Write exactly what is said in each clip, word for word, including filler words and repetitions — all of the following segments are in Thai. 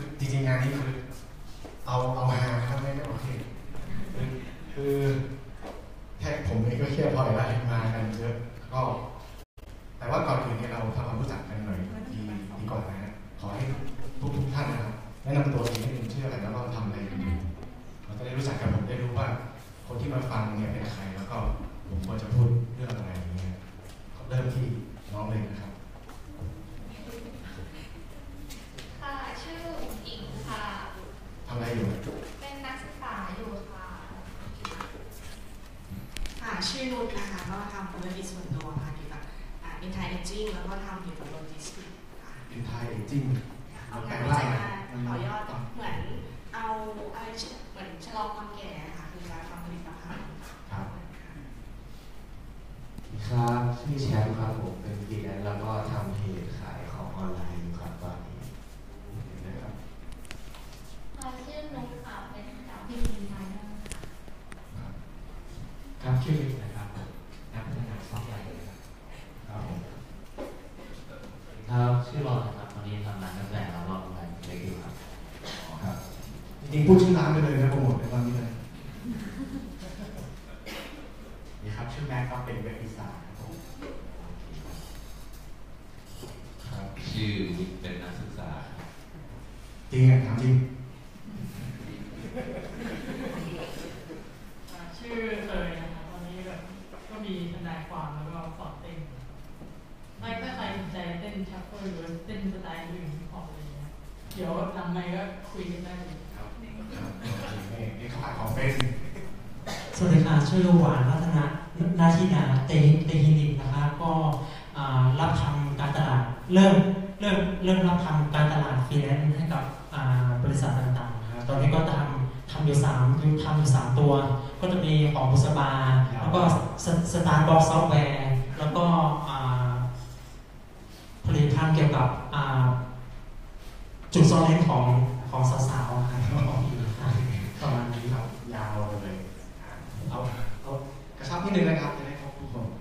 คือจริงๆงานนี้คือเอาเอาฮาครับไม่ได้โอเคคือแค่ผมเองก็เครียดพอได้มากันเยอะก็แต่ว่าก่อนอื่นเนี่ยเราทำความรู้จักกันหน่อยดีดีก่อนนะฮะขอให้ทุกทุกท่านนะครับแนะนำตัวเองให้เป็นชื่ออะไรแล้วก็ทำอะไรอยู่เราจะได้รู้จักกันผมได้รู้ว่าคนที่มาฟังเนี่ยเป็นใครแล้วก็ผมควรจะพูดเรื่องอะไรอย่างเงี้ยเริ่มที่น้องเลยนะครับค่ะชื่ออิงค่ะทำอะไรอยู่เป็นนักศึกษาอยู่ค่ะค่ะชื่อนุชนะคะก็ทำธุรกิจส่วนตัวค่ะเกี่ยวกับอินไทเอจิ้งแล้วก็ทำเกี่ยวกับโลจิสติกส์ค่ะอินไทเอจิ้งเอางานวิจัยมาต่อยอดเหมือนเอาอะไรเหมือนชะลอความแก่ค่ะคือการทำผลิตภัณฑ์ครับครับชื่อแชมป์ครับผมเป็นฟรีแลนซ์แล้วก็ทำเพจขายของออนไลน์อยู่ครับตอนนี้นะครับชื่อนุ๊กค่ะเป็นกราฟิกดีไซเนอร์ค่ะครับชื่อนิกนะครับนักพัฒนาซอฟต์แวร์ครับครับผมครับชื่อรอนนะครับตอนนี้ทำร้านกาแฟแล้วก็ออนไลน์เล็กอยู่ครับครับจริงๆพูดชื่อร้านไปเลยนะโปรโมทในตอนนี้เลยนี่ครับชื่อแม็กก็เป็นเว็บดีไซน์ครับผมครับชื่อวิทย์เป็นนักศึกษาจริงอ่ะถามจริงชื่อเคยนะครับตอนนี้แบบก็มีทนายความแล้วก็สอนเต้นไม่ถ้าใครสนใจเต้นชัฟเฟิลหรือเต้นสไตล์อื่นขออะไรอย่างเงี้ยเดี๋ยวหลังไมค์ก็คุยกันได้เลยครับนี่เขาขายของเป็นสวัสดีค่ะชื่อหวานรัตนะนาทีนาเตเตหินินนะคะก็รับทำการตลาดเริ่มเริ่มเริ่มรับทำการตลาดฟรีแลนซ์ให้กับบริษัทต่างๆนะตอนนี้ก็ทำทำอยู่สามทำอยู่สามตัวก็จะมีของบุษบาแล้วก็สตาร์บ็อกซ์ซอฟต์แวร์แล้วก็ผลิตภัณฑ์เกี่ยวกับจุดซ่อนเร้นของของสาวๆประมาณนี้ครับยาวเลยเอาเอากระชับนิดนึงนะครับจะได้ครบทุกคน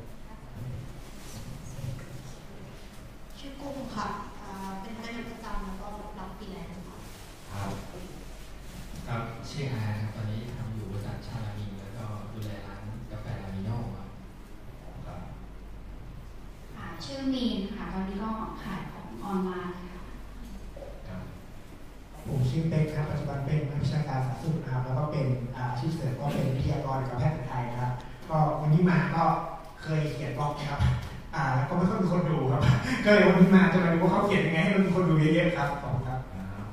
ชื่อกุ้งค่ะเป็นพนักงานประจำแล้วก็รับฟรีแลนซ์ค่ะครับครับชื่ออาร์ครับตอนนี้ทำอยู่บริษัทชาลามินแล้วก็ดูแลร้านกาแฟลามิโน่ครับครับชื่อมีนค่ะตอนนี้ก็ขายของออนไลน์ค่ะครับผมชื่อเป๊กครับปัจจุบันเป็นนักวิชาการสาธารณสุขครับแล้วก็เป็นอาชีพเสริมก็เป็นวิทยากรกับแพทย์ไทยครับก็วันนี้มาก็เคยเขียนบล็อกครับอ่าแล้วก็ไม่ค่อยมีคนดูครับก็เลยวันนี้มาจะมาดูว่าเขาเขียนยังไงให้มันมีคนดูเยอะๆครับขอบคุณครับ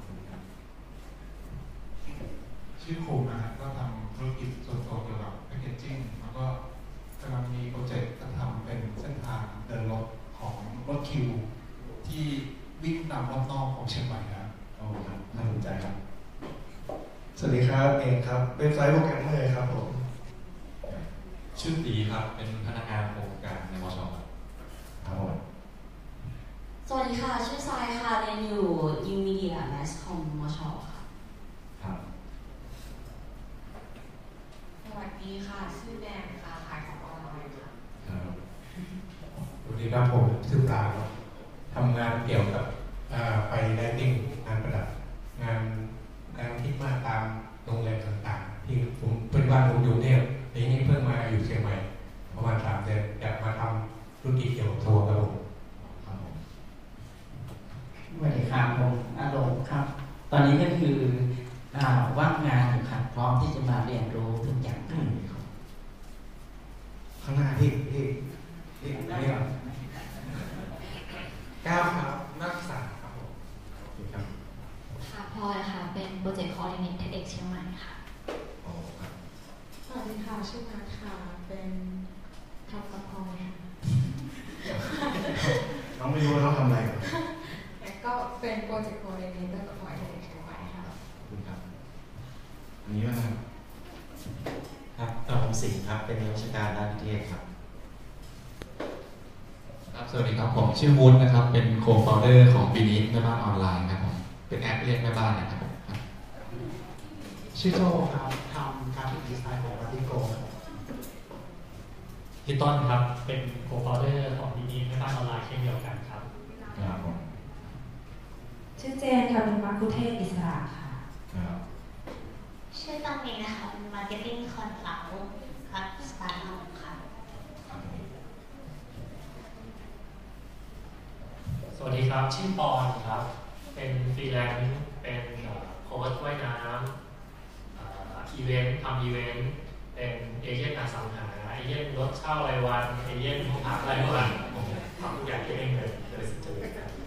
ชื่อครูนะครับก็ทำธุรกิจส่วนตัวเกี่ยวกับแพคเกจจิ้งแล้วก็กำลังมีโปรเจกต์จะทำเป็นเส้นทางเดินรถของรถคิวที่วิ่งตามรอบนอกของเชียงใหม่ครับโอ้ครับน่าสนใจครับสวัสดีครับเองครับเว็บไซต์โปรแกรมเมอร์ครับผมชื่อตีครับเป็นพนักงานโครงการในมชครับผมสวัสดีค่ะชื่อทรายค่ะเรียนอยู่ยูมีเดียแมสคอมมชค่ะครับสวัสดีค่ะชื่อแดนค่ะขายของออนไลน์ค่ะครับสวัสดีครับผมชื่อปราณทำงานเกี่ยวกับไปไดติ้งงานประดับงานงานคิดมาตามโรงแรมต่างๆที่ผมเป็นบ้านผมอยู่เนี่ยทีนี้เพิ่งมาอยู่เชียงใหม่ประมาณสามเดือนอยากมาทำธุรกิจเกี่ยวกับทัวร์ครับผมสวัสดีครับผมอาโลครับตอนนี้ก็คือว่างงานอยู่ครับพร้อมที่จะมาเรียนรู้ทุกอย่างข้างหน้าที่ที่ที่นี่ก้าวครับนักศึกษาครับผมครับค่ะพลอยค่ะเป็นโปรเจกต์คอร์ดิเนตเทดเอ็กซ์เชียงใหม่ค่ะโอ้ครับสวัสดีค่ะชื่อนัทค่ะเป็นทำกับพลอยน้องไม่รู้ว่าน้องทำอะไรแล้วก็เป็นโปรเจกต์คอร์ดิเนเตอร์กับพลอยเทดเอ็กซ์เชียงใหม่ค่ะขอบคุณครับอันนี้ว่าครับผมสิงห์ครับเป็นนักวิชาการด้านนิเทศครับครับสวัสดีครับผมชื่อวุฒินะครับเป็นโคฟาวเดอร์ของปีนี้แม่บ้านออนไลน์ครับผมเป็นแอปเรียกแม่บ้านนะครับผมชื่อโจครับทำกราฟิกดีไซน์ของวัติโกพี่ต้นครับเป็นโคฟาวเดอร์ของปีนี้แม่บ้านออนไลน์เช่นเดียวกันครับครับผมชื่อเจนค่ะเป็นมัคคุเทศก์อิสระค่ะครับชื่อตองเองนะคะเป็น Marketing Consult ครับสตาร์ทอัพค่ะสวัสดีครับชื่อปอนครับเป็นฟรีแลนซ์เป็นโค้ชว่ายน้ำอีเวนต์ทำอีเวนต์เป็นเอเจนต์อสังหาเอเจนต์รถเช่ารายวันเอเจนต์ห้องพักรายวันผมทำทุกอย่างเองเลยเลยสุดจะเลยครับ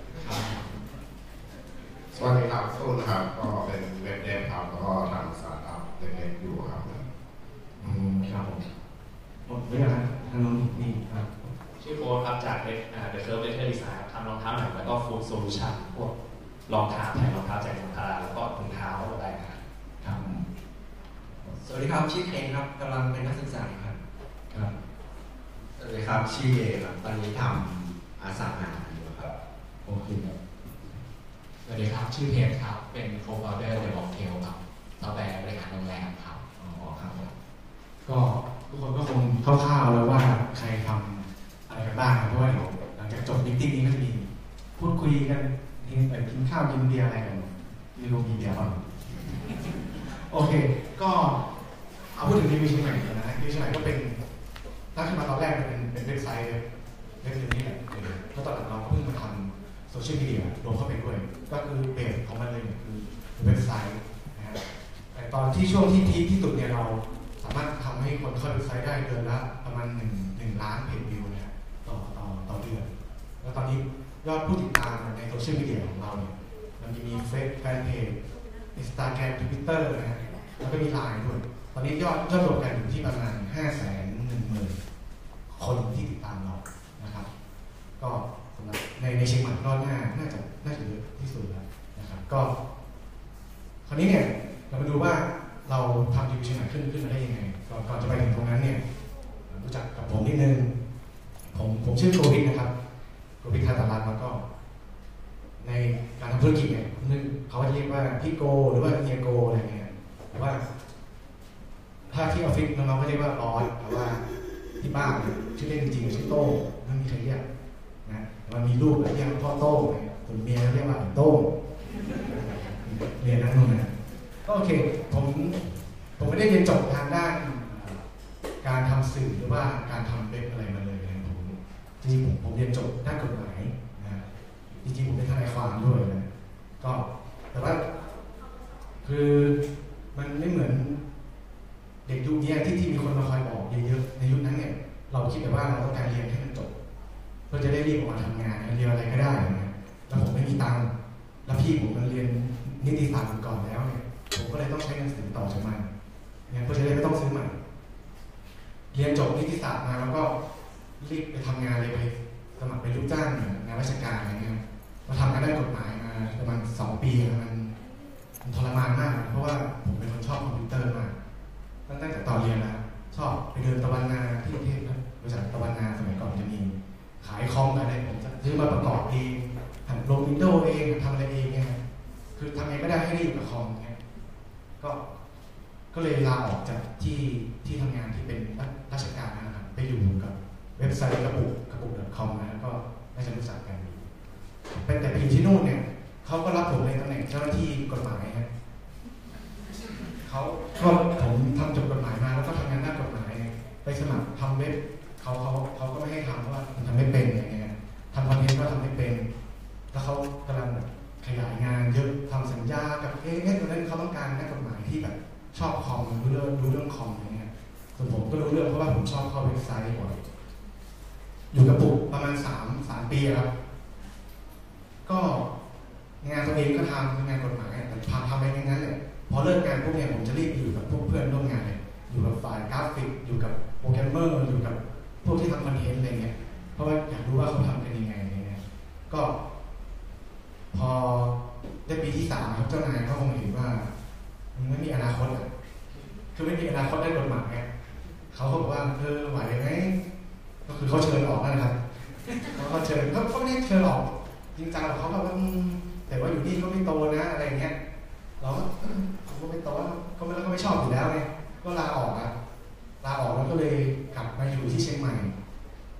สวัสดีครับตูนครับก็เป็นเว็บเดฟครับแล้วก็ทำสตาร์ทอัพเล็กๆอยู่ครับอืมครับผมหมดเรื่องนะทางน้องนี่ครับชื่อโค้ดครับจากเดอะเคิร์ฟเดทเทอร์ดีไซน์ทำรองเท้าหนังแล้วก็ฟู้ดโซลูชันพวกรองเท้าแทนรองเท้าจากยางพาราแล้วก็ถุงเท้าอะไรนะครับสวัสดีครับชื่อเคนครับกำลังเป็นนักศึกษาครับครับสวัสดีครับชื่อเอครับตอนนี้ทำอาสาหาอยู่ครับโอเคครับสวัสดีครับชื่อเพจครับเป็นโคฟาวเดอร์เดอะบ็อกเทลครับต่อไปบริหารโรงแรมครับอ๋อครับก็ทุกคนก็คงคร่าวๆแล้วว่าใครทำอะไรกันบ้างครับเพราะว่าเดี๋ยวหลังจากจบมิทติ้งนี้ก็จะมีพูดคุยกันไปกินข้าวกินเบียร์อะไรกันไม่รู้มีเบียร์บ้างโอเคก็เอาพูดถึงรีวิวเชียงใหม่ก่อนนะรีวิวเชียงใหม่ก็เป็นตั้งขึ้นมาตอนแรกเป็นเป็นเว็บไซต์เว็บหนึ่งนี่แหละแล้วตอนหลังเราก็เพิ่งมาทำโซเชียลมีเดียรวมเข้าไปด้วยก็คือเบสของมันเลยคือเว็บไซต์นะครับแต่ตอนที่ช่วงที่พีคที่สุดเนี่ยเราสามารถทำให้คนเข้าเว็บไซต์ได้เดือนละประมาณหนึ่งหนึ่งล้านเพจวิวนะครับต่อต่อต่อเดือนแล้วตอนนี้ยอดผู้ติดตามในโซเชียลมีเดียของเราเนี่ยมันจะมีเฟซแฟนเพจอินสตาแกรมทวิตเตอร์นะฮะแล้วก็มีไลน์ด้วยตอนนี้ยอดยอดรวมกันอยู่ที่ประมาณห้าแสนหนึ่งหมื่นคนที่ติดตามเรานะครับก็สำหรับในในเชียงใหม่ก็น่าน่าจะน่าจะเยอะที่สุดแล้วนะครับก็คราวนี้เนี่ยเรามาดูว่าเราทำรีวิวเชียงใหม่ขึ้นขึ้นมาได้ยังไงก่อนก่อนจะไปถึงตรงนั้นเนี่ยรู้จักกับผมนิดนึงผมผมชื่อโกวิทนะครับโกวิทธาตาลันแล้วก็ในการทำธุรกิจเนี่ยนึกเขาจะเรียกว่าพี่โกหรือว่าเฮียโกอะไรเงี้ยหรือว่าถ้าที่ออฟฟิศน้องๆก็เรียกว่าบอสแต่ว่าที่บ้านชื่อเล่นจริงๆชื่อโต้งไม่มีใครเรียกนะมันมีลูกเรียกพ่อโต้งส่วนเมียเรียกว่าโต้งเรียนนั่นนู่นนะก็โอเคผมผมไม่ได้เรียนจบทางด้านการทำสื่อหรือว่าการทำเว็บอะไรมาเลยนะผมจริงๆผมผมเรียนจบด้านกฎหมายนะจริงๆผมเป็นทนายความด้วยนะก็แต่ว่าคือมันไม่เหมือนเด็กยุคนี้ที่ที่มีคนมาคอยบอกเยอะๆในยุคนั้นเนี่ยเราคิดแต่ว่าเราต้องการเรียนให้มันจบเพื่อจะได้รีบออกมาทำงานเรียนอะไรก็ได้นะแล้วผมไม่มีตังค์แล้วพี่ผมมันเรียนนิติศาสตร์ก่อนแล้วเนี่ยผมก็เลยต้องใช้หนังสือต่อจากมันเนี่ยเพื่อจะได้ไม่ต้องซื้อใหม่เรียนจบนิติศาสตร์มาแล้วก็รีบไปทำงานเลยไปสมัครเป็นลูกจ้างงานราชการอะไรเงี้ยมาทำงานด้านกฎหมายมาประมาณสองปีมันมันทรมานมากเพราะว่าผมเป็นคนชอบคอมพิวเตอร์มากตั้งแต่ตอนเรียนนะชอบไปเดินตะวันนาที่กรุงเทพนะบริษัทตะวันนาสมัยก่อนจะมีขายคอมอะไรผมจะซื้อมาประกอบเองทำลงวินโดว์เองทำอะไรเองเนี่ยคือทำไงก็ได้ให้ได้อยู่กับคอมเนี่ยก็ก็เลยลาออกจากที่ที่ทำงานที่เป็นราชการนะครับไปอยู่กับเว็บไซต์กระปุกกระปุก .com นะก็น่าจะรู้จักกันเป็นแต่ไปอยู่ที่นู่นเนี่ยเขาก็รับผมในตำแหน่งเจ้าหน้าที่กฎหมายครับเขาก็ผมทำจบกฎหมายมาแล้วก็ทำงานด้านกฎหมายไปสมัครทำเว็บเขาเขาเขาก็ไม่ให้ทำเพราะว่ามันทำไม่เป็นอย่างเงี้ยทำคอนเทนต์ก็ทำไม่เป็นแล้วเขากำลังขยายงานเยอะทำสัญญากับเอ๊ะตอนนั้นเขาต้องการนักกฎหมายที่แบบชอบคอมรู้เรื่องรู้เรื่องคอมอย่างเงี้ยส่วนผมก็รู้เรื่องเพราะว่าผมชอบเข้าเว็บไซต์บ่อยอยู่กับปุ๊บประมาณสามสามปีครับก็งานตัวเองก็ทำงานกฎหมายแต่พาทำไปอย่างนั้นเลยพอเลิกงานพวกเนี่ยผมจะรีบอยู่กับพวกเพื่อนร่วมงานเลยอยู่กับฝ่ายกราฟิกอยู่กับโปรแกรมเมอร์อยู่กับพวกที่ทำคอนเทนต์อะไรเงี้ยเพราะว่าอยากรู้ว่าเขาทำกันยังไงอะไรเงี้ยก็พอได้ปีที่สามครับเจ้านายก็คงเห็นว่ามันไม่มีอนาคตอ่ะคือไม่มีอนาคตได้กฎหมายไงเขาก็บอกว่าเออไหวไหมก็คือเขาเชิญออกนะครับเขาเชิญเขาเขาไม่ได้เชิญออกจริงจังหรอกเขาแบบว่าแต่ว่าอยู่นี่ก็ไม่โตนะอะไรเงี้ยเราก็เขาก็ไม่โตก็ไม่แล้วก็ไม่ชอบอยู่แล้วไงก็ลาออกอ่ะลาออกแล้วก็เลยกลับมาอยู่ที่เชียงใหม่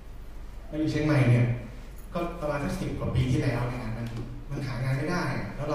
มาอยู่เชียงใหม่เนี่ยก็ประมาณสักสิบกว่าปีที่แล้วเนี่ยมันมันหางานไม่ได้แล้ว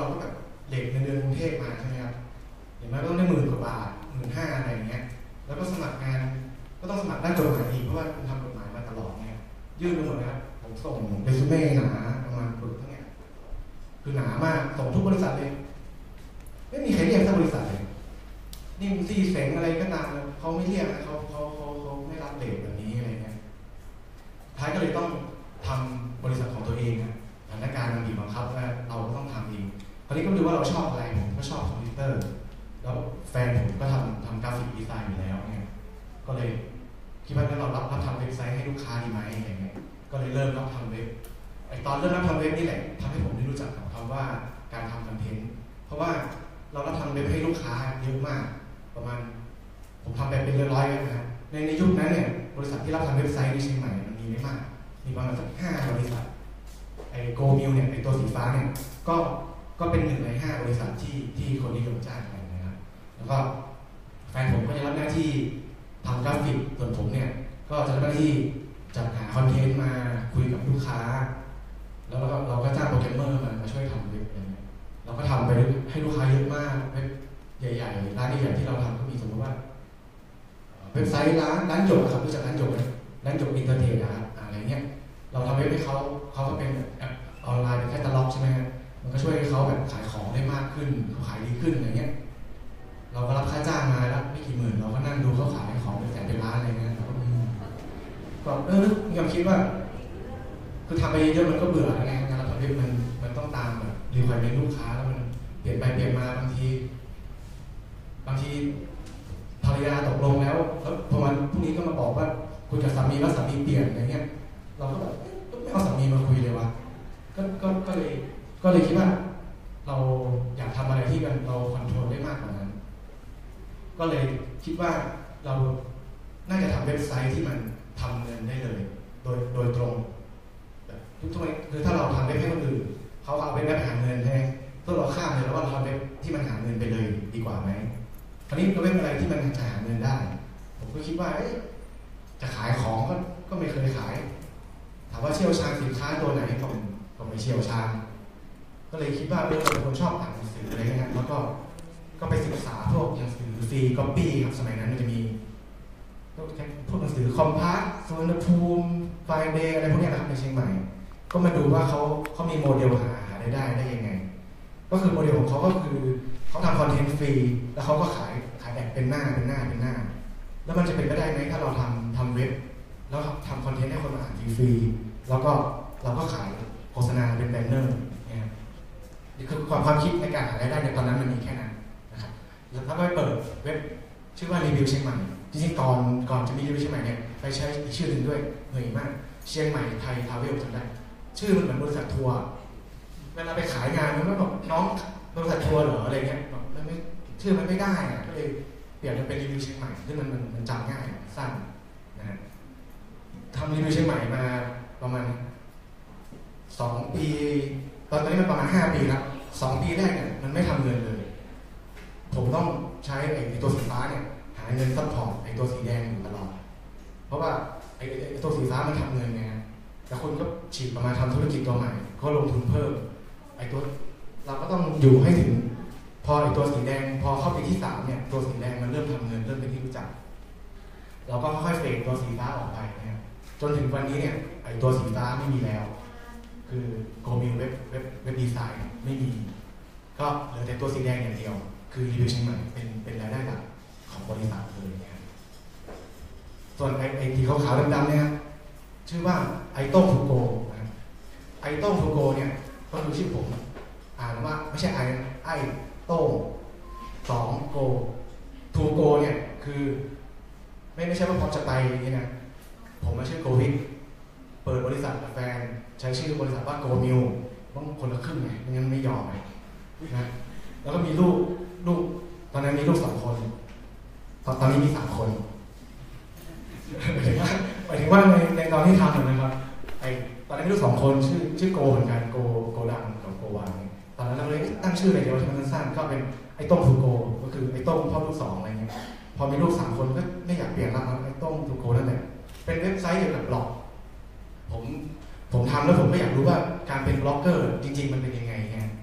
อย่างน้อยก็ต้องได้หมื่นกว่าบาทหมื่นห้าอะไรอย่างเงี้ยแล้วก็สมัครงานก็ต้องสมัครด้านกฎหมายอีกเพราะว่าคุณทำกฎหมายมาตลอดเนี่ยยื่นไปหมดนะครับผมส่งเรซูเม่หนาประมาณปึกทั้งเนี้ยคือหนามากส่งทุกบริษัทเลยไม่มีใครเรียกสักบริษัทเลยนี่มันซีเซ็งอะไรก็ตามเขาไม่เรียกนะเขาเขาเขาเขาไม่รับเด็กแบบนี้อะไรเงี้ยท้ายก็เลยต้องทำบริษัทของตัวเองนะสถานการณ์มันบีบบังคับว่าเราก็ต้องทำเองคราวนี้ก็ดูว่าเราชอบอะไรผมก็ชอบคอมพิวเตอร์แล้วแฟนผมก็ทำทำกราฟิกดีไซน์อยู่แล้วเนี่ยก็เลยคิดว่างั้นเรารับรับทำเว็บไซต์ให้ลูกค้าดีไหมอะไรเงี้ยก็เลยเริ่มรับทำเว็บไอตอนเริ่มรับทำเว็บนี่แหละทำให้ผมได้รู้จักกับคำว่าการทำคอนเทนต์เพราะว่าเรารับทำเว็บให้ลูกค้าเยอะมากประมาณผมทำแบบเป็นร้อยๆเว็บนะครับในในยุคนั้นเนี่ยบริษัทที่รับทำเว็บไซต์ในเชียงใหม่มันมีไม่มากมีประมาณสักห้าบริษัทไอโกมิวเนี่ยไอตัวสีฟ้าเนี่ยก็ก็เป็นหนึ่งในห้าบริษัทที่ที่คนนิยมจ้างกันนะครับแล้วก็แฟนผมก็จะรับหน้าที่ทำกราฟิกส่วนผมเนี่ยก็จะรับหน้าที่จัดหาคอนเทนต์มาคุยกับลูกค้าแล้วเราก็เราก็จ้างโปรแกรมเมอร์มามาช่วยทำเว็บอะไรเงี้ยเราก็ทำไปให้ลูกค้าเยอะมากเว็บใหญ่ๆร้านใหญ่ๆที่เราทำก็มีสมมติว่าเว็บไซต์ร้านร้านหยกครับรู้จักร้านหยกไหมร้านหยกอินเทอร์เน็ตนะครับอะไรเงี้ยเราทำเว็บให้เขาเขาก็เป็นแอปออนไลน์เป็นแคตตาล็อกใช่ไหมครับมันก็ช่วยให้เขาแบบขายของได้มากขึ้นเขาขายดีขึ้นอะไรเงี้ยเราก็รับค่าจ้างมาแล้วไม่กี่หมื่นเราก็นั่งดูเขาขายของเป็นแสนเป็นล้านอะไรเงี้ยเราก็ก็เออมีความคิดว่าคือทำไปเยอะๆมันก็เบื่อไงงานเราทำเว็บมันมันต้องตามแบบรีควอรเมนต์ลูกค้าแล้วมันเปลี่ยนไปเปลี่ยนมาบางทีบางทีภรรยาตกลงแล้วแล้วพอวันพรุ่งนี้ก็มาบอกว่าคุยกับสามีว่าสามีเปลี่ยนอะไรเงี้ยเราก็แบบไม่เอาสามีมาคุยเลยวะก็ก็ก็เลยก็เลยคิดว่าเราอยากทำอะไรที่มันเราคอนโทรลได้มากกว่านั้นก็เลยคิดว่าเราน่าจะทำเว็บไซต์ที่มันทำเงินได้เลยโดยโดยตรงแบบทุกทุกคือถ้าเราทำเว็บให้คนอื่นเขาเอาเว็บไปหาเงินใช่ไหมเพื่อเราข้ามเลยแล้วว่าเราทำเว็บที่มันหาเงินไปเลยดีกว่าไหมคราวนี้เว็บอะไรที่มันจะหาเงินได้ผมก็คิดว่าจะขายของก็ก็ไม่เคยขายถามว่าเชี่ยวชาญสินค้าตัวไหนก็ก็ไม่เชี่ยวชาญก็เลยคิดว่าเราเป็นคนชอบอ่านหนังสืออะไรเงี้ยแล้วก็ก็ไปศึกษาพวกหนังสือฟรีก๊อปปี้ครับสมัยนั้นมันจะมีพวกหนังสือคอมพาสสุวรรณภูมิไฟเดย์อะไรพวกนี้นะครับในเชียงใหม่ก็มาดูว่าเขาเขามีโมเดลหาหาได้ได้ได้ยังไงก็คือโมเดลของเขาก็คือเขาทำคอนเทนต์ฟรีแล้วเขาก็ขายขายแบบเป็นหน้าเป็นหน้าเป็นหน้าแล้วมันจะเป็นไปได้ไหมถ้าเราทำทำเว็บแล้วทำคอนเทนต์ให้คนมาอ่านฟรีๆแล้วก็เราก็ขายโฆษณาเป็นแบนเนอร์เนี่ยนี่คือความความคิดในการหารายได้ในตอนนั้นมันมีแค่นั้นนะครับแล้วก็ไปเปิดเว็บชื่อว่ารีวิวเชียงใหม่จริงๆก่อนก่อนจะมีรีวิวเชียงใหม่เนี่ยไปใช้อีกชื่อหนึ่งด้วยเหนื่อยมากเชียงใหม่ไทยทราเวลจำได้ชื่อมันเหมือนบริษัททัวร์เวลาไปขายงานมันก็บอกน้องบริษัททัวร์เหรออะไรเงี้ยบอกไม่ชื่อมันไม่ได้อะก็เลยเปลี่ยนเป็นรีวิวเชียงใหม่ซึ่งมันมันมันจำง่ายสั้นนะฮะทำรีวิวเชียงใหม่มาประมาณสองปีตอนนี้มันประมาณห้าปีแล้วสองปีแรกเนี่ยมันไม่ทำเงินเลยผมต้องใช้ไอ้ตัวสีฟ้าเนี่ยหาเงินซัพพอร์ตไอ้ตัวสีแดงอยู่ตลอดเพราะว่าไอ้ตัวสีฟ้ามันทำเงินไงแต่คนก็ฉีดประมาณทำธุรกิจตัวใหม่ก็ลงทุนเพิ่มไอ้ตัวเราก็ต้องอยู่ให้ถึงพอไอ้ตัวสีแดงพอเข้าปีที่สามเนี่ยตัวสีแดงมันเริ่มทำเงินเริ่มเป็นที่รู้จักเราก็ค่อยๆเฟดตัวสีฟ้าออกไปนะครับจนถึงวันนี้เนี่ยไอ้ตัวสีฟ้าไม่มีแล้วคือโกมิวเว็บเว็บเว็บดีไซน์ไม่มีก็เหลือแต่ตัวสีแดงอย่างเดียวคือรีวิวเชียงใหม่เป็นเป็นรายได้หลักของบริษัทเลยนะครับส่วนไอ้ไอ้ที่ขาวๆดำๆเนี่ยชื่อว่าไอโต้ฟูโกนะครับไอโต้ฟูโกเนี่ยก็คือชื่อผมอ่านว่าไม่ใช่ไอไอโต้สองโกทูโกเนี่ยคือไม่ไม่ใช่ว่าพร้อมจะไปนี่นะผมมาชื่อโกวิทเปิดบริษัทกับแฟนใช้ชื่อบริษัทว่าโกมิวต้องคนละครึ่งไงไม่งั้นไม่ยอมไงนะแล้วก็มีลูกลูกตอนนั้นมีลูกสองคนตอนตอนนี้มีสามคนหมายถึงว่าหมายถึงว่าในในตอนที่ทำนะครับไอตอนนั้นมีลูกสองคนชื่อชื่อโกเหมือนกันโกโกดังกับโกวางตอนนั้นเราเลยตั้งชื่ออะไรเดียวที่มันสั้นๆก็เป็นไอต้มทูโกก็คือไอต้มพ่อลูกสองอะไรเงี้ยพอมีลูกสามคนก็ไม่อยากเปลี่ยนแล้วไอต้มทูโกนั่นแหละเป็นเว็บไซต์เกี่ยวกับบล็อกผมผมทำแล้วผมก็อยากรู้ว่าการเป็นบล็อกเกอร์จริงๆมันเป็นยังไงไงค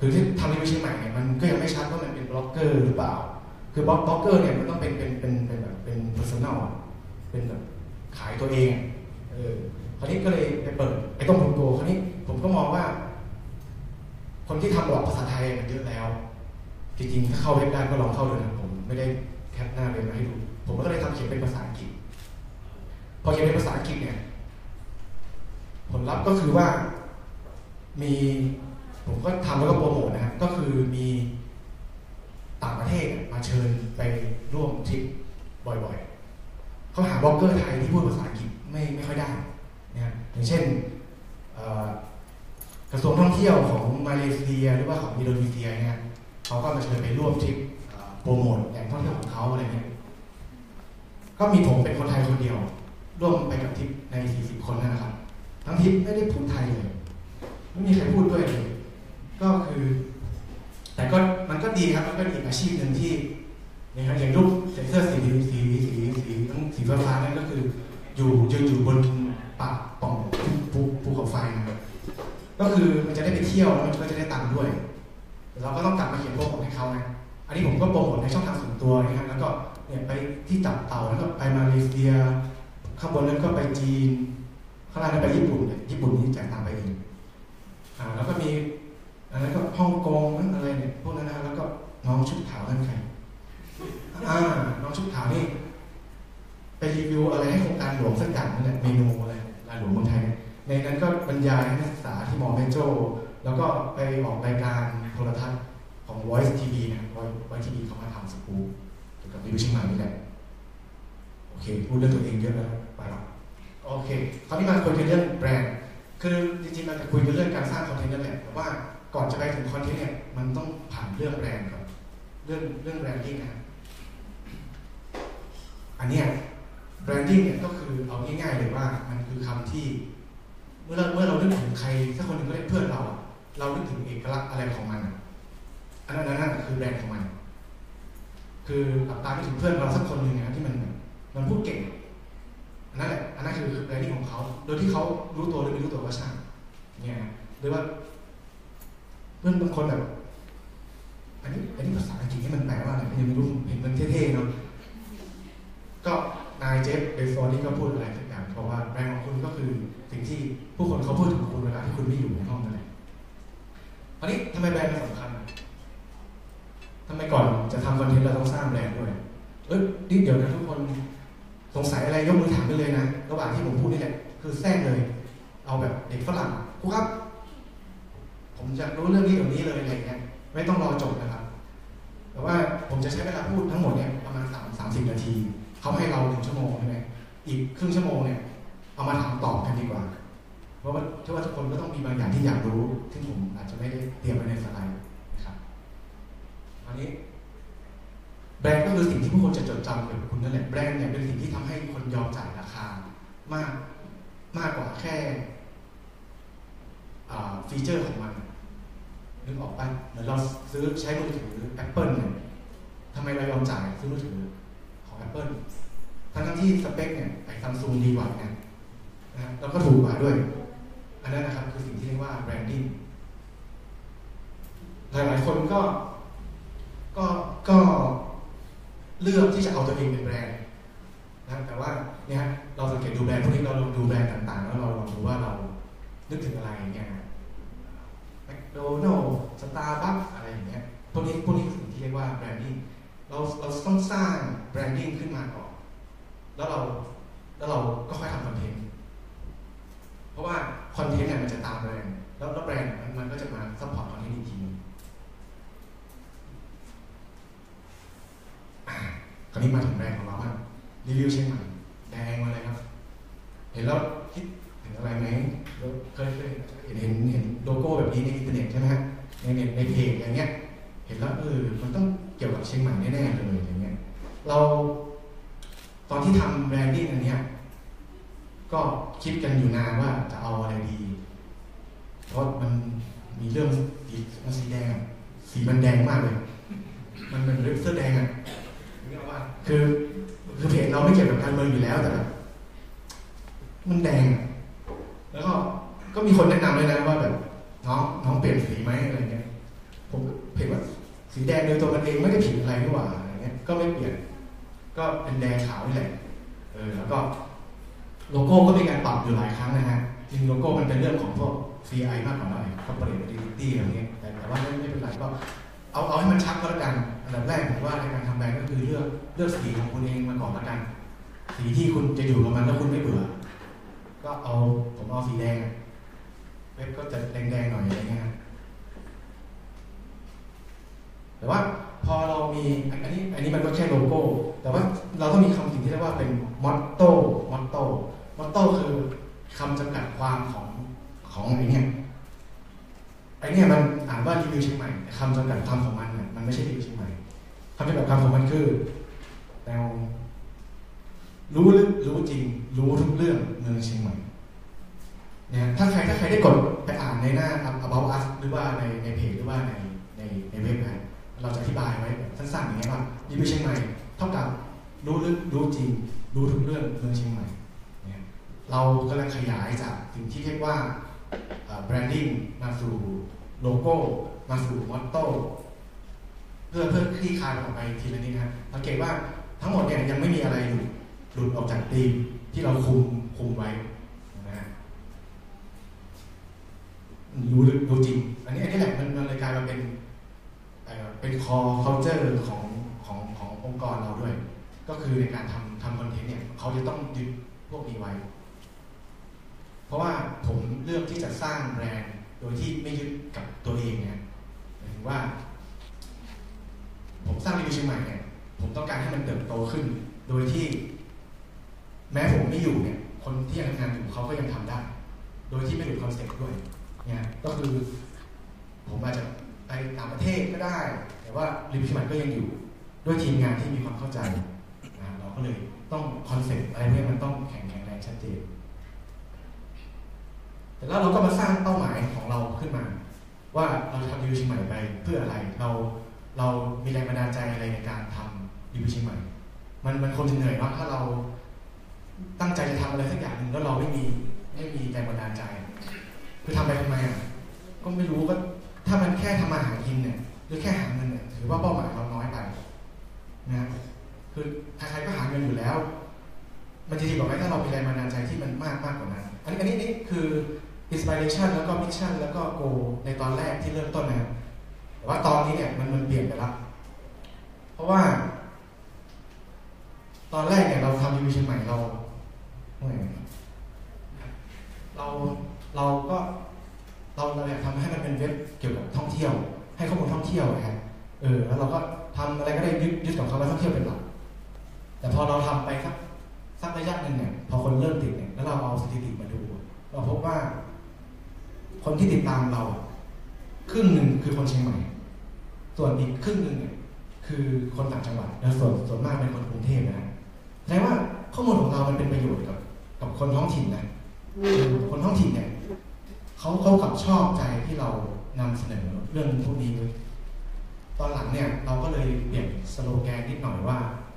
คือที่ทำรีวิวเชียงใหม่เนี่ยมันก็ยังไม่ชัดว่ามันเป็นบล็อกเกอร์หรือเปล่าคือบล็อกบล็อกเกอร์เนี่ยมันต้องเป็นเป็นเป็นเป็นแบบเป็น personal เป็นแบบขายตัวเองเออคราวนี้ก็เลยไปเปิดไอ้ต้มพูโกคราวนี้ผมก็มองว่าคนที่ทำบล็อกภาษาไทยมันเยอะแล้วจริงๆถ้าเข้าเว็บได้ก็ลองเข้าดูนะผมไม่ได้แคปหน้าเว็บมาให้ดูผมก็เลยทำเขียนเป็นภาษาอังกฤษพอเขียนเป็นภาษาอังกฤษเนี่ยผลลัพธ์ก็คือว่ามีผมก็ทำแล้วก็โปรโมทนะครับก็คือมีต่างประเทศมาเชิญไปร่วมทริปบ่อยๆเขาหาบล็อกเกอร์ไทยที่พูดภาษาอังกฤษไม่ไม่ค่อยได้นะอย่างเช่นกระทรวงท่องเที่ยวของมาเลเซียหรือว่าของอินโดนีเซียเนี่ยเขาก็มาเชิญไปร่วมทริปโปรโมทแหล่งท่องเที่ยวของเขาอะไรเงี้ยก็มีผมเป็นคนไทยคนเดียวร่วมไปกับทริปในสี่สิบคนนะครับทั้งทริปไม่ได้พูดไทยเลยไม่มีใครพูดด้วยเลยก็คือแต่ก็มันก็ดีครับมันก็มีอาชีพหนึ่งที่นะครับอย่างรูปใส่เสื้อสีสีสีสีทั้งสีฟ้าๆนั่นก็คืออยู่ยืนอยู่บนปากป่องภูภูเขาไฟนะครับก็คือมันจะได้ไปเที่ยวแล้วมันก็จะได้ตังค์ด้วยเราก็ต้องกลับมาเขียนโปรโมทให้เขาไงอันนี้ผมก็โปรโมทในช่องทางส่วนตัวนะครับแล้วก็เนี่ยไปที่จับเต่าแล้วก็ไปมาเลเซียข้างบนนั้นก็ไปจีนข้างล่างนั้นไปญี่ปุ่นเนี่ยญี่ปุ่นนี่จ่ายตังค์ไปเองอ่าแล้วก็มีอันนั้นก็ฮ่องกงนั่นอะไรเนี่ยพวกนั้นนะแล้วก็น้องชุดขาวนั่นใครอ่าน้องชุดขาวนี่ไปรีวิวอะไรให้โครงการหลวงสักอย่างนั่นแหละเมนูอะไรรายหลวงเมืองไทยในนั้นก็บรรยายให้นักศึกษาที่มอเมโจแล้วก็ไปออกรายการโทรทัศน์ของ Voice ที วี นะ Voice ที วี เขามาทำสกู๊ปเกี่ยวกับรีวิวเชียงใหม่นี่แหละโอเคพูดเรื่องตัวเองเยอะแล้วไปละโอเคคราวนี้มาคุยกันเรื่องแบรนด์คือจริงๆเราจะคุยกันเรื่องการสร้างคอนเทนต์นั่นแหละแต่ว่าก่อนจะไปถึงคอนเทนต์เนี่ยมันต้องผ่านเรื่องแบรนด์ก่อนเรื่องเรื่องแบรนดิ้งนะอันเนี้ยแบรนดิ้งเนี่ยก็คือเอาง่ายๆเลยว่ามันคือคำที่เมื่อเราเมื่อเรานึกถึงใครสักคนหนึ่งก็ได้เพื่อนเราเรานึกถึงเอกลักษณ์อะไรของมันอันนั้นนั่นคือแบรนด์ของมันคือตับตาไปถึงเพื่อนเราสักคนหนึ่งนะที่มันมันพูดเก่งอันนั้นแหละอันนั้นคือแบรนดิ้งของเขาโดยที่เขารู้ตัวหรือไม่รู้ตัวว่าใช่เนี่ยหรือว่าเพื่อนบางคนแบบอันนี้อันนี้ภาษาอังกฤษนี่มันแปลว่าอะไรยังไม่รู้เห็นมันเท่ๆเนาะก็นายเจฟเบโซนี่ก็พูดอะไรสักอย่างเพราะว่าแบรนด์ของคุณก็คือสิ่งที่ผู้คนเขาพูดถึงคุณเวลาที่คุณไม่อยู่ในห้องนั่นแหละคราวนี้ทำไมแบรนด์มันสำคัญทำไมก่อนจะทำคอนเทนต์เราต้องสร้างแบรนด์ด้วยเอ้ยนี่เดี๋ยวนะทุกคนสงสัยอะไรยกมือถามได้เลยนะระหว่างที่ผมพูดนี่แหละคือแทรกเลยเอาแบบเด็กฝรั่งครูครับผมจะรู้เรื่องนี้ตรงนี้เลยอะไรเงี้ยไม่ต้องรอจบนะครับแต่ว่าผมจะใช้เวลาพูดทั้งหมดเนี่ยประมาณสามสามสิบนาทีเขาให้เราหนึ่งชั่วโมงใช่ไหมอีกครึ่งชั่วโมงเนี่ยเอามาถามตอบกันดีกว่าเพราะว่าเชื่อว่าทุกคนก็ต้องมีบางอย่างที่อยากรู้ที่ผมอาจจะไม่ได้เตรียมไว้ในสไลด์นะครับอันนี้แบรนด์ก็คือสิ่งที่ผู้คนจะจดจำเกี่ยวกับคุณนั่นแหละแบรนด์เนี่ยเป็นสิ่งที่ทำให้คนยอมจ่ายราคามากมากกว่าแค่ฟีเจอร์ของมันนึกออกป่ะเหมือนเราซื้อใช้มือถือ Apple เนี่ยทำไมเรายอมจ่ายซื้อมือถือของ Apple ทั้งที่สเปคเนี่ยไอ้ Samsung ดีกว่าเนี่ยนะแล้วก็ถูกกว่าด้วยอันนั้นนะครับคือสิ่งที่เรียกว่าแบรนดิ้งหลายๆคนก็ก็ก็เลือกที่จะเอาตัวเองเป็นแบรนด์นะแต่ว่าเนี่ยเราสังเกตดูแบรนด์พวกนี้เราลองดูแบรนด์ต่างๆแล้วเราลองดูว่าเรานึกถึงอะไรเนี่ยแมคโดนัลด์สตาร์บัคอะไรอย่างเงี้ยพวกนี้พวกนี้คือสิ่งที่เรียกว่าแบรนดิ้งเราเราต้องสร้างแบรนดิ้งขึ้นมาก่อนแล้วเราแล้วเราก็ค่อยทำคอนเทนต์เพราะว่าคอนเทนต์เนี่ยมันจะตามแบรนด์แล้วแล้วแบรนด์มันก็จะมาซัพพอร์ตคอนเทนต์อีกทีนึงคราวนี้มาถึงแบรนด์ของเราบ้างรีวิวเชียงใหม่แดงมาเลยครับเห็นแล้วคิดถึงอะไรไหมเคยเคยเห็นเห็นเห็นโลโก้แบบนี้ในอินเทอร์เน็ตใช่ไหมฮะในเน็ตในเพจอย่างเงี้ยเห็นแล้วเออมันต้องเกี่ยวกับเชียงใหม่แน่ๆเลยอย่างเงี้ยเราตอนที่ทำแบรนดิ้งอันเนี้ยก็คิดกันอยู่นานว่าจะเอาอะไรดีเพราะมันมีเรื่องสีมันสีแดงสีมันแดงมากเลยมันเป็นเรื่องเสื้อแดงอ่ะคือคือเพจเราไม่เกี่ยวกับการเมืองอยู่แล้วแต่แบบมันแดงแล้วก็ก็มีคนแนะนำเลยนะว่าแบบน้องน้องเปลี่ยนสีไหมอะไรเงี้ยเพจว่าสีแดงโดยตัวมันเองไม่ได้ผิดอะไรนี่หว่าอะไรเงี้ยก็ไม่เปลี่ยนก็เป็นแดงขาวนี่แหละเออแล้วก็โลโก้ก็มีการปรับอยู่หลายครั้งนะฮะจริงโลโก้มันเป็นเรื่องของพวก ซี ไอ มากกว่าหน่อย Corporate Identity อะไรเงี้ยแต่แต่ว่าไม่ไม่เป็นไรก็เอาเอาให้มันชัดก็แล้วกันอันดับแรกผมว่าในการทำแบรนด์ก็คือเลือกเลือกสีของคุณเองมาก่อนแล้วกันสีที่คุณจะอยู่กับมันแล้วคุณไม่เบื่อก็เอาผมเอาสีแดงเว็บก็จะแดงๆหน่อยอะไรเงี้ยแต่ว่าพอเรามีอันนี้อันนี้มันก็แค่โลโก้แต่ว่าเราต้องมีคำสิ่งที่เรียกว่าเป็นมอตโต้มอตโต้มอตโต้คือคำจำกัดความของของไอ้เนี่ยไอ้เนี่ยมันอ่านว่ารีวิวเชียงใหม่คำจำกัดความของมันเนี่ยมันไม่ใช่รีวิวเชียงใหม่คำจำกัดความของมันคือแนวรู้ลึกรู้จริงรู้ทุกเรื่องเมืองเชียงใหม่เนี่ยถ้าใครถ้าใครได้กดไปอ่านในหน้า about us หรือว่าในในเพจหรือว่าในในในเว็บนะเราจะอธิบายไว้สั้นๆอย่างเงี้ยว่ารีวิวเชียงใหม่เท่ากับรู้ลึกรู้จริงรู้ทุกเรื่องเมืองเชียงใหม่เนี่ยเรากำลังขยายจากสิ่งที่เรียกว่าแบรนดิ้งมาสู่โลโก้มาสู่มอตโต้เพื่อเพื่อคลี่คลายมันออกไปทีละนิดนะสังเกตว่าทั้งหมดเนี่ยยังไม่มีอะไรหลุดหลุดออกจากธีมที่เราคุมคุมไว้นะฮะรู้ลึกรู้จริงอันนี้อันนี้แหละมันมันเลยกลายมาเป็นเป็น core culture ของของขององค์กรเราด้วยก็คือในการทำทำคอนเทนต์เนี่ยเขาจะต้องยึดพวกนี้ไว้เพราะว่าผมเลือกที่จะสร้างแบรนด์โดยที่ไม่ยึดกับตัวเองนะหมายถึงว่าผมสร้างรีวิวเชียงใหม่เนี่ยผมต้องการให้มันเติบโตขึ้นโดยที่แม้ผมไม่อยู่เนี่ยคนที่ยังทำงานอยู่เขาก็ยังทำได้โดยที่ไม่หลุดคอนเซ็ปต์ด้วยเนี่ยก็คือผมอาจจะไปต่างประเทศก็ได้แต่ว่ารีวิวเชียงใหม่ก็ยังอยู่ด้วยทีมงานที่มีความเข้าใจนะเราก็เลยต้องคอนเซ็ปต์อะไรเนี่ยมันต้องแข็งแข็งแรงชัดเจนแต่แล้วเราก็มาสร้างเป้าหมายของเราขึ้นมาว่าเราจะทำรีวิวเชียงใหม่ไปเพื่ออะไรเราเรามีแรงบันดาลใจอะไรในการทำรีวิวเชียงใหม่มันมันคงจะเหนื่อยเนาะถ้าเราตั้งใจจะทำอะไรสักอย่างหนึ่งแล้วเราไม่มีไม่มีแรงบันดาลใจคือทำไปทำไมอ่ะก็ไม่รู้ก็ถ้ามันแค่ทำมาหากินเนี่ยหรือแค่หาเงินเนี่ยถือว่าเป้าหมายเราน้อยไปนะคือใครๆก็หาเงินอยู่แล้วมันจะดีกว่าไหมถ้าเรามีแรงบันดาลใจที่มันมากมากกว่านั้นอันนี้อันนี้นี่คือ inspiration แล้วก็ mission แล้วก็ goal ในตอนแรกที่เริ่มต้นนะครับแต่ว่าตอนนี้เนี่ยมันมันเปลี่ยนไปแล้วเพราะว่าตอนแรกเนี่ยเราทำรีวิวเชียงใหม่เราเราเราก็เราเราอยากทำให้มันเป็นเว็บเกี่ยวกับท่องเที่ยวให้ข้อมูลท่องเที่ยวนะครับเออแล้วเราก็ทำอะไรก็ได้ยึดยึดกับคำว่าท่องเที่ยวเป็นหลักแต่พอเราทำไปสักสักระยะหนึ่งเนี่ยพอคนเริ่มติดเนี่ยแล้วเราเอาสถิติมาดูเราพบว่าคนที่ติดตามเราครึ่งหนึ่งคือคนเชียงใหม่ส่วนอีกครึ่งหนึ่งเนี่ยคือคนต่างจังหวัดแล้วส่วนส่วนมากเป็นคนกรุงเทพนะแสดงว่าข้อมูลของเรามันเป็นประโยชน์กับกับคนท้องถิ่นนะคนท้องถิ่นเนี่ยเขาเขากับชอบใจที่เรานำเสนอเรื่องพวกนี้ตอนหลังเนี่ยเราก็เลยเปลี่ยนสโลแกนนิดหน่อยว่า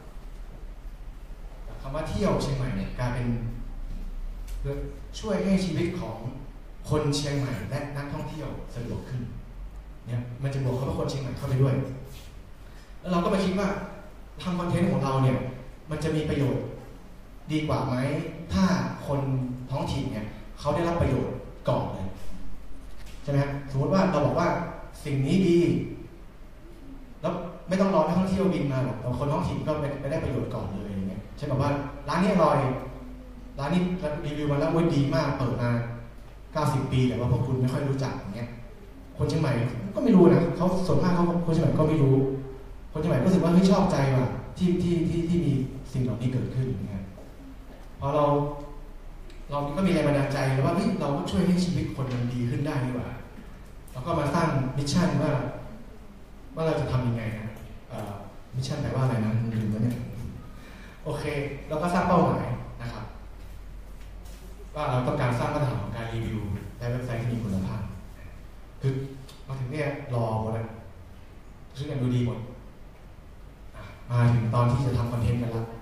คำว่าเที่ยวเชียงใหม่เนี่ยกลายเป็นช่วยให้ชีวิตของคนเชียงใหม่และนักท่องเที่ยวสะดวกขึ้นเนี่ยมันจะบวกคำว่าคนเชียงใหม่เข้าไปด้วยแล้วเราก็มาคิดว่าทำคอนเทนต์ของเราเนี่ยมันจะมีประโยชน์ดีกว่าไหมถ้าคนท้องถิ่นเนี่ยเขาได้รับประโยชน์ก่อนเลยใช่ไหมสมมติว่าเราบอกว่าสิ่งนี้ดีแล้วไม่ต้องรอนักท่องเที่ยวบินมาหรอกแต่คนท้องถิ่นก็ไปได้ประโยชน์ก่อนเลยอย่างเงี้ยเช่นแบบว่าร้านนี้อร่อยร้านนี้รีวิวมาแล้วว่าดีมากเปิดมาเก้าสิบปีแต่ว่าพวกคุณไม่ค่อยรู้จักอย่างเงี้ยคนเชียงใหม่ก็ไม่รู้นะเขาส่วนมากเขาคนเชียงใหม่ก็ไม่รู้คนเชียงใหม่ก็รู้สึกว่าเฮ้ยชอบใจว่ะที่ที่ที่ที่มีสิ่งเหล่านี้เกิดขึ้นอย่างเงี้ยพอเราเราก็มีแรงบันดาลใจแล้วว่าเฮ้ยเราก็ช่วยให้ชีวิตคนมันดีขึ้นได้ดีกว่าเราก็มาสร้างมิชชั่นว่าว่าเราจะทำยังไงนะมิชชั่นแปลว่าอะไรนะลืมแล้วเนี่ยโอเคเราก็สร้างเป้าหมายนะครับว่าเราต้องการสร้างมาตรฐานของการรีวิวและเว็บไซต์ที่มีคุณภาพคือมาถึงเนี่ยรอหมดแล้วซึ่งยังดูดีหมดมาถึงตอนที่จะทำคอนเทนต์กันแล้ว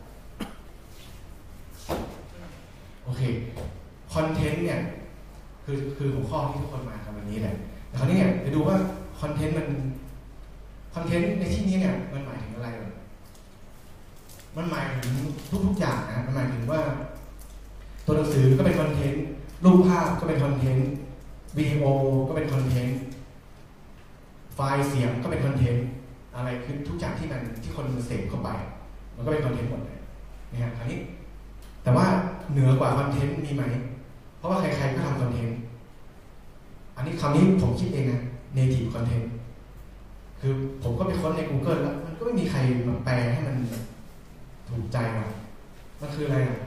โอเคคอนเทนต์เนี่ยคือคือหัวข้อที่ทุกคนมากันวันนี้แหละแต่คราวนี้เนี่ยไปดูว่าคอนเทนต์มันคอนเทนต์ในที่นี้เนี่ยมันหมายถึงอะไรมันหมายถึงทุกๆอย่างนะมันหมายถึงว่าตัวหนังสือก็เป็นคอนเทนต์รูปภาพก็เป็นคอนเทนต์วิดีโอก็เป็นคอนเทนต์ไฟล์เสียงก็เป็นคอนเทนต์อะไรคือทุกอย่างที่มันที่คนเสพเข้าไปมันก็เป็นคอนเทนต์หมดเลยนะฮะคราวนี้แต่ว่าเหนือกว่าคอนเทนต์มีไหมเพราะว่าใครๆก็ทำคอนเทนต์อันนี้คำนี้ผมคิดเองนะ native content คือผมก็ไปค้นใน Google แล้วมันก็ไม่มีใครมาแปลให้มันถูกใจมันมันคืออะไรอ่ะ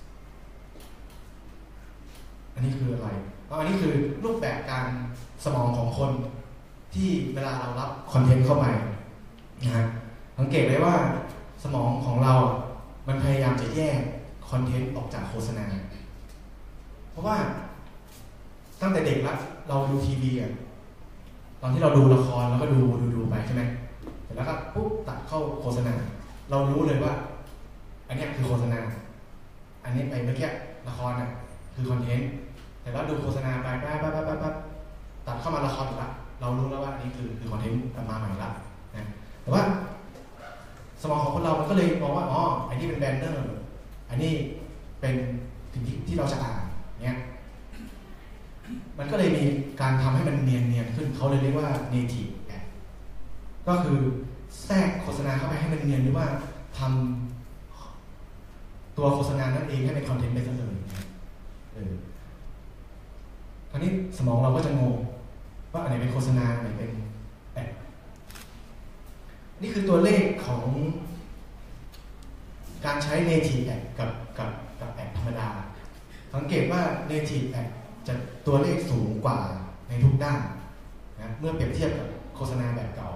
อันนี้คืออะไรอันนี้คือรูปแบบการสมองของคนที่เวลาเรารับคอนเทนต์เข้าไปนะฮะสังเกตได้ว่าสมองของเรามันพยายามจะแยกคอนเทนต์ออกจากโฆษณาเพราะว่าตั้งแต่เด็กแล้วเราดูทีวีอ่ะตอนที่เราดูละครแล้วก็ดูดูดูไปใช่ไหมเสร็จแล้วก็ปุ๊บตัดเข้าโฆษณาเรารู้เลยว่าอันนี้คือโฆษณาอันนี้ไปเมื่อกี้ละครน่ะคือคอนเทนต์แต่แล้วดูโฆษณาไปไปไปไปไปตัดเข้ามาละครอีกละเรารู้แล้วว่าอันนี้คือคือคอนเทนต์มาใหม่ละนะแต่ว่าสมองของคนเรามันก็เลยมองว่าอ๋ออันนี้เป็นแบนเนอร์อันนี้เป็นสิ่งที่ที่เราจะอ่านเนี้ยมันก็เลยมีการทำให้มันเนียนเนียนขึ้นเขาเลยเรียกว่า native ad ก็คือแทรกโฆษณาเข้าไปให้มันเนียนหรือว่าทำตัวโฆษณานั่นเองให้เป็นคอนเทนต์ไปซะเลยเออคราวนี้สมองเราก็จะงงว่าอันไหนเป็นโฆษณาอันไหนเป็นแอดนี่คือตัวเลขของการใช้ native ad กับกับกับแอดธรรมดาสังเกตว่า native ad จะตัวเลขสูงกว่าในทุกด้านนะเมื่อเปรียบเทียบกับโฆษณาแบบเก่า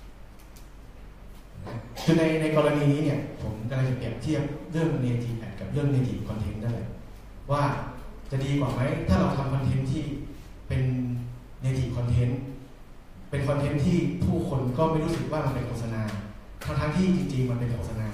นะคือในในกรณีนี้เนี่ยผมกำลังจะเปรียบเทียบเรื่อง native ad กับเรื่อง native content นั่นแหละว่าจะดีกว่าไหมถ้าเราทำคอนเทนต์ที่เป็น native content เป็นคอนเทนต์ที่ผู้คนก็ไม่รู้สึกว่ามันเป็นโฆษณาทั้งๆที่จริงๆมันเป็นโฆษณา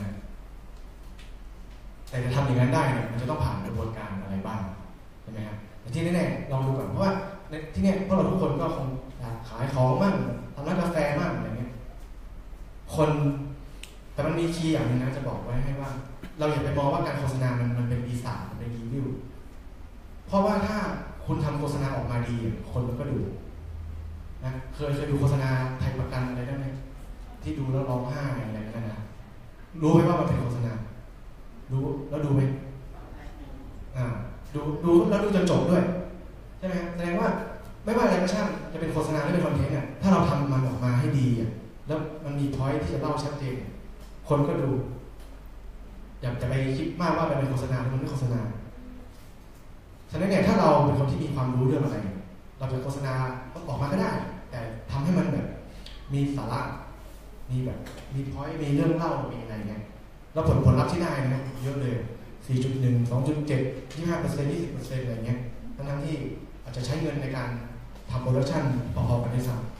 แต่จะทำอย่างนั้นได้เนี่ยมันจะต้องผ่านกระบวนการอะไรบ้างใช่ไหมครับแต่ที่แน่ๆลองดูก่อนเพราะว่าในที่เนี่ยพวกเราทุกคนก็คงขายของมั่งทำร้านกาแฟมั่งอะไรเงี้ยคนแต่มันมีคีย์อย่างนึงนะจะบอกไว้ให้ว่าเราอย่าไปมองว่าการโฆษณามันมันเป็นปีศาจมันเป็นอีวิลเพราะว่าถ้าคุณทำโฆษณาออกมาดีคนมันก็ดูนะเคยเคยดูโฆษณาไทยประกันอะไรได้ไหมที่ดูแล้วร้องไห้อะไรนั่นนะรู้ไหมว่ามันเป็นโฆษณารู้แล้วดูไหมอ่าดูดูแล้วดูจนจบด้วยใช่ไหมแสดงว่าไม่ว่าอะไรก็ช่างจะเป็นโฆษณาหรือเป็นคอนเทนต์เนี่ยถ้าเราทำมันออกมาให้ดีอ่ะแล้วมันมีพอยท์ที่จะเล่าชัดเจนคนก็ดูอย่าจะไปคิดมากว่ามันเป็นโฆษณาหรือมันไม่โฆษณาฉะนั้นเนี่ยถ้าเราเป็นคนที่มีความรู้เรื่องอะไรเราจะโฆษณาออกมาก็ได้แต่ทำให้มันแบบมีสาระมีแบบมีพอยต์มีเรื่องเล่ามีอะไรเงี้ยแล้วผลผลลัพธ์ที่ได้นะเยอะเลย สี่จุดหนึ่ง สองจุดเจ็ด ยี่สิบห้าเปอร์เซ็นต์ ยี่สิบเปอร์เซ็นต์ อะไรเงี้ยทั้งที่อาจจะใช้เงินในการทำโปรดักชันพอๆกันได้ซ้ำ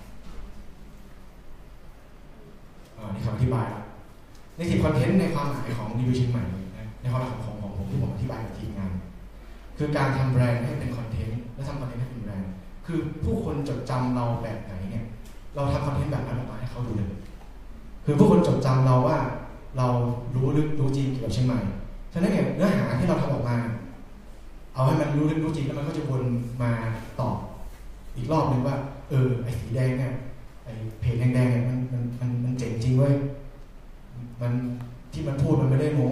อ่านี่คำอธิบายละในทีมคอนเทนต์ในความหมายของดิวิชั่นใหม่ในความหมายของของผมที่ผมอธิบายกับทีมงานคือการทำแบรนด์ให้เป็นคอนเทนต์และทำคอนเทนต์ให้เป็นแบรนด์คือผู้คนจดจำเราแบบไหนเนี่ยเราทำคอนเทนต์แบบนั้นออกมาให้เขาดูเลยคือผู้คนจดจำเราว่าเรารู้ลึกรู้จริงเกี่ยวกับเชียงใหม่ฉะนั้นเนี่ยเนื้อหาที่เราทำออกมาเอาให้มันรู้ลึกรู้จริงแล้วมันก็จะวนมาตอบอีกรอบหนึ่งว่าเออไอ้สีแดงเนี่ยไอ้เพจแดงๆเนี่ยมันมันมันมันเจ๋งจริงเว้ยมันที่มันพูดมันไม่ได้โม้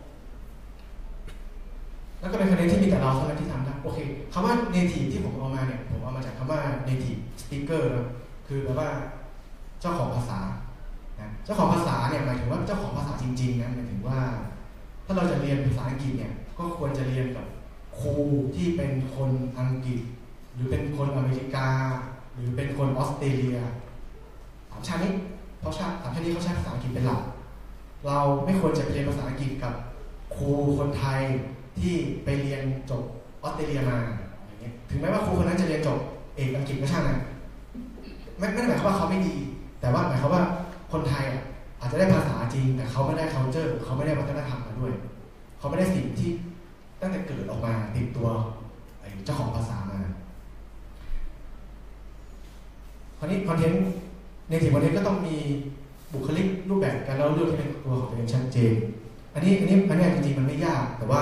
แล้วก็เป็นคอนเทนต์ที่มีแต่เราเท่านั้นที่ทำได้โอเคคำว่า native ที่ผมเอามาเนี่ยผมเอามาจากคำว่า native speaker นะคือแปลว่าเจ้าของภาษานะเจ้าของภาษาเนี่ยหมายถึงว่าเจ้าของภาษาจริงๆนะหมายถึงว่าถ้าเราจะเรียนภาษาอังกฤษเนี่ยก็ควรจะเรียนกับครูที่เป็นคนอังกฤษหรือเป็นคนอเมริกาหรือเป็นคนออสเตรเลียสามชาตินี้เพราะชาติสามชาตินี้เขาใช้ภาษาอังกฤษเป็นหลักเราไม่ควรจะเรียนภาษาอังกฤษกับครูคนไทยที่ไปเรียนจบออสเตรเลียมาอย่างเงี้ยถึงแม้ว่าครูคนนั้นจะเรียนจบเอกอังกฤษก็ช่างนะไม่ไม่ได้หมายความว่าเขาไม่ดีแต่ว่าหมายความว่าคนไทยอ่ะอาจจะได้ภาษาจริงแต่เขาไม่ได้ culture เขาไม่ได้วัฒนธรรมมาด้วยเขาไม่ได้สิ่งที่ตั้งแต่เกิดออกมาติดตัวไอ้เจ้าของภาษามาคราวนี้คอนเทนต์ในทีมคอนเทนต์ก็ต้องมีบุคลิกรูปแบบการเล่าเรื่องที่เป็นตัวของตัวเองชัดเจนอันนี้อันนี้อันนี้จริงๆมันไม่ยากแต่ว่า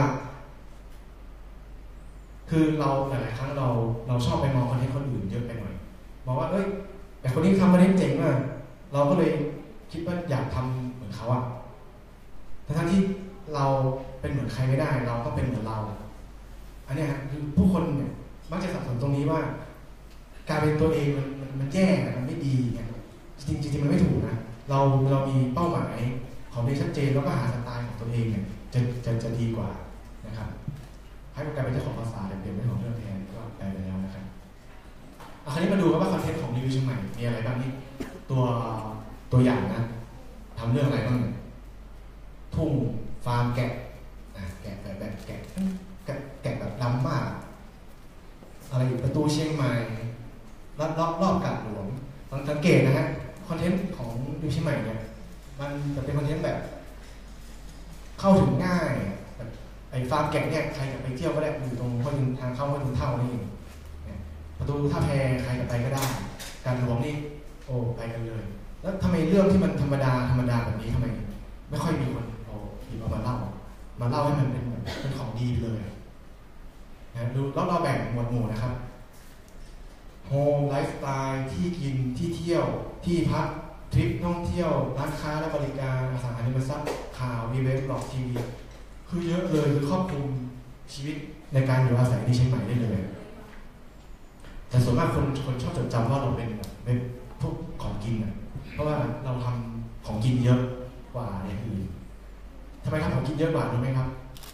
คือเราหลายๆครั้งเราเราชอบไปมองคอนเทนต์คนอื่นเยอะไปหน่อยมองว่าเอ้ยแต่คนนี้ทำคอนเทนต์เจ๋งมากเราก็เลยคิดว่าอยากทำเหมือนเขาอะทั้งที่เราเป็นเหมือนใครไม่ได้เราก็เป็นเหมือนเราอันนี้คือผู้คนเนี่ยมักจะสับสนตรงนี้ว่าการเป็นตัวเองมันมันมันแย่มันไม่ดีเนี่ยจริงจริงมันไม่ถูกนะเราเรามีเป้าหมายของตัวเองชัดเจนแล้วก็หาสไตล์ของตัวเองเนี่ยจะจะจะดีกว่านะครับให้การเป็นเจ้าของภาษาเด่นๆเป็นของเรื่องแทนก็แปลไปแล้วนะครับคราวนี้มาดูกันว่าคอนเทนต์ของรีวิวเชียงใหม่มีอะไรบ้างนี่ตัวตัวอย่างนะทำเรื่องอะไรบ้างเนี่ยทุ่งฟาร์มแกะแกะแบบแบบแกะแกะแกะแบบดำมากอะไรอยู่ประตูเชียงใหม่รอบรอบรอบกาดหลวงต้องสังเกตนะฮะคอนเทนต์ของรีวิวเชียงใหม่เนี่ยมันจะเป็นคอนเทนต์แบบเข้าถึงง่ายแบบไอ้ฟาร์มแกะเนี่ยใครจะไปเที่ยวก็ได้อยู่ตรงห้วยทางเข้าห้วยถึงเท่านี่ประตูท่าแพใครจะไปก็ได้การหลวงนี่โอ้ไปกันเลยแล้วทำไมเรื่องที่มันธรรมดาธรรมดาแบบนี้ทำไมไม่ค่อยมีคนเอาหยิบเอามาเล่ามาเล่าให้มันเป็นเป็นของดีเลยนะดูแล้วเราแบ่งหมวดหมู่นะครับโฮมไลฟ์สไตล์ที่กินที่เที่ยวที่พักทริปท่องเที่ยวร้านค้าและบริการอสังหาริมทรัพย์ข่าวอีเวนต์บล็อกทีวีคือเยอะเลยคือครอบคลุมชีวิตในการอยู่อาศัยในเชียงใหม่ได้เลยแต่ส่วนมากคนคนชอบจดจำว่าเราเป็นแบบเป็นพวกของกินอ่ะเพราะว่าเราทำของกินเยอะกว่าอย่างอื่นทำไมทำของกินเยอะกว่ารู้ไหมครับ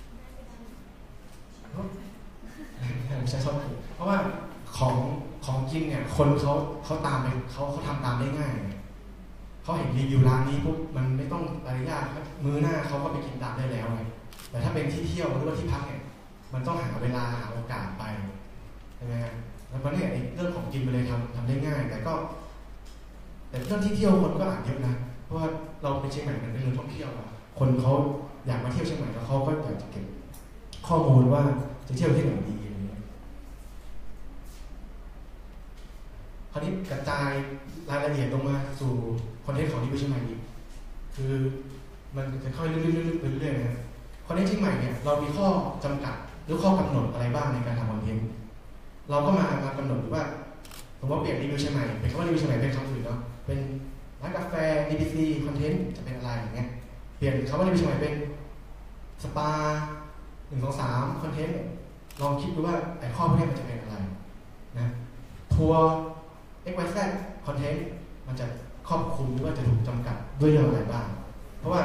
ไม่ใช่ชอบเพราะว่าของของกินเนี่ยคนเขาเขาตามไปเขาเขาทำตามได้ง่ายเขาเห็นรีวิวร้านนี้ปุ๊บมันไม่ต้องอะไรยากมื้อหน้าเขาก็ไปกินตามได้แล้วไงแต่ถ้าเป็นที่เที่ยวหรือว่าที่พักเนี่ยมันต้องหาเวลาหาโอกาสไปใช่ไหมฮะแล้วมันเนี่ยเรื่องของกินไปเลยทำทำได้ง่ายแต่ก็แต่เรื่องที่เที่ยวคนก็อ่านเยอะนะเพราะว่าเราไปเชียงใหม่มันเป็นเรื่องท่องเที่ยวอะคนเขาอยากมาเที่ยวเชียงใหม่แล้วเขาก็อยากจะเก็บข้อมูลว่าจะเที่ยวที่ไหนดีอะไรเงี้ยคราวนี้กระจายรายละเอียดลงมาสู่คอนเทนต์ของรีวิวเชียงใหม่อีกคือมันจะค่อยเรื่อยๆไปเรื่อยๆนะคอนเทนต์เชียงใหม่เนี่ยเรามีข้อจำกัดหรือข้อกำหนดอะไรบ้างในการทำคอนเทนต์เราก็มามากำหนดว่าผมว่าเปลี่ยนรีวิวเชียงใหม่เป็นคำว่ารีวิวเชียงใหม่เป็นคำอื่นเนาะเป็นร้านกาแฟ ดี บี ซี คอนเทนต์จะเป็นอะไรอย่างเงี้ยเปลี่ยนคำว่ารีวิวเชียงใหม่เป็นสปาหนึ่งสองสามคอนเทนต์ลองคิดดูว่าไอ้ข้อพวกนี้มันจะเป็นอะไรนะทัวร์ เอ็กซ์ วาย แซด คอนเทนต์มันจะครอบคลุมหรือว่าจะถูกจำกัดด้วยเรื่องอะไรบ้างเพราะว่า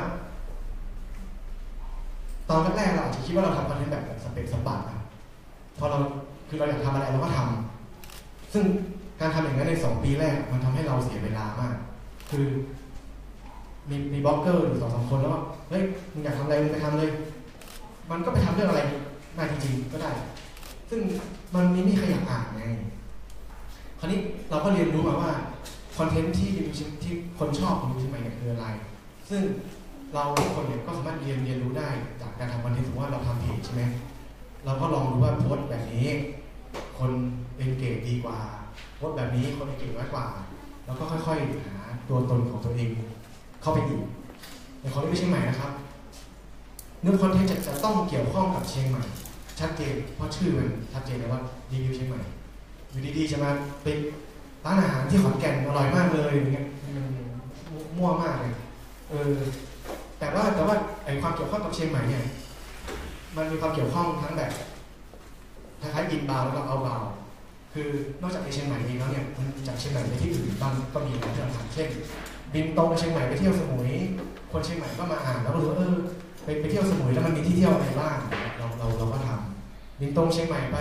ตอนแรกๆเราอาจจะคิดว่าเราทำคอนเทนต์แบบสเปกสปาร์นะพอเราคือเราอยากทำอะไรเราก็ทำซึ่งการทำอย่างนั้นในสองปีแรกมันทำให้เราเสียเวลามากคือมีมีบล็อกเกอร์อยู่สองสามคนแล้วว่าเฮ้ยมึงอยากทำอะไรมึงไปทำเลยมันก็ไปทำเรื่องอะไรได้จริงๆก็ได้ซึ่งมันไม่มีใครอยากอ่านไงคราวนี้เราก็เรียนรู้มาว่าคอนเทนต์ที่ที่คนชอบรีวิวเชียงใหม่เนี่ยคืออะไรซึ่งเราทุกคนเนี่ยก็สามารถเรียนเรียนรู้ได้จากการทำคอนเทนต์สมมติว่าเราทำเพจใช่ไหมเราก็ลองดูว่าโพสต์แบบนี้คนเอนเกจดีกว่าโพสต์แบบนี้คนเอนเกจน้อยกว่าแล้วก็ค่อยๆหาตัวตนของตัวเองเข้าไปอีกในคอนเทนต์เชียงใหม่นะครับเนื้อคอนเทนต์จะต้องเกี่ยวข้องกับเชียงใหม่ชัดเจนเพราะชื่อมันชัดเจนเลยว่ารีวิวเชียงใหม่อยู่ดีๆจะมาเป็นร้านอาหารที่ขอนแก่นอร่อยมากเลยอย่างเงี้ยมันมั่วมากเลยเออแต่ว่าแต่ว่าไอความเกี่ยวข้องกับเชียงใหม่เนี่ยมันมีความเกี่ยวข้องทั้งแบบคล้ายๆอินบาวแล้วก็เอาบาวคือนอกจากในเชียงใหม่เองแล้วเนี่ยมันจากเชียงใหม่ไปที่อื่นบ้างก็มีหลายที่ทำเช่นบินตรงไปเชียงใหม่ไปเที่ยวสมุยคนเชียงใหม่ก็มาอ่านแล้วก็รู้เออไปไปเที่ยวสมุยแล้วมันมีที่เที่ยวอะไรบ้างเราเราเราก็ทำบินตรงเชียงใหม่ไป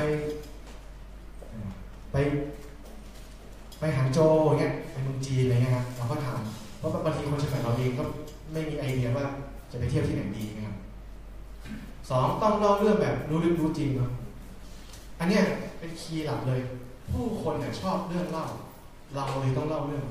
ไปไปหางโจวอย่างเงี้ยไปเมืองจีนอะไรเงี้ยครับเราก็ทำเพราะบางทีคนเชียงใหม่เราเองก็ไม่มีไอเดียว่าจะไปเที่ยวที่ไหนดีนะครับสองต้องเล่าเรื่องแบบรู้ลึกรู้จริงเนาะอันเนี้ยเป็นคีย์หลักเลยผู้คนเนี่ยชอบเรื่องเล่าเราเลยต้องเล่าเรื่อง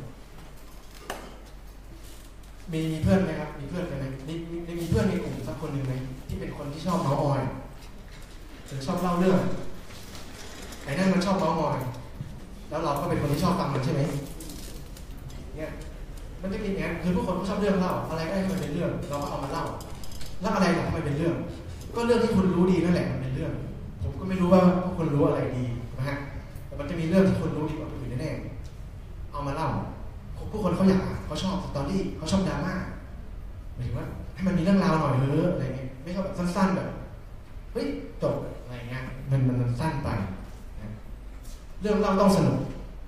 มีมีเพื่อนไหมครับมีเพื่อนกันไหมมีมีมีเพื่อนในกลุ่มสักคนหนึ่งไหมที่เป็นคนที่ชอบเมาส์มอยหรือชอบเล่าเรื่องไอ้นั่นมันชอบเมาส์มอยแล้วเราก็เป็นคนที่ชอบฟังมันใช่ไหมเนี่ยมันจะเป็นอย่างนี้คือผู้คนก็ชอบเรื่องเล่าอะไรก็ให้มันเป็นเรื่องเราก็เอามาเล่าแล้วอะไรล่ะทำไมเป็นเรื่อง ก็เรื่องที่คุณรู้ดีนั่นแหละมันเป็นเรื่องผมก็ไม่รู้ว่าพวกคุณรู้อะไรดีนะฮะแต่มันจะมีเรื่องที่คุณรู้ดีกว่าคนอื่นแน่ๆเอามาเล่าผู้คนเขาอยากอ่านเขาชอบสตอรี่เขาชอบดราม่าหมายถึงว่าให้มันมีเรื่องราวหน่อยเถอะอะไรเงี้ยไม่ใช่แบบสั้นๆแบบเฮ้ยจบอะไรเงี้ยมันมันสั้นไปนะเรื่องเล่าต้องสนุก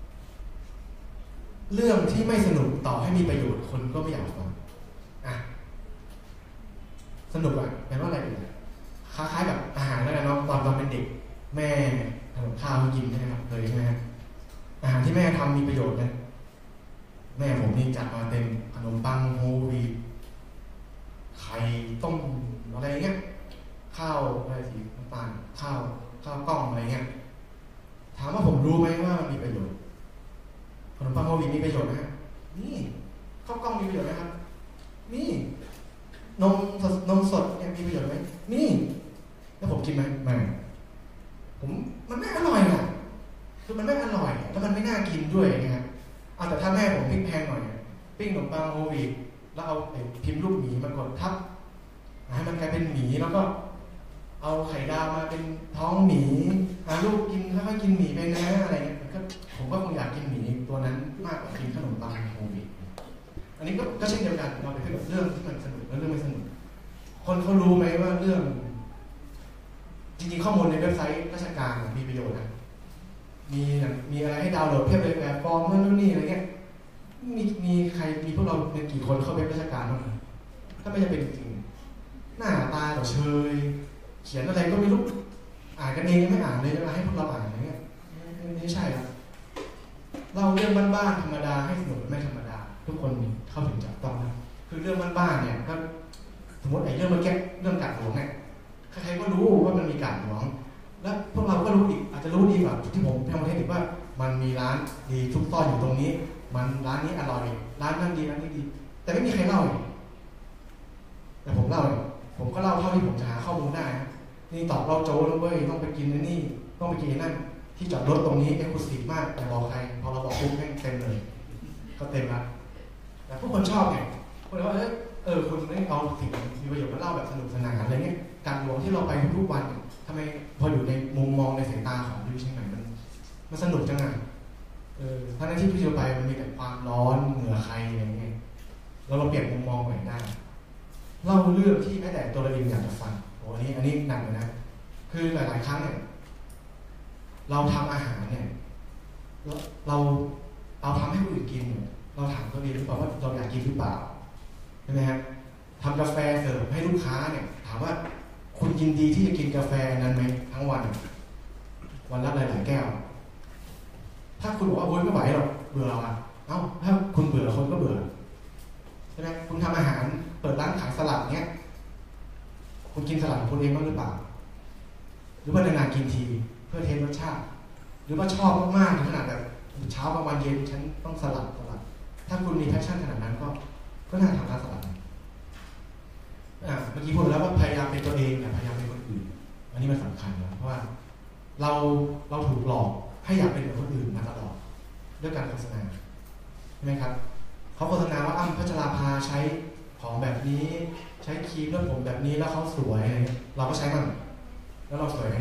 เรื่องที่ไม่สนุกต่อให้มีประโยชน์คนก็ไม่อยากฟังอ่ะสนุกอ่ะแปลว่าอะไรเนี่ยคล้ายๆแบบอาหารแล้วกันเนาะตอนตอนเป็นเด็กแม่ทำข้าวให้กินใช่ไหมครับเลยใช่ไหมฮะอาหารที่แม่ทำมีประโยชน์นะแม่ผมนี่จัดมาเต็มขนมปังโฮลวีตไข่ต้มอะไรเงี้ยข้าวอะไรสีน้ำตาลข้าวข้าวกล้องอะไรเงี้ยถามว่าผมรู้ไหมว่ามันมีประโยชน์ขนมปังโฮลวีตมีประโยชน์นะฮะนี่ข้าวกล้องมีประโยชน์นะครับนี่นมสดนมสดเนี่ยมีประโยชน์ไหมนี่แล้วผมกินไหมไม่ผมมันไม่อร่อยอ่ะคือมันไม่อร่อยแล้วมันไม่น่ากินด้วยนะครับเอาแต่ถ้าแม่ผมพริกแพงหน่อยปิ้งขนมปังโฮลวีตแล้วเอาพิมพ์รูปหมีมากดทับให้มันกลายเป็นหมีแล้วก็เอาไข่ดาวมาเป็นท้องหมีอาลูกกินค่อยๆกินหมีไปนะอะไรเงี้ยก็ผมก็คงอยากกินหมีตัวนั้นมากกว่ากินขนมปังโฮลวีตอันนี้ก็ก็เช่นเดียวกันเราไปพูดเรื่องที่มันสนุกและเรื่องไม่สนุกคนเขารู้ไหมว่าเรื่องจริงๆข้อมูลในเว็บไซต์ราชการมีประโยชน์นะมีมีอะไรให้ดาวน์โหลดเพียบเลยแบบฟอร์มนู่นนี่อะไรเงี้ยมีมีใครมีพวกเราเป็นกี่คนเข้าเว็บราชการบ้างถ้าไม่จะเป็นจริงหน้าตาต่อเชยเขียนอะไรก็ไม่รู้อ่านกันเองไม่อ่านเลยจะมาให้พวกเราอ่านอะไรเงี้ยไม่ใช่ครับเราเรื่องบ้านๆธรรมดาให้สนุกไม่ธรรมดาทุกคนเข้าถึงจับต้องนะคือเรื่องบ้านๆเนี่ยก็สมมติไอ้เรื่องเมื่อกี้เรื่องกาดหลวงเนี่ยใครๆก็รู้ว่ามันมีกาดหลวงแล้วพวกเราก็รู้อีกอาจจะรู้ดีกว่าที่ผมทำประเทศอีกว่ามันมีร้านดีทุกซ่อนอยู่ตรงนี้มันร้านนี้อร่อยร้านนั้นดีร้านนี้ดีแต่ไม่มีใครเล่าแต่ผมเล่าผมก็เล่าเท่าที่ผมจะหาข้อมูลได้นี่ตอบเราโจ้แล้วเว้ยต้องไปกินนี่ต้องไปกินนั่นที่จอดรถตรงนี้เอ็กซ์คลูซีฟมากแต่บอกใครพอเราบอกปุ๊บแม่งเต็มเลยก็เต็มละแต่ผู้คนชอบไงคนว่าเออเออคุณไม่เอาสิ่งมีประโยชน์มาเล่าแบบสนุกสนานอะไรเงี้ยการหลวงที่เราไปทุกวันทำไมพออยู่ในมุมมองในสายตาของยูเชียงใหม่มันมันสนุกจังอ่ะเออถ้าในที่พี่เชียวไปมันมีแต่ความร้อนเหงื่อใครอะไรเงี้ยเราเราเปลี่ยนมุมมองใหม่ได้เล่าเรื่องที่แม้แต่ตัวเราเองอยากจะฟังโอ้อันนี้อันนี้หนักเลยนะคือหลายๆครั้งเนี่ยเราทำอาหารเนี่ยเราเราทำให้คนอื่นกินเราถามตัวเองหรือเปล่าว่าเราอยากกินหรือเปล่าใช่ไหมฮะทำกาแฟเสิร์ฟให้ลูกค้าเนี่ยถามว่าคุณยินดีที่จะกินกาแฟนั้นไหมทั้งวันวันละหลายๆแก้วถ้าคุณบอกว่าโอ๊ยไม่ไหวหรอกเบื่ออ่ะเอ้าถ้าคุณเบื่อคนก็เบื่อใช่ไหมคุณทำอาหารเปิดร้านขายสลัดเนี้ยคุณกินสลัดของคุณเองบ้างหรือเปล่าหรือว่านานๆกินทีเพื่อเทสรสชาติหรือว่าชอบมากๆถึงขนาดแบบเช้ากลางวันเย็นฉันต้องสลัดสลัดถ้าคุณมีแพชชั่นขนาดนั้นก็ก็น่าทำร้านสลัดอ่าเมื่อกี้พูดแล้วว่าพยายามเป็นตัวเองอย่าพยายามเป็นคนอื่นอันนี้มันสำคัญนะเพราะว่าเราเราถูกหลอกให้อยากเป็นเหมือนคนอื่นมาตลอดด้วยการโฆษณาใช่ไหมครับเขาโฆษณาว่าอ้ำพัชราภาใช้ของแบบนี้ใช้ครีมเลือดผมแบบนี้แล้วเขาสวยอะไรเงี้ยเราก็ใช้มันแล้วเราสวยไหม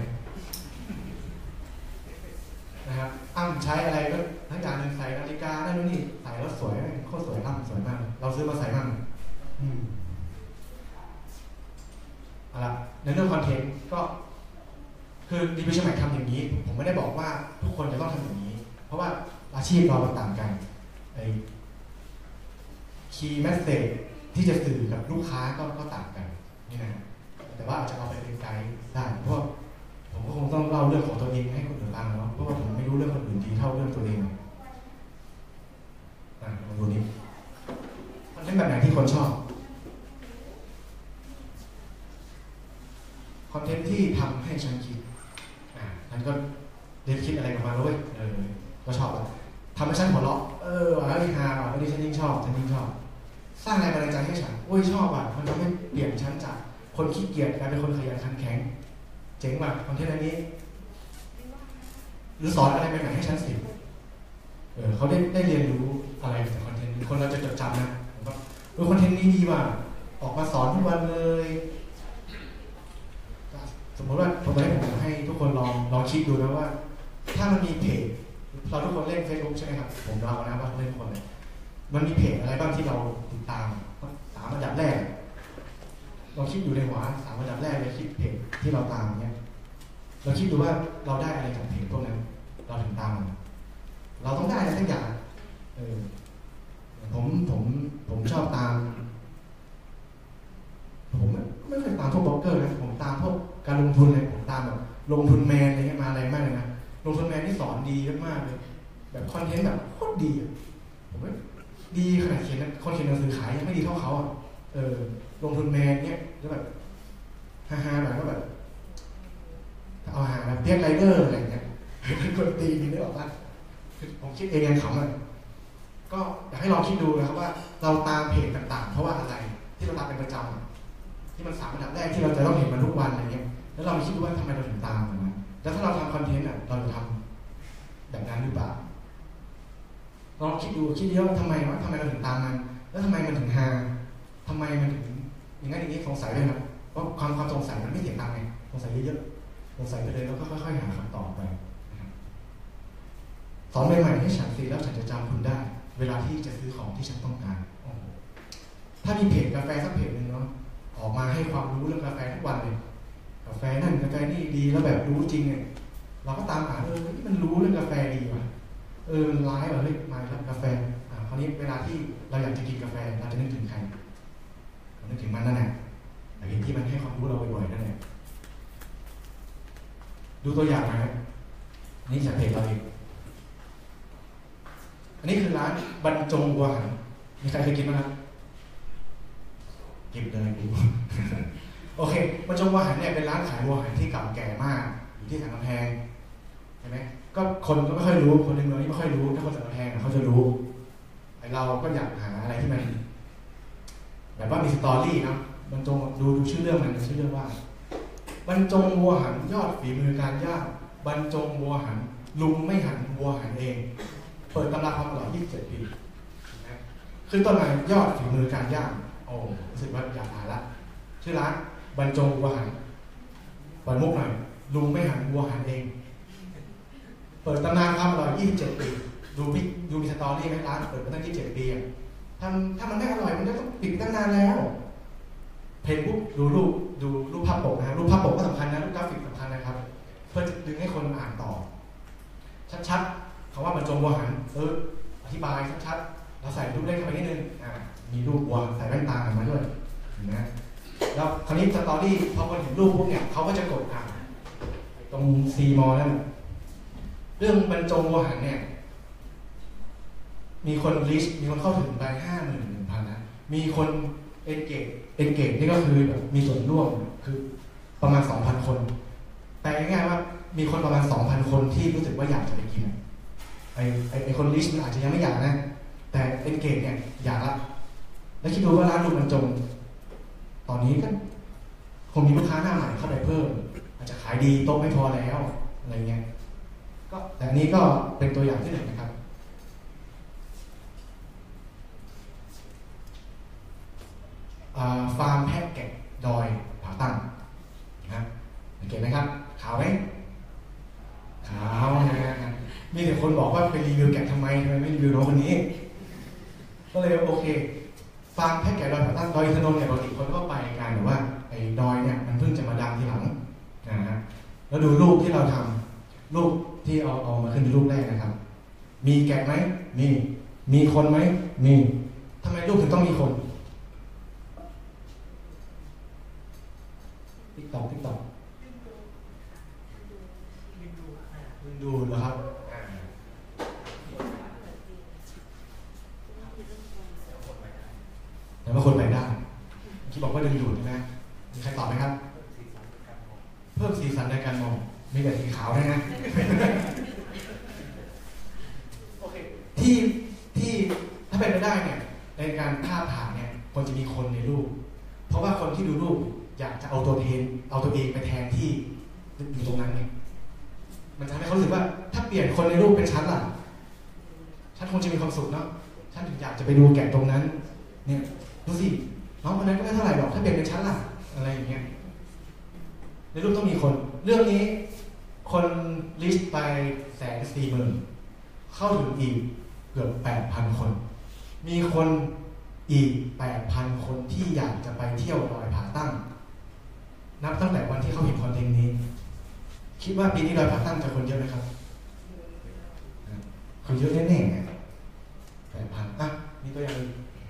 นะครับอ้ำใช้อะไรก็ทั้งอย่างหนึ่งใส่นาฬิกาได้นู่นนี่ใส่แล้วสวยโคตรสวยอ้ำสวยมากเราซื้อมาใส่มั่งอืมเอาละในเรื่องคอนเทนต์ก็คือดีวิชั่นใหม่ทำอย่างนี้ผมไม่ได้บอกว่าทุกคนจะต้องทำอย่างนี้เพราะว่าอาชีพเราต่างกันไอ้คีย์แมสเสจที่จะสื่อกับลูกค้าก็ก็ต่างกันนี่นะแต่ว่าอาจจะเอาไปเป็นไกด์ได้เพราะผมก็คงต้องเล่าเรื่องของตัวเองให้คนอื่นฟังเนาะเพราะว่าผมไม่รู้เรื่องคนอื่นดีเท่าเรื่องตัวเองอ่ะลองดูนี่มันเป็นแบบไหนที่คนชอบคอนเทนต์ที่ทำให้ฉันคิดอ่าฉันก็เรียนคิดอะไรกับมันแล้วเว้ยเออก็ชอบอ่ะทำให้ฉันหัวเราะเอออะไรฮาอ่ะวันนี้ฉันยิ่งชอบฉันยิ่งชอบสร้างแรงบันดาลใจให้ฉันโอ้ยชอบอ่ะมันทำให้เปลี่ยนฉันจากคนขี้เกียจกลายเป็นคนขยันขันแข็งเจ๋งว่ะคอนเทนต์อันนี้หรือสอนอะไรใหม่ๆให้ฉันสิเออเขาได้ได้เรียนรู้อะไรจากคอนเทนต์คนเราจะจดจำนะผมก็เออคอนเทนต์นี้ดีว่ะออกมาสอนทุกวันเลยสมมติว่าผมให้ผมให้ทุกคนลองลองคิดดูนะว่า ถ้ามันมีเพจเราทุกคนเล่น Facebook ใช่ไหมครับผมเรานะว่าเล่นทุกคนเลยมันมีเพจอะไรบ้างที่เราติดตามสามอันดับแรกเราคิดอยู่ในหัวสามอันดับแรกเลยคิดเพจที่เราตามเนี้ยเราคิดดูว่าเราได้อะไรจากเพจพวกนั้นเราถึงตามมันเราต้องได้อะไรสักอย่างเออผมผมผมชอบตามผมไม่เคยตามพวกบล็อกเกอร์นะผมตามพวกการลงทุนเลยผมตามแบบลงทุนแมนอะไรเงี้ยมาอะไรมากเลยนะลงทุนแมนที่สอนดีมากเลยแบบคอนเทนต์แบบโคตรดีผมว่าดีขนาดเขียนคนเขียนหนังสือขายยังไม่ดีเท่าเขาอ่ะเออลงทุนแมนเนี้ยแล้วแบบฮ่าๆแบบก็แบบเอาหาแบบเรียกไรเดอร์อะไรเงี้ยเป็นคนตีนี่ได้บอกว่าผมคิดเองยังขำอ่ะก็อยากให้ลองคิดดูนะครับว่าเราตามเพจต่างๆเพราะว่าอะไรที่เราตามเป็นประจำที่มันสามอันดับแรกที่เราจะต้องเห็นมันทุกวันอะไรเงี้ยแล้วเราคิดดูว่าทำไมเราถึงตามมันนะแล้วถ้าเราทำคอนเทนต์อ่ะเราจะทำแบบนั้นหรือเปล่าลองคิดดูคิดเยอะว่าทำไมวะทำไมเราถึงตามมันแล้วทำไมมันถึงฮาทำไมมันถึงอย่างนั้นอย่างนี้สงสัยเลยครับเพราะความความสงสัยมันไม่เสียตังค์ไงสงสัยเยอะๆสงสัยไปเลยแล้วก็ค่อยๆหาคำตอบไปสอนใหม่ๆให้ฉันสิแล้วฉันจะจำคุณได้เวลาที่จะซื้อของที่ฉันต้องการถ้ามีเพจกาแฟสักเพจหนึ่งเนาะออกมาให้ความรู้เรื่องกาแฟทุกวันเลยกาแฟนั่นกาแฟนี่ดีแล้วแบบรู้จริงเนี่ยเราก็ตามหาเออมันรู้เรื่องกาแฟดีว่ะเออมันร้ายว่ะเฮ้ยมาแล้วกาแฟอ่าคราวนี้เวลาที่เราอยากจะกินกาแฟเราจะนึกถึงใครเรานึกถึงมันนั่นแหละแต่เห็นที่มันให้ความรู้เราบ่อยๆนั่นแหละดูตัวอย่างนะครับนี่จากเพจเราเองอันนี้คือร้านบรรจงบัวหันมีใครเคยกินไหมครับกินเลยกู โอเคบรรจงบัวหันเนี่ยเป็นร้านขายบัวหันที่เก่าแก่มากอยู่ที่สันกำแพงใช่ไหมก็คนก็ไม่ค่อยรู้คนในเมืองนี่ไม่ค่อยรู้ถ้าคนสันกำแพงเขาจะรู้ไอเราก็อยากหาอะไรที่มันแบบว่ามีสตอรี่นะบรรจงดูดูชื่อเรื่องมันชื่อเรื่องว่าบรรจงบัวหันยอดฝีมือการย่างบรรจงบัวหันลุงไม่หันบัวหันเองเปิดตำราความอร่อยยี่สิบเจ็ดปีขึ้นต้นมายอดฝีมือการย่างโอ้รู้สึกว่าอยากหาละชื่อร้านบรรจงบัวหันบรรมุกหน่อยลุงไม่หันบัวหันเองเปิดตำนานความอร่อยยี่สิบเจ็ดปีดูพิดูมีสตอรี่ไหมร้านเปิดมาตั้งยี่สิบเจ็ดปีอ่ะถ้าถ้ามันไม่อร่อยมันก็ต้องปิดตั้งนานแล้วเพจปุ๊บดูรูปดูรูปภาพปกนะรูปภาพปกก็สำคัญนะรูปกราฟิกสำคัญนะครับเพื่อจะดึงให้คนอ่านต่อชัดๆคำว่าบรรจงบัวหันเอออธิบายชัดๆเราใส่รูปเล่นเข้าไปนิดนึงอ่ามีรูปวัวใส่แว่นตามาด้วยนะแล้วคราวนี้สตอรี่พอคนเห็นรูปปุ๊บเนี่ยเขาก็จะกดอ่านตรงซีมอนั่นเรื่องบรรจงบัวหันเนี่ยมีคนลิสต์มีคนเข้าถึงไปห้าหมื่นหนึ่งพันนะมีคนเอนเกจเอนเกจนี่ก็คือแบบมีส่วนร่วมคือประมาณสองพันคนแต่ง่ายๆว่ามีคนประมาณสองพันคนที่รู้สึกว่าอยากจะไปกินไอไอไอคนลิสต์มันอาจจะยังไม่อยากนะแต่เอนเกจเนี่ยอยากละแล้วคิดดูว่าร้านลุงบรรจงตอนนี้ก็คงมีลูกค้าหน้าใหม่เข้าไปเพิ่มอาจจะขายดีโต๊ะไม่พอแล้วอะไรเงี้ยก็แต่อันนี้ก็เป็นตัวอย่างที่หนึ่งนะครับฟาร์มแพะแกะดอยผาตั้งนะสังเกตไหมครับขาวไหมขาวนะมีแต่คนบอกว่าไปรีวิวแกะทำไมทำไมไม่รีวิวน้องคนนี้ก็เลยโอเคฟาร์มแพะแกะดอยผาตั้งดอยอินทนนท์เนี่ยปกติคนก็ไปกันแต่ว่าไอ้ดอยเนี่ยมันเพิ่งจะมาดังทีหลังนะฮะแล้วดูรูปที่เราทำรูปที่เอาเอามาขึ้นรูปแรกนะครับมีแกะไหมมีมีคนไหมมีทำไมรูปถึงต้องมีคนติ๊กต็อกติ๊กต็อกดูเหรอครับแต่ว่าคนไปได้ที่บอกว่าดึงดูดใช่ไหมมีใครตอบไหมครับเพิ่มสีสันในการมองมีแต่สีขาวได้นะโอเคที่ที่ถ้าเป็นไปได้เนี่ยในการภาพถ่ายเนี่ยควรจะมีคนในรูปเพราะว่าคนที่ดูรูปอยากจะเอาตัวเองเอาตัวเองไปแทนที่อยู่ตรงนั้นเนี่ยมันทำให้เขารู้สึกว่าถ้าเปลี่ยนคนในรูปเป็นฉันล่ะฉันคงจะมีความสุขเนาะฉท่านถึงอยากจะไปดูแกะตรงนั้นเนี่ยดูสิน้องคนนั้นก็ไม่เท่าไหร่หรอกถ้าเปลี่ยนเป็นชั้นล่ะอะไรอย่างเงี้ยในรูปต้องมีคนเรื่องนี้คนลิสต์ไปแสนสี่หมื่นเข้าถึงอีกเกือบแปดพันคนมีคนอีกแปดพันคนที่อยากจะไปเที่ยวดอยผาตั้งนับตั้งแต่วันที่เขาเห็นคอนเทนต์นี้คิดว่าปีนี้ดอยผาตั้งจะคนเยอะไหมครับคนเยอะแน่ๆไงแปดพันอ่ะนี่ตัวอย่าง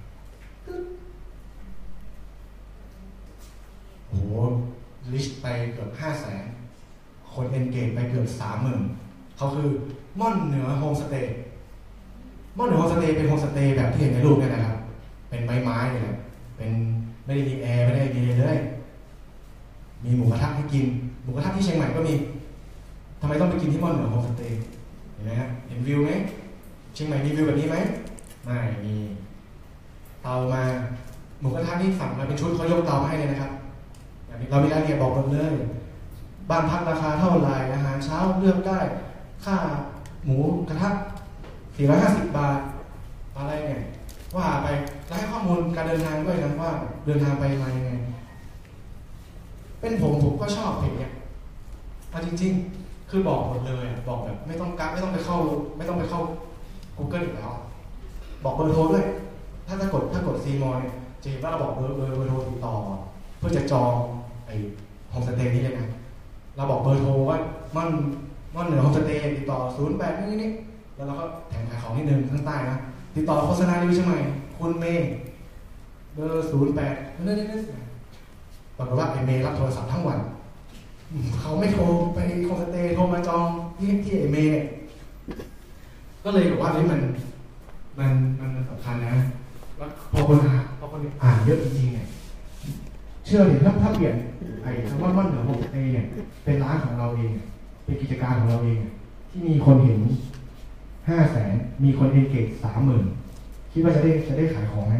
โอ้โหลิสต์ไปเกือบห้าแสนคนเอนเกจไปเกือบสามหมื่นเขาคือม่อนเหนือโฮมสเตย์ม่อนเหนือโฮมสเตย์เป็นโฮมสเตย์แบบที่เห็นในรูปเนี่ยนะครับเป็นไม้ๆเลยนะเป็นไม่ได้มีแอร์ไม่ได้มีเลย มีหมูกระทะให้กินหมูกระทะที่เชียงใหม่ก็มีทำไมต้องไปกินที่ม่อนเหนือโฮมสเตย์เห็นไหมครับเห็นวิวไหมเชียงใหม่มีวิวแบบนี้ไหมไม่มีเตามาหมูกระทะนี่สั่งมาเป็นชุดเขายกเตามาให้เลยนะครับเรามีรายละเอียดบอกหมดเลยบ้านพักราคาเท่าไหร่อาหารเช้าเลือกได้ค่าหมูกระทะสี่ร้อยห้าสิบบาทอะไรเนี่ยว่าไปแล้วให้ข้อมูลการเดินทางด้วยนะว่าเดินทางไปมายังไงเป็นผมผมก็ชอบเพจเนี้ยเอาจริงๆคือบอกหมดเลยบอกแบบไม่ต้องกักไม่ต้องไปเข้าไม่ต้องไปเข้า Google อีกแล้วบอกเบอร์โทรด้วยถ้าถ้ากดถ้ากดซีมอเนี่ยจะเห็นว่าเราบอกเบอร์เบอร์เบอร์โทรติดต่อเพื่อจะจองไอ้โฮมสเตย์นี้เลยนะเราบอกเบอร์โทรว่ามันมันเหนือโฮมสเตย์ติดต่อศูนย์แปดนี่นี่แล้วเราก็แถมขายของนิดนึงข้างใต้นะติดต่อโฆษณาดีใช่ไหมคุณเมย์เบอร์ศูนย์แปดนี่นี่นี่ปรากฏว่าไอ้เมย์รับโทรศัพท์ทั้งวันเขาไม่โทรไปโฮมสเตย์โทรมาจองที่ที่ไอ้เมย์เนี่ยก็เลยบอกว่านี่มันมันมันสำคัญนะแล้วพอคนอ่านพอคนอ่านเยอะจริงๆเนี่ยเชื่อดิถ้าถ้าเปลี่ยนไอ้คำว่าม่อนเหนือโฮมสเตย์เนี่ยเป็นร้านของเราเองเป็นกิจการของเราเองที่มีคนเห็นห้าแสนมีคนเอนเกจสามหมื่นคิดว่าจะได้จะได้ขายของไหม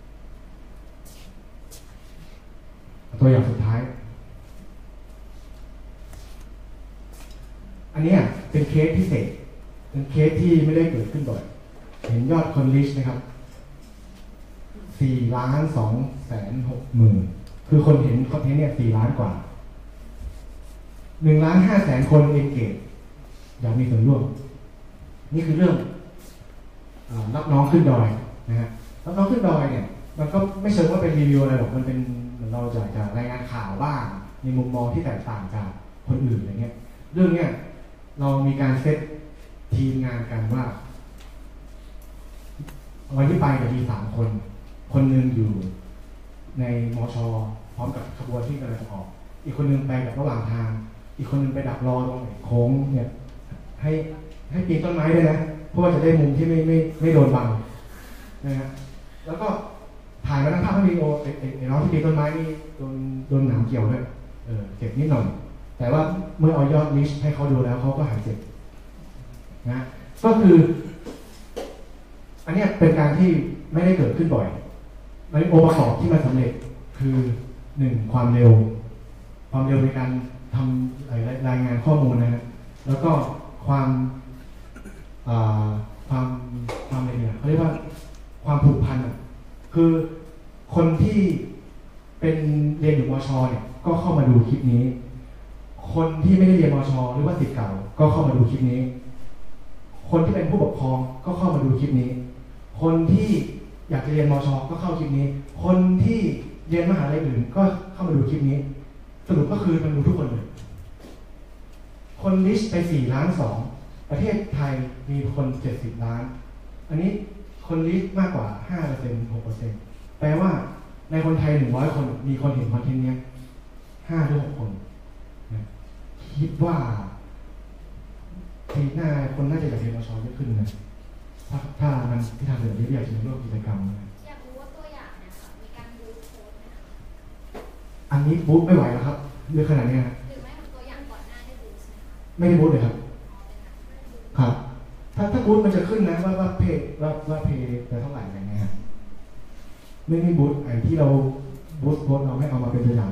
ตัวอย่างสุดท้ายอันนี้เป็นเคสพิเศษเป็นเคสที่ไม่ได้เกิดขึ้นบ่อยเห็นยอดคนลิสต์นะครับสี่ล้านสองแสนหกหมื่นคือคนเห็นคอนเทนต์เนี่ยสี่ล้านกว่าหนึ่งล้านห้าแสนคนเอนเกจอยากมีส่วนร่วมนี่คือเรื่องรับน้องขึ้นดอยนะฮะรับน้องขึ้นดอยเนี่ยมันก็ไม่เชิงว่าเป็นรีวิวอะไรหรอกมันเป็นเราอยากจะรายงานข่าวบ้างในมุมมองที่แตกต่างจากคนอื่นอะไรเงี้ยเรื่องเนี้ยเรามีการเซตทีมงานกันว่าวันที่ไปเนี่ยมีสามคนคนหนึ่งอยู่ในมช.พร้อมกับขบวนที่กำลังจะออกอีกคนหนึ่งไปแบบระหว่างทางอีกคนหนึ่งไปดักรอตรงโค้งเนี่ยให้ให้ปีนต้นไม้ด้วยนะเพราะว่าจะได้มุมที่ไม่ไม่ไม่โดนบังนะฮะแล้วก็ถ่ายมาทั้งภาพทั้งวิดีโอไอ้ไอ้น้องที่ปีนต้นไม้นี่โดนโดนหนามเกี่ยวด้วยเออเจ็บนิดหน่อยแต่ว่าเมื่อเอายอดลิสต์ให้เขาดูแล้วเขาก็หายเจ็บนะก็คืออันนี้เป็นการที่ไม่ได้เกิดขึ้นบ่อยในองค์ประกอบที่มันสำเร็จคือหนึ่งความเร็วความเร็วในการทำรายงานข้อมูลนะฮะแล้วก็ความความความอะไรเนี่ยเขาเรียกว่าความผูกพันคือคนที่เป็นเรียนอยู่มช.เนี่ยก็เข้ามาดูคลิปนี้คนที่ไม่ได้เรียนมช.หรือว่าศิษย์เก่าก็เข้ามาดูคลิปนี้คนที่เป็นผู้ปกครองก็เข้ามาดูคลิปนี้คนที่อยากจะเรียนมช.ก็เข้าคลิปนี้คนที่เรียนมหาลัยอื่นก็เข้ามาดูคลิปนี้สรุปก็คือมันดูทุกคนเลยคนลิสต์ไปสี่ล้านสองประเทศไทยมีคนเจ็ดสิบล้านอันนี้คนลิสต์มากกว่า ห้าเปอร์เซ็นต์ หกเปอร์เซ็นต์ แปลว่าในคนไทยหนึ่งร้อยคนมีคนเห็นคอนเทนต์นี้ห้าหรือหกคนนะคิดว่าปีหน้าคนน่าจะอยากเรียนมช.เยอะขึ้นนะถ้าถ้ามันที่ทำแบบนี้อยากจะร่วมกิจกรรมนะอยากรู้ว่าตัวอย่างนะคะมีการบูสต์โค้ดไหมคะอันนี้บูสต์ไม่ไหวแล้วครับเยอะขนาดนี้หรือไม่ทำตัวอย่างก่อนหน้าได้บูสต์ไหมคะไม่ได้บูสต์เลยครับครับถ้าถ้าบูสต์มันจะขึ้นนะว่าว่าเพจว่าว่าเพจจะเท่าไหร่อะไรเงี้ยไม่ได้บูสต์ไอ้ที่เราบูสต์โพสต์เราไม่เอามาเป็นตัวอย่าง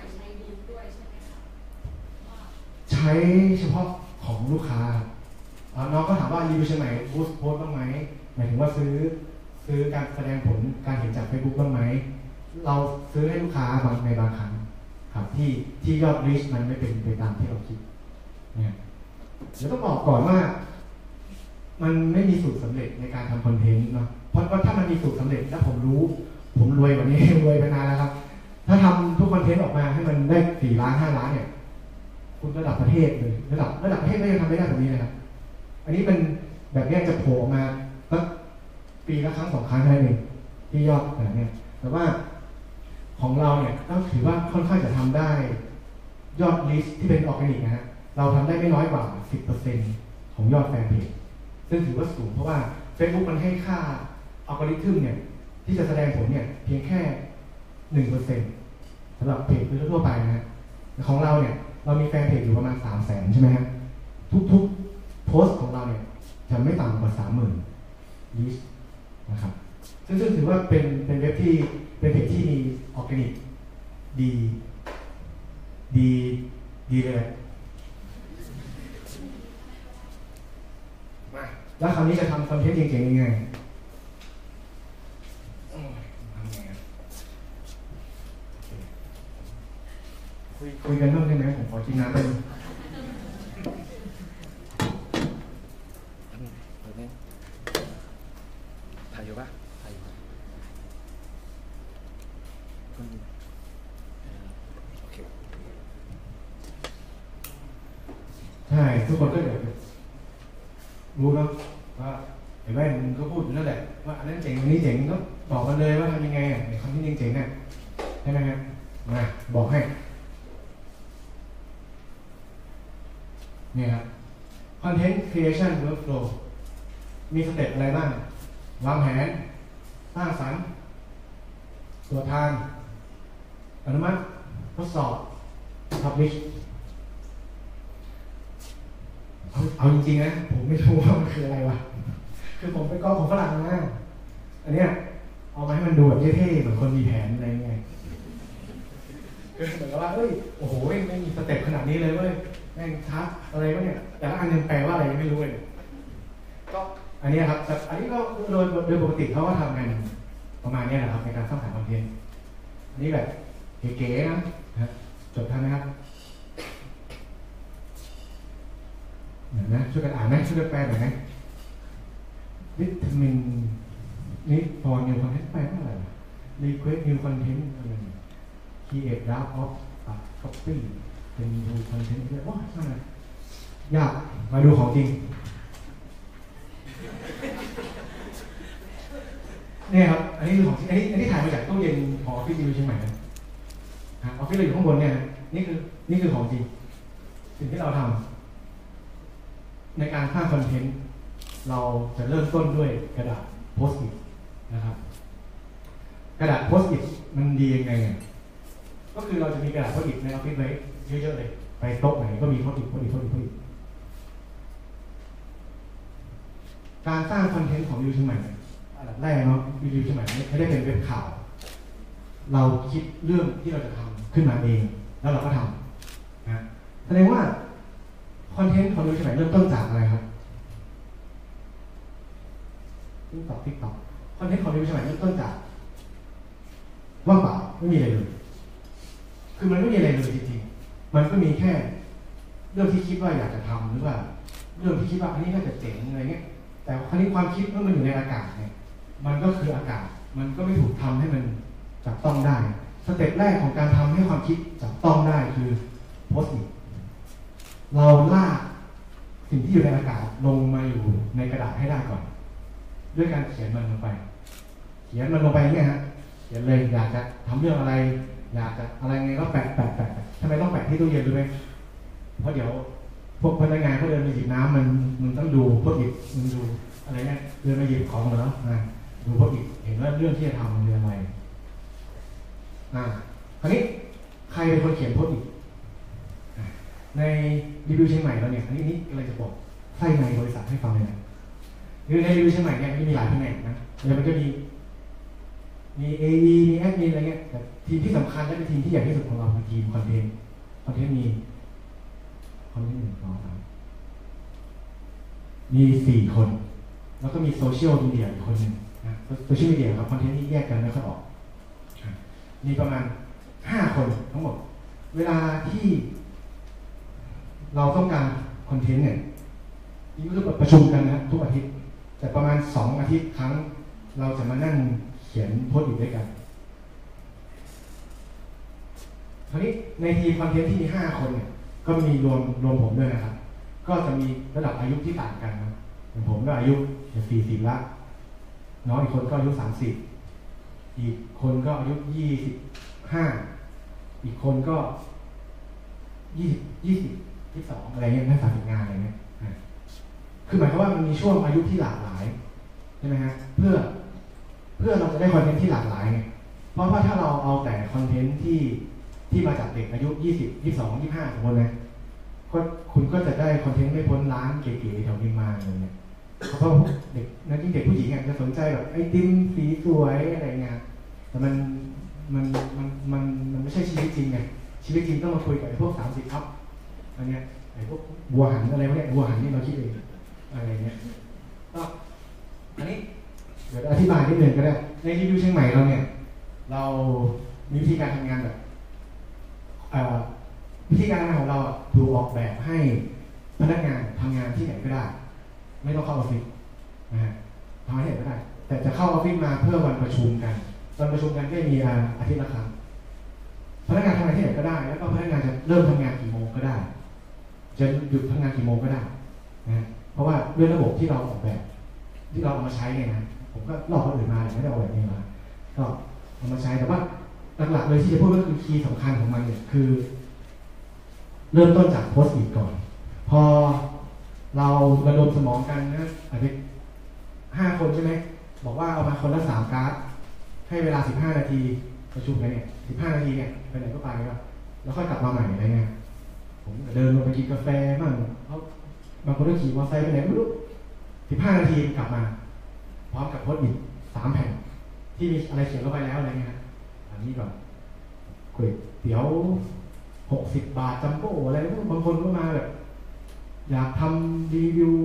ใช้เฉพาะของลูกค้าน้องก็ถามว่ารีวิวเชียงใหม่บูสต์โพสต์บ้างไหมหมายถึงว่าซื้อซื้อการแสดงผลการเห็นจาก Facebook บ้างไหมเราซื้อให้ลูกค้าบางในบางครั้งครับที่ที่ยอดรีชมันไม่เป็นไปตามที่เราคิดเนี่ยเดี๋ยวต้องบอกก่อนว่ามันไม่มีสูตรสำเร็จในการทำคอนเทนต์เนาะเพราะว่าถ้ามันมีสูตรสำเร็จแล้วผมรู้ผมรวยกว่านี้ รวยไปนานแล้วครับถ้าทำทุกคอนเทนต์ออกมาให้มันได้สี่ล้านห้าล้านเนี่ยคุณระดับประเทศเลยระดับระดับประเทศก็ยังทำไม่ได้แบบนี้เลยครับอันนี้เป็นแบบนี้จะโผล่ออกมาสักปีละครั้งสองครั้งได้เองที่ยอดแบบนี้แต่ว่าของเราเนี่ยต้องถือว่าค่อนข้างจะทำได้ยอดลิสต์ที่เป็นออร์แกนิกนะฮะเราทำได้ไม่น้อยกว่า สิบเปอร์เซ็นต์ ของยอดแฟนเพจซึ่งถือว่าสูงเพราะว่า Facebook มันให้ค่าอัลกอริทึมเนี่ยที่จะแสดงผลเนี่ยเพียงแค่ หนึ่งเปอร์เซ็นต์ สำหรับเพจทั่วไปนะฮะของเราเนี่ยเรามีแฟนเพจอยู่ประมาณ สามแสน ใช่ไหมฮะทุกๆโพสต์ของเราเนี่ยจะไม่ต่ำกว่า สามหมื่น ลิสต์นะครับซึ่งซึ่งถือว่าเป็นเป็นเว็บที่เป็นเพจที่มีออร์แกนิกดีดีดีเลยมาแล้วคราวนี้จะทำคอนเทนต์เก่งๆยังไงทำยังไงคุยคุยกันเรื่องได้ไหมผมขอกินน้ำไปถ่ายอยู่ปะถ่ายอยู่โอเคใช่ทุกคนก็อยากรู้เนาะว่าไอ้แว่นมันก็พูดอยู่นั่นแหละว่าอันนั้นเจ๋งอันนี้เจ๋งก็บอกกันเลยว่าทำยังไงอ่ะไอ้คำที่เจ๋งๆเนี่ยใช่ไหมครับมาบอกให้เนี่ยครับ Content Creation Workflow มีสเต็ปอะไรบ้างวางแผนสร้างสรรค์ตรวจทานอนุมัติทดสอบ Publish เอาเอาจริงๆนะผมไม่รู้ว่ามันคืออะไรวะคือผมไปก๊อปของฝรั่งมาอันเนี้ยเอามาให้มันดูแบบเท่ๆเหมือนคนมีแผนอะไรเงี้ยคือเหมือนกับว่าเอ้ยโอ้โหไม่มีสเต็ปขนาดนี้เลยเว้ยแม่งทักอะไรวะเนี่ยแต่ละอันยังแปลว่าอะไรยังไม่รู้เลยก็อันนี้ครับแต่อันนี้ก็โดยโดยปกติเขาก็ทำกันประมาณนี้แหละครับในการสร้างสรรค์คอนเทนต์อันนี้แบบเก๋ๆนะจดทันไหมครับเห็นไหมช่วยกันอ่านไหมช่วยกันแปลหน่อยไหมวิตามินนี่พอ new content แปลว่าอะไร request new content อะไร create draft of copy เป็น new content เรียกว่าอะไรยากมาดูของจริงเนี่ยครับอันนี้คือของอันนี้อันนี้ถ่ายมาจากตู้เย็นของออฟฟิศที่เชียงใหม่นะออฟฟิศเราอยู่ข้างบนเนี่ยนี่คือนี่คือของจริงสิ่งที่เราทำในการสร้างคอนเทนต์เราจะเริ่มต้นด้วยกระดาษโพสต์อิทนะครับกระดาษโพสต์อิทมันดียังไงเนี่ยก็คือเราจะมีกระดาษโพสต์อิทในออฟฟิศไว้เยอะๆเลยไปโต๊ะไหนก็มีโพสต์อิทโพสต์อิทโพสต์อิทโพสต์อิทการสร้างคอนเทนต์ของยูทูบใหม่อันดับแรกเนาะยูทูบใหม่ไม่ได้เป็นเว็บข่าวเราคิดเรื่องที่เราจะทำขึ้นมาเองแล้วเราก็ทำนะแสดงว่าคอนเทนต์ของยูทูบใหม่เริ่มต้นจากอะไรครับติ๊กต็อกติ๊กต็อกคอนเทนต์ของยูทูบใหม่เริ่มต้นจากว่างเปล่าไม่มีอะไรเลยคือมันไม่มีอะไรเลยจริงๆมันก็มีแค่เรื่องที่คิดว่าอยากจะทำหรือว่าเรื่องที่คิดว่าอันนี้น่าจะเจ๋งอะไรเงี้ยแต่คราวนี้ความคิดเมื่อมันอยู่ในอากาศเนี่ยมันก็คืออากาศมันก็ไม่ถูกทำให้มันจับต้องได้สเต็ปแรกของการทำให้ความคิดจับต้องได้คือโพสต์อิทเราลากสิ่งที่อยู่ในอากาศลงมาอยู่ในกระดาษให้ได้ก่อนด้วยการเขียนมันลงไปเขียนมันลงไปเนี่ยฮะเขียนเลยอยากจะทำเรื่องอะไรอยากจะอะไรไงก็แปะแปะแปะทำไมต้องแปะที่ตู้เย็นรู้ไหมเพราะเดี๋ยวพวกพนักงานเขาเดินมาหยิบน้ำมันมันต้องดูพวกหยิบมันดูอะไรเงี้ยเดินมาหยิบของแล้วนะดูพวกหยิบเห็นว่าเรื่องที่จะทำมันเป็นอะไรอ่าคราวนี้ใครเป็นคนเขียนโพสต์อิทในรีวิวเชียงใหม่เราเนี่ยอันนี้นี่อะไรจะบอกไส้ในบริษัทให้ฟังเลยนะคือในรีวิวเชียงใหม่เนี่ยมันมีหลายแผนกนะแล้วมันก็มีมีเอมีมีแอดมินอะไรเงี้ยแต่ทีมที่สำคัญและเป็นทีมที่ใหญ่ที่สุดของเราคือทีมคอนเทนต์คอนเทนต์มีคอนเทนต์หนึ่งสองสามมีสี่คน แล้วก็มีโซเชียลมีเดียอีกคนหนึ่งนะโซเชียลมีเดียกับคอนเทนต์นี่แยกกันไม่ค่อยออกมีประมาณห้าคนทั้งหมดเวลาที่เราต้องการคอนเทนต์เนี่ยนี่ก็คือประชุมกันนะทุกอาทิตย์แต่ประมาณสองอาทิตย์ครั้งเราจะมานั่งเขียนโพสต์อยู่ด้วยกันคราวนี้ในทีมคอนเทนต์ที่มีห้าคนเนี่ยก็มีรวมรวมผมด้วยนะครับก็จะมีระดับอายุที่ต่างกันนะอย่างผมก็อายุสี่สิบละน้องอีกคนก็อายุสามสิบอีกคนก็อายุยี่สิบห้าอีกคนก็ยี่สิบยี่สิบยี่สิบสองอะไรเงี้ยนักศึกษางานอะไรเงี้ยคือหมายความว่ามันมีช่วงอายุที่หลากหลายใช่ไหมฮะเพื่อเพื่อเราจะได้คอนเทนต์ที่หลากหลายไงเพราะว่าถ้าเราเอาแต่คอนเทนต์ที่ที่มาจากเด็กอายุยี่สิบ ยี่สิบสอง ยี่สิบห้าสมมตินะก็คุณก็จะได้คอนเทนต์ไม่พ้นร้านเก๋ๆแถวนิมมานอะไรเงี้ยเพราะเด็กนักยิ่งเด็กผู้หญิงจะสนใจแบบไอติมสีสวยอะไรเงี้ยแต่มันมันมันมันมันไม่ใช่ชีวิตจริงไงชีวิตจริงต้องมาคุยกับไอ้พวกสามสิบอัพอันเนี้ยไอ้พวกวัวหันอะไรพวกเนี้ยวัวหันนี่เราคิดเองอะไรเงี้ยก็อันนี้เดี๋ยวอธิบายนิดนึงก็ได้ในรีวิวเชียงใหม่เราเนี่ยเรามีวิธีการทำงานแบบวิธีการทำงานของเราถูกออกแบบให้พนักงานทำงานที่ไหนก็ได้ไม่ต้องเข้าออฟฟิศนะฮะทำงานที่ไหนก็ได้แต่จะเข้าออฟฟิศมาเพื่อวันประชุมกันวันประชุมกันก็มีอาทิตย์ละครั้งพนักงานทำงานที่ไหนก็ได้แล้วก็พนักงานจะเริ่มทำงานกี่โมงก็ได้จะหยุดทำงานกี่โมงก็ได้นะเพราะว่าด้วยระบบที่เราออกแบบที่เราเอามาใช้เนี่ยนะผมก็ลอกคนอื่นมาไม่ได้เอาแบบนี้มาก็เอามาใช้แต่ว่าหลักๆเลยที่จะพูดก็คือคีย์สำคัญของมันเนี่ยคือเริ่มต้นจากโพสต์อีกก่อนพอเราระดมสมองกันนะอาจจะห้าคนใช่ไหมบอกว่าเอามาคนละสามการ์ดให้เวลาสิบห้านาทีประชุมกันเนี่ยสิบห้านาทีเนี่ยไปไหนก็ไปครับแล้วค่อยกลับมาใหม่อะไรเงี้ยผมเดินลงไปกินกาแฟบ้างเขาบางคนก็ขี่มอเตอร์ไซค์ไปไหนไม่รู้สิบห้านาทีกลับมาพร้อมกับโพสต์อีกสามแผ่นที่มีอะไรเขียนลงไปแล้วอะไรเงี้ยอันนี้ก่อนก๋วยเตี๋ยวหกสิบบาทจัมโบ้อะไรบางคนก็มาแบบอยากทำรีวิว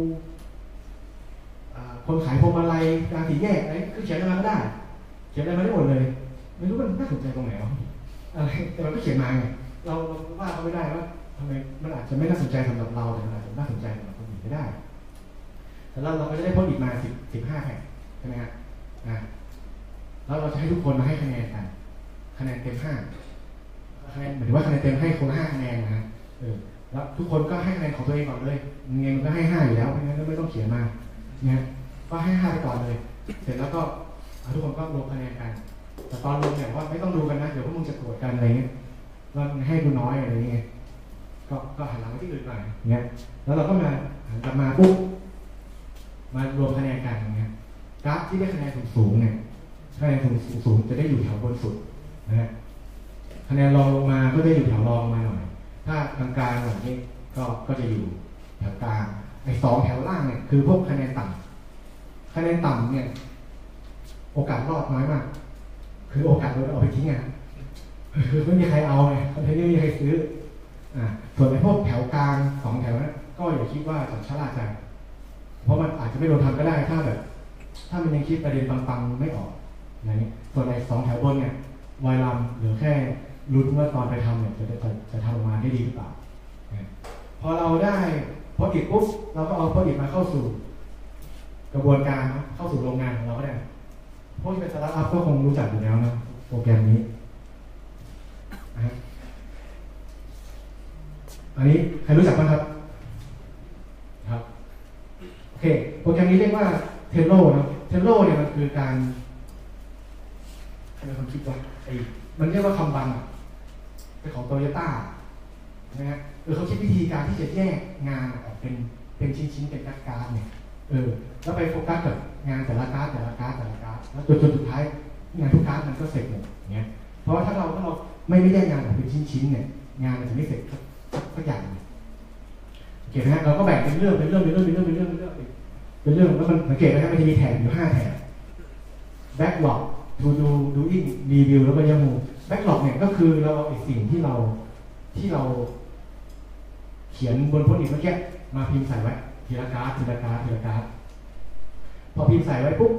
คนขายพวงมาลัยกลางสี่แยกอะไรคือเขียนอะไรก็ได้เขียนอะไรมาได้หมดเลยไม่รู้มันน่าสนใจตรงไหนวะอะไรแต่มันก็เขียนมาไงเราว่าเขาไม่ได้ว่าทำไมมันอาจจะไม่น่าสนใจสำหรับเราแต่มันอาจจะน่าสนใจสำหรับคนอื่นก็ได้แต่เราเราก็จะได้โพสต์อีกมาสิบสิบห้าแผ่นใช่ไหมฮะอ่าแล้วเราจะให้ทุกคนมาให้คะแนนกันคะแนนเต็มห้าคะแนนหมายถึงว่าคะแนนเต็มให้คนละห้าคะแนนนะเออแล้วทุกคนก็ให้คะแนนของตัวเองก่อนเลยเงินมันก็ให้ห้าอยู่แล้วเพราะงั้นไม่ต้องเขียนมาเนี่ยก็ให้ห้าไปก่อนเลยเสร็จแล้วก็ทุกคนก็รวมคะแนนกันแต่ตอนรวมเนี่ยว่าไม่ต้องดูกันนะเดี๋ยวพวกมึงจะโกรธกันอะไรเงี้ยว่าให้กูน้อยอะไรเงี้ยก็ก็หันหลังไปที่อื่นหน่อยเงี้ยแล้วเราก็มาหันกลับมาปุ๊บมารวมคะแนนกันอย่างเงี้ยกราฟที่ได้คะแนนสูงๆเนี่ยคะแนนสูงสูงจะได้อยู่แถวบนสุดนะฮะคะแนนรองลงมาก็ได้อยู่แถวรองมาหน่อยถ้ากลางๆแบบนี้ก็ก็จะอยู่แถวกลางไอ้สองแถวล่างเนี่ยคือพวกคะแนนต่ำคะแนนต่ำเนี่ยโอกาสรอดน้อยมากคือโอกาสโดนเอาไปทิ้งอ่ะคือไม่มีใครเอาไงคอนเทนต์ไม่มีใครซื้ออ่าส่วนไอ้พวกแถวกลางสองแถวนั้นก็อย่าคิดว่าจะชะล่าใจเพราะมันอาจจะไม่โดนทำก็ได้ถ้าแบบถ้ามันยังคิดประเด็นปังๆไม่ออกอะไรเงี้ยส่วนไอ้สองแถวบนเนี่ยวายลำหรือแค่ลุ้นว่าตอนไปทำเนี่ยจะจะจะทำออกมาได้ดีหรือเปล่าพอเราได้พออิดปุ๊บเราก็เอาพออิดมาเข้าสู่กระบวนการเข้าสู่โรงงานของเราก็ได้พวกที่เป็นสตาร์ทอัพก็คงรู้จักอยู่แล้วนะโปรแกรมนี้อันนี้ใครรู้จักบ้างครับครับโอเคโปรแกรมนี้เรียกว่าเทโลนะเทโลเนี่ยมันคือการใครเป็นคนคิดว่าไอ้มันเรียกว่าคัมบันเป็นของโตโยต้านะฮะเออเขาคิดวิธีการที่จะแยกงานออกเป็นเป็นชิ้นๆเป็นการ์ดๆเนี่ยเออแล้วไปโฟกัสกับงานแต่ละการ์ดแต่ละการ์ดแต่ละการ์ดแล้วจนจนสุดท้ายงานทุกการ์ดมันก็เสร็จหมดอย่างเงี้ยเพราะว่าถ้าเราถ้าเราไม่ไม่แยกงานออกเป็นชิ้นๆเนี่ยงานมันจะไม่เสร็จสักอย่างโอเคนะฮะเราก็แบ่งเป็นเรื่องเป็นเรื่องเป็นเรื่องเป็นเรื่องเป็นเรื่องเป็นเรื่องเป็นเรื่องแล้วมันสังเกตนะครับมันจะมีแถบอยู่ห้าแถบ backlog to do doing review แล้วก็ยามู backlog เนี่ยก็คือเราเอาไอ้สิ่งที่เราที่เราเขียนบนโพสต์อิทเมื่อกี้มาพิมพ์ใส่ไว้ทีละการ์ดทีละการ์ดทีละการ์ดพอพิมพ์ใส่ไว้ปุ๊บ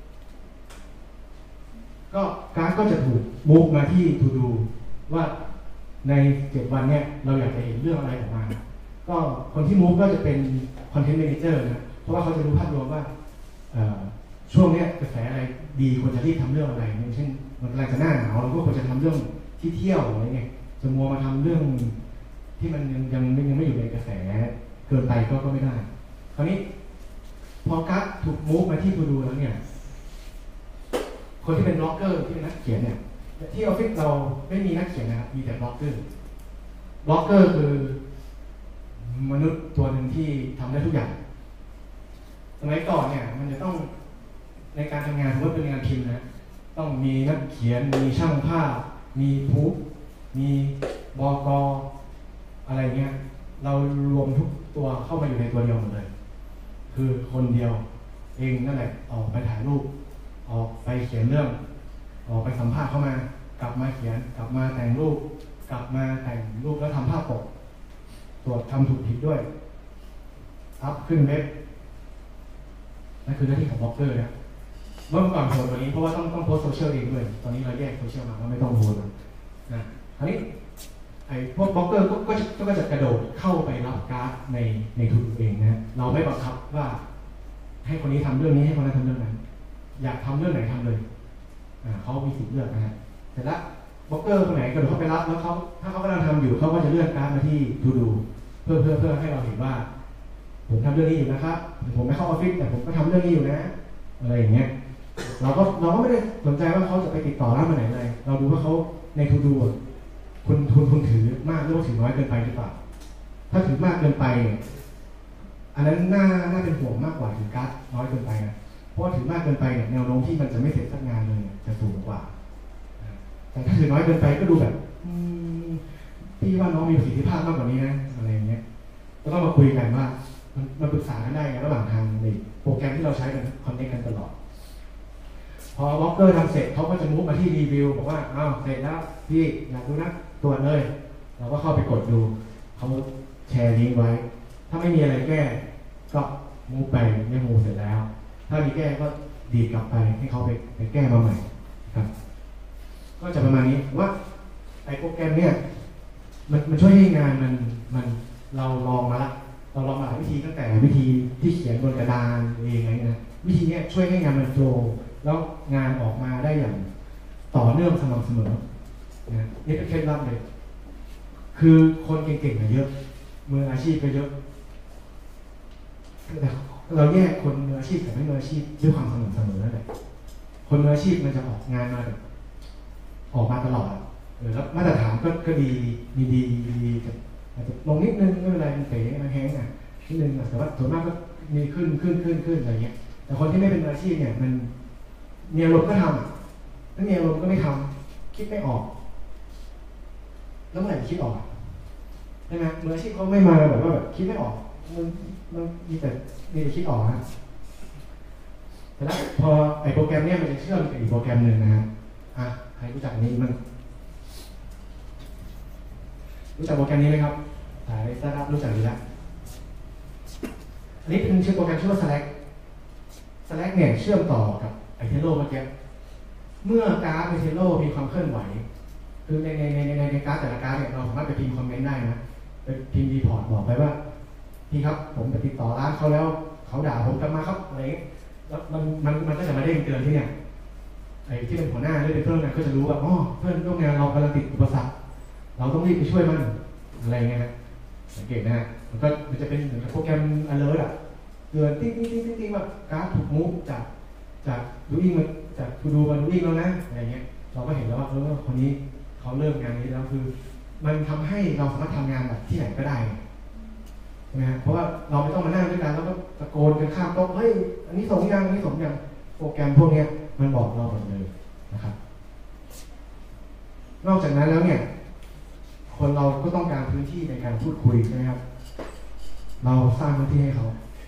ก็การ์ดก็จะถูกมูฟมาที่ to do ว่าในเจ็ดวันเนี้ยเราอยากจะเห็นเรื่องอะไรออกมาก็คนที่มูฟก็จะเป็น content manager นะเพราะว่าเขาจะรู้ภาพรวมว่าช่วงเนี้ยกระแสอะไรดีควรจะรีบทำเรื่องอะไรอย่างเช่นมันกำลังจะหน้าหนาวเราก็ควรจะทำเรื่องที่เที่ยวอะไรเงี้ยจะมัวมาทำเรื่องที่มันยังยังยังไม่อยู่ในกระแสเกินไปก็ก็ไม่ได้คราวนี้พอการ์ดถูกมูฟมาที่ to do แล้วเนี่ยคนที่เป็นบล็อกเกอร์ที่เป็นนักเขียนเนี่ยที่ออฟฟิศเราไม่มีนักเขียนนะครับมีแต่บล็อกเกอร์บล็อกเกอร์คือมนุษย์ตัวหนึ่งที่ทำได้ทุกอย่างสมัยก่อนเนี่ยมันจะต้องในการทำงานสมมติเป็นงานพิมพ์นะต้องมีนักเขียนมีช่างภาพมีพูฟมีบก.อะไรเงี้ยเรารวมทุกตัวเข้ามาอยู่ในตัวเดียวหมดเลยคือคนเดียวเองนั่นแหละออกไปถ่ายรูปออกไปเขียนเรื่องออกไปสัมภาษณ์เข้ามากลับมาเขียนกลับมาแต่งรูปกลับมาแต่งรูปแล้วทำภาพปกตรวจทำถูกผิดด้วยอัพขึ้นเว็บนั่นคือหน้าที่ของบล็อกเกอร์นะเมื่อก่อนโพสต์วันนี้เพราะว่าต้องต้องโพสต์โซเชียลเองด้วยตอนนี้เราแยกโซเชียลมาว่าไม่ต้องโพสต์นะคราวนี้ไอ้พวกบล็อกเกอร์ก็ก็ก็จะกระโดดเข้าไปรับการ์ดในในทุนเองนะเราไม่บังคับว่าให้คนนี้ทำเรื่องนี้ให้คนนั้นทำเรื่องนั้นอยากทำเรื่องไหนทำเลยอ่าเขามีสิทธิ์เลือกนะฮะแต่ละบล็อกเกอร์คนไหนกระโดดเข้าไปรับแล้วเขาถ้าเขากำลังทำอยู่เขาก็จะเลื่อนการ์ดมาที่ทูดูเพื่อเพื่อเพื่อให้เราเห็นว่าผมทำเรื่องนี้อยู่นะครับผมไม่เข้าออฟฟิศแต่ผมก็ทำเรื่องนี้อยู่นะอะไรอย่างเงี้ยเราก็เราก็ไม่ได้สนใจว่าเขาจะไปติดต่อร้านมาไหนเลยเราดูว่าเขาในทูดูคุณทุนคุณถือมากหรือว่าถือน้อยเกินไปหรือเปล่าถ้าถือมากเกินไปอันนั้นน่าน่าเป็นห่วงมากกว่าถือการ์ดน้อยเกินไปนะเพราะว่าถือมากเกินไปเนี่ยแนวโน้มที่มันจะไม่เสร็จสักงานเลยจะสูงกว่าแต่ถ้าถือน้อยเกินไปก็ดูแบบพี่ว่าน้องมีประสิทธิภาพมากกว่านี้นะอะไรอย่างเงี้ยก็ต้องมาคุยกันว่ามาปรึกษากันได้ไงระหว่างทางในโปรแกรมที่เราใช้กันคอนเนคกันตลอดพอบล็อกเกอร์ทำเสร็จเขาก็จะมุ่งมาที่รีวิวบอกว่าอ้าวเสร็จแล้วพี่อยากดูนะตรวจเลยเราก็เข้าไปกดดูเขาแชร์ลิงก์ไว้ถ้าไม่มีอะไรแก้ก็มูฟไปไม่มูฟเสร็จแล้วถ้ามีแก้ก็ดีดกลับไปให้เขาไปไปแก้มาใหม่ครับก็จะประมาณนี้ว่าไอ้โปรแกรมเนี่ยมันมันช่วยให้งานมันมันเราลองมาละเราลองมาหลายวิธีตั้งแต่วิธีที่เขียนบนกระดานเองอะไรนะวิธีนี้ช่วยให้งานมันโฟลว์แล้วงานออกมาได้อย่างต่อเนื่องสม่ำเสมอนะนี่เป็นเคล็ดลับเลยคือคนเก่งๆเยอะมืออาชีพก็เยอะแต่เราแยกคนมืออาชีพกับไม่มืออาชีพด้วยความสม่ำเสมอนั่นแหละคนมืออาชีพมันจะออกงานมาแบบออกมาตลอดแล้วมาตรฐานก็ก็ดีมีดีดีอาจจะลงนิดนึงไม่เป็นไรมันเป๋มันแห้งอ่ะนิดนึงแต่ว่าส่วนมากก็มีขึ้นขึ้นขึ้นขึ้นอะไรเงี้ยแต่คนที่ไม่เป็นมืออาชีพเนี่ยมันมีอารมณ์ก็ทำถ้ามีอารมณ์ก็ไม่ทำคิดไม่ออกแล้วเมื่อไหร่คิดออกใช่ไหมมืออาชีพเขาไม่มาแบบว่าแบบคิดไม่ออกมันมันมีแต่มีแต่คิดออกนะแต่แล้วพอไอ้โปรแกรมเนี้ยมันจะเชื่อมกับอีกโปรแกรมหนึ่งนะฮะอ่ะใครรู้จักอันนี้มั้งรู้จักโปรแกรมนี้ไหมครับสายสตาร์ทอัพรู้จักดีแล้วอันนี้เป็นชื่อโปรแกรมชื่อว่า Slack Slack เนี่ยเชื่อมต่อกับไอเทโลเมื่อกี้เมื่อการ์ดไอเทโลมีความเคลื่อนไหวคือในในในในในการ์ดแต่ละการ์ดเนี่ยเราสามารถไปพิมพ์คอมเมนต์ได้นะไปพิมพ์รีพอร์ตบอกไปว่าพี่ครับผมไปติดต่อร้านเขาแล้วเขาด่าผมกลับมาครับอะไรแล้วมันมันมันก็จะมาเด้งเตือนที่เนี่ยไอ้ที่เป็นหัวหน้าหรือเป็นเพื่อนงานก็จะรู้ว่าอ๋อเพื่อนร่วมงานเรากำลังติดอุปสรรคเราต้องรีบไปช่วยมันอะไรเงี้ยสังเกตนะมันก็มันจะเป็นเหมือนโปรแกรม alert อ่ะเตือนติ๊งติ๊งติ๊งติ๊งว่าการ์ดถูกมูฟจากจากดูอิงมาจากทูดูมาดูอิงแล้วนะอะไรเงี้ยเราก็เห็นแล้วว่าเออคนนี้เขาเริ่มงานนี้แล้วคือมันทำให้เราสามารถทำงานแบบที่ไหนก็ได้ใช่ไหมเพราะว่าเราไม่ต้องมานั่งด้วยกันแล้วก็ตะโกนกันข้ามโต๊ะเฮ้ยอันนี้ส่งยังอันนี้ส่งยังโปรแกรมพวกนี้มันบอกเราหมดเลยนะครับนอกจากนั้นแล้วเนี่ยคนเราก็ต้องการพื้นที่ในการพูดคุยใช่ไหมครับเราสร้างพื้นที่ให้เขา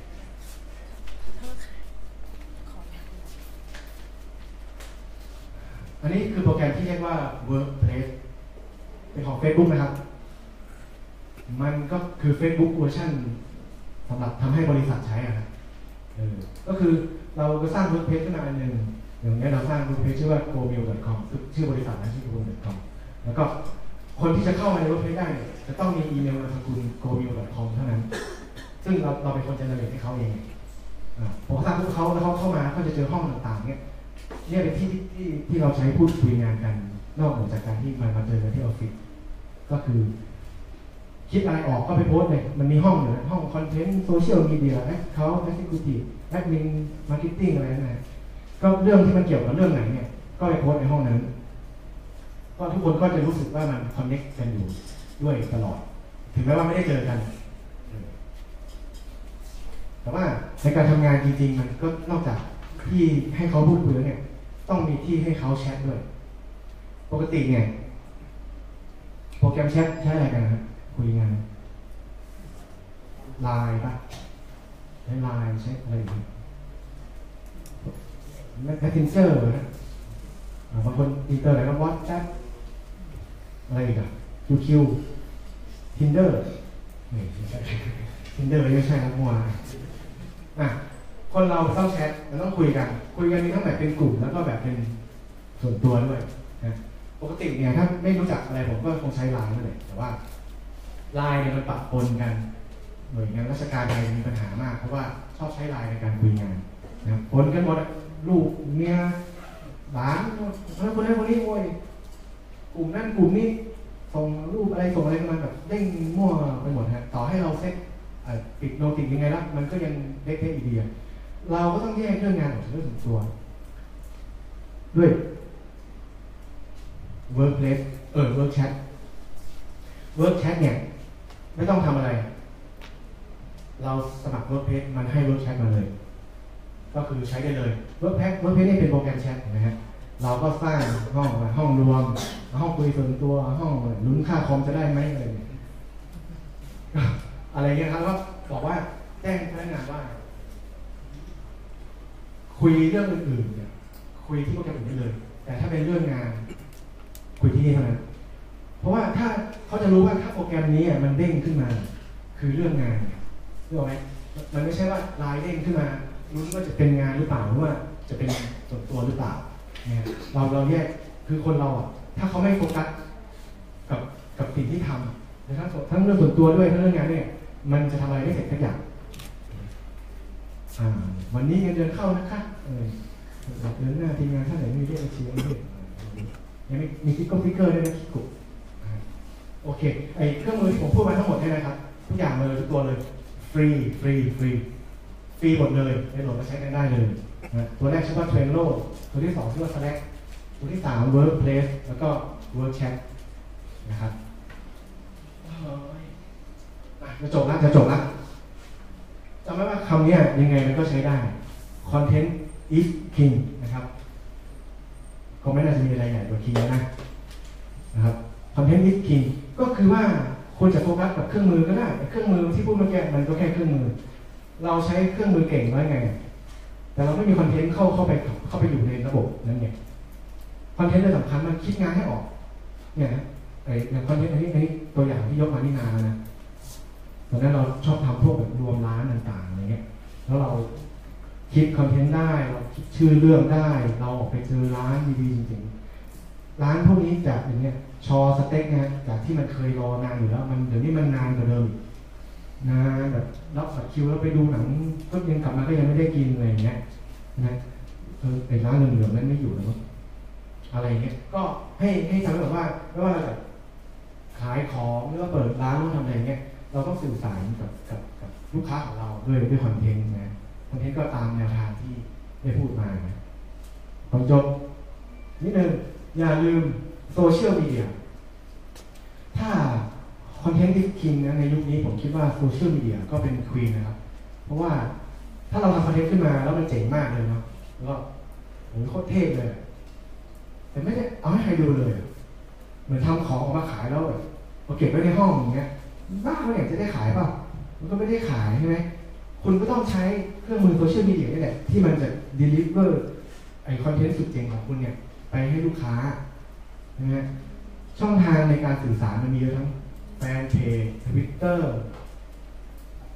อันนี้คือโปรแกรมที่เรียกว่า Workplace เป็นของ Facebook นะครับมันก็คือ Facebook เวอร์ชันสำหรับทำให้บริษัทใช้อะครับเออก็คือเราก็สร้างเว็บเพจขึ้นมาอันหนึ่งอย่างนี้เราสร้างเว็บเพจชื่อว่า โกมิล ดอท คอม ชื่อบริษัทนะชื่อ โกมิล ดอท คอม แล้วก็คนที่จะเข้ามาในเว็บเพจได้เนี่ยจะต้องมีอีเมลนามสกุล โกมิล ดอท คอม เท่านั้นซึ่งเราเราเป็นคนเจเนเรตให้เขาเองผมสร้างพวกเขาแล้วเขาเข้ามาก็จะเจอห้องต่างๆเนี่ยนี่เป็นที่ที่ที่เราใช้พูดคุยงานกันนอกเหนือจากการที่มามาเจอกันที่ออฟฟิศก็คือคิดอะไรออกก็ไปโพสต์เลยมันมีห้องอยู่ห้องคอนเทนต์โซเชียลมีเดียแอคเคาท์แอคทิวิตี้แอดมินมาร์เก็ตติ้งอะไรนั่นแหละก็เรื่องที่มันเกี่ยวกับเรื่องไหนเนี่ยก็ไปโพสต์ในห้องนั้นก็ทุกคนก็จะรู้สึกว่ามันคอนเนคกันอยู่ด้วยตลอดถึงแม้ว่าไม่ได้เจอกันแต่ว่าในการทำงานจริงๆมันก็นอกจากที่ให้เขาพูดคุยเนี่ยต้องมีที่ให้เขาแชทด้วยปกติเนี่ยโปรแกรมแชทใช้อะไรกันนะคุยงานไลน์ป่ะใช้ไลน์ใช้อะไรอีกแมสเซนเจอร์นะบางคนอินเตอร์อะไรก็วอทแอปอะไรอีกอะคิวคิวทินเดอร์นี่ไม่ใช่ทินเดอร์ไม่ใช่ครับมัวอ่ะคนเราต้องแชทมันต้องคุยกันคุยกันมีทั้งแบบเป็นกลุ่มแล้วก็แบบเป็นส่วนตัวด้วยนะปกติเนี่ยถ้าไม่รู้จักอะไรผมก็คงใช้ไลน์นั่นแหละแต่ว่าไลน์เนี่ยมันปะปนกันหน่วยงานราชการไทยมีปัญหามากเพราะว่าชอบใช้ไลน์ในการคุยงานนะปนกันหมดลูกเมียหลานคนนั้นคนนั้นคนนี้โวยกลุ่มนั้นกลุ่มนี้ส่งรูปอะไรส่งอะไรกันมาแบบเด้งมั่วไปหมดฮะต่อให้เราเซ็ตปิดโนติยังไงแล้วมันก็ยังเล็กๆอีกดีเราก็ต้องแยกเรื่องงานออกจากเรื่องส่วนตัวด้วย workplace เออ work chat work chat เนี่ยไม่ต้องทำอะไรเราสมัคร workplace มันให้ work chat มาเลยก็คือใช้ได้เลย workplace workplace นี่เป็นโปรแกรมแชทนะฮะเราก็สร้างห้องห้องรวมห้องคุยส่วนตัวห้องลุ้นค่าคอมจะได้ไหมอะไรอะไรเงี้ยครับก็บอกว่าแจ้งพนักงานว่าคุยเรื่องอื่นๆเนี่ยคุยที่โปรแกรมอื่นได้เลยแต่ถ้าเป็นเรื่องงานคุยที่นี่เท่านั้นเพราะว่าถ้าเขาจะรู้ว่าถ้าโปรแกรมนี้มันเด้งขึ้นมาคือเรื่องงานรู้ไหมมันไม่ใช่ว่าไลน์เด้งขึ้นมารู้ว่าจะเป็นงานหรือเปล่าหรือว่าจะเป็นส่วนตัวหรือเปล่าเนี่ยเราเราแยกคือคนเราอ่ะถ้าเขาไม่โฟกัสกับกับสิ่งที่ทำทั้งทั้งเรื่องส่วนตัวด้วยทั้งเรื่องงานเนี่ยมันจะทำอะไรไม่เสร็จทุกอย่างวันนี้เงินเดือนเข้านะคะเออเดือนหน้าทีมงานท่านไหนมีเรียกเชียร์ด้วยยังมีมีคิกก็ฟิกเกอร์ด้วยนะคิกกุโอเคไอเครื่องมือที่ผมพูดมาทั้งหมดเนี่ยนะครับทุกอย่างเลยทุกตัวเลยฟรีฟรีฟรีฟรีหมดเลยในโหลดมาใช้กันได้เลยนะตัวแรกชื่อว่า Trello ตัวที่สองชื่อว่า Slack ตัวที่สาม Workplace แล้วก็ Work Chat นะครับจะจบแล้วจะจบแล้วจำไว้ว่าคำนี้ยังไงมันก็ใช้ได้ Content is king นะครับก็ไม่น่าจะมีอะไรใหญ่กว่า king นะนะครับ Content is king ก็คือว่าควรจะโฟกัสกับเครื่องมือก็ได้เครื่องมือที่พูดเมื่อกี้มันก็แค่เครื่องมือเราใช้เครื่องมือเก่งไว้ไงแต่เราไม่มีคอนเทนต์เข้าเข้าไปเข้าไปอยู่ในระบบนั้นเนี่ยคอนเทนต์สำคัญมันคิดงานให้ออกเนี่ยไอ้คอนเทนต์อันนี้อันนี้ตัวอย่างที่ยกมานี่นานนะตอนนั้นเราชอบทำพวกแบบรวมร้านต่างๆอะไรเงี้ยแล้วเราคิดคอนเทนต์ได้เราคิดชื่อเรื่องได้เราออกไปเจอร้านดีๆจริงๆร้านพวกนี้จากอย่างเงี้ยชอสเต็กนะจากที่มันเคยรอนานอยู่แล้วมันเดี๋ยวนี้มันนานกว่าเดิมนานแบบรับบัตรคิวแล้วไปดูหนังก็ยังกลับมาก็ยังไม่ได้กินอะไรอย่างเงี้ยนะเออไอ้ร้านเหลืองๆนั้นไม่อยู่แล้วอะไรเงี้ยก็ให้ให้ทำแบบว่าไม่ว่าเราจะขายของหรือว่าเปิดร้านหรือทำอะไรเงี้ยเราต้องสื่อสารกับกับกับลูกค้าของเราด้วยด้วยคอนเทนต์นะคอนเทนต์ก็ตามแนวทางที่ได้พูดมานะตอนจบนิดนึงอย่าลืมโซเชียลมีเดียถ้าคอนเทนต์ที่คิงนะในยุคนี้ผมคิดว่าโซเชียลมีเดียก็เป็นควีนนะครับเพราะว่าถ้าเราทำคอนเทนต์ขึ้นมาแล้วมันเจ๋งมากเลยเนาะแล้วก็โหโคตรเท่เลยแต่ไม่ได้เอาให้ใครดูเลยเหมือนทำของออกมาขายแล้วแบบเอาเก็บไว้ในห้องอย่างเงี้ยบ้าเขาอยากจะได้ขายป่ะมันก็ไม่ได้ขายใช่ไหมคุณก็ต้องใช้เครื่องมือโซเชียลมีเดียนี่แหละที่มันจะ deliver ไอคอนเทนต์สุดเจ๋งของคุณเนี่ยไปให้ลูกค้านะฮะช่องทางในการสื่อสารมันมีเยอะทั้งแฟนเพจ Twitter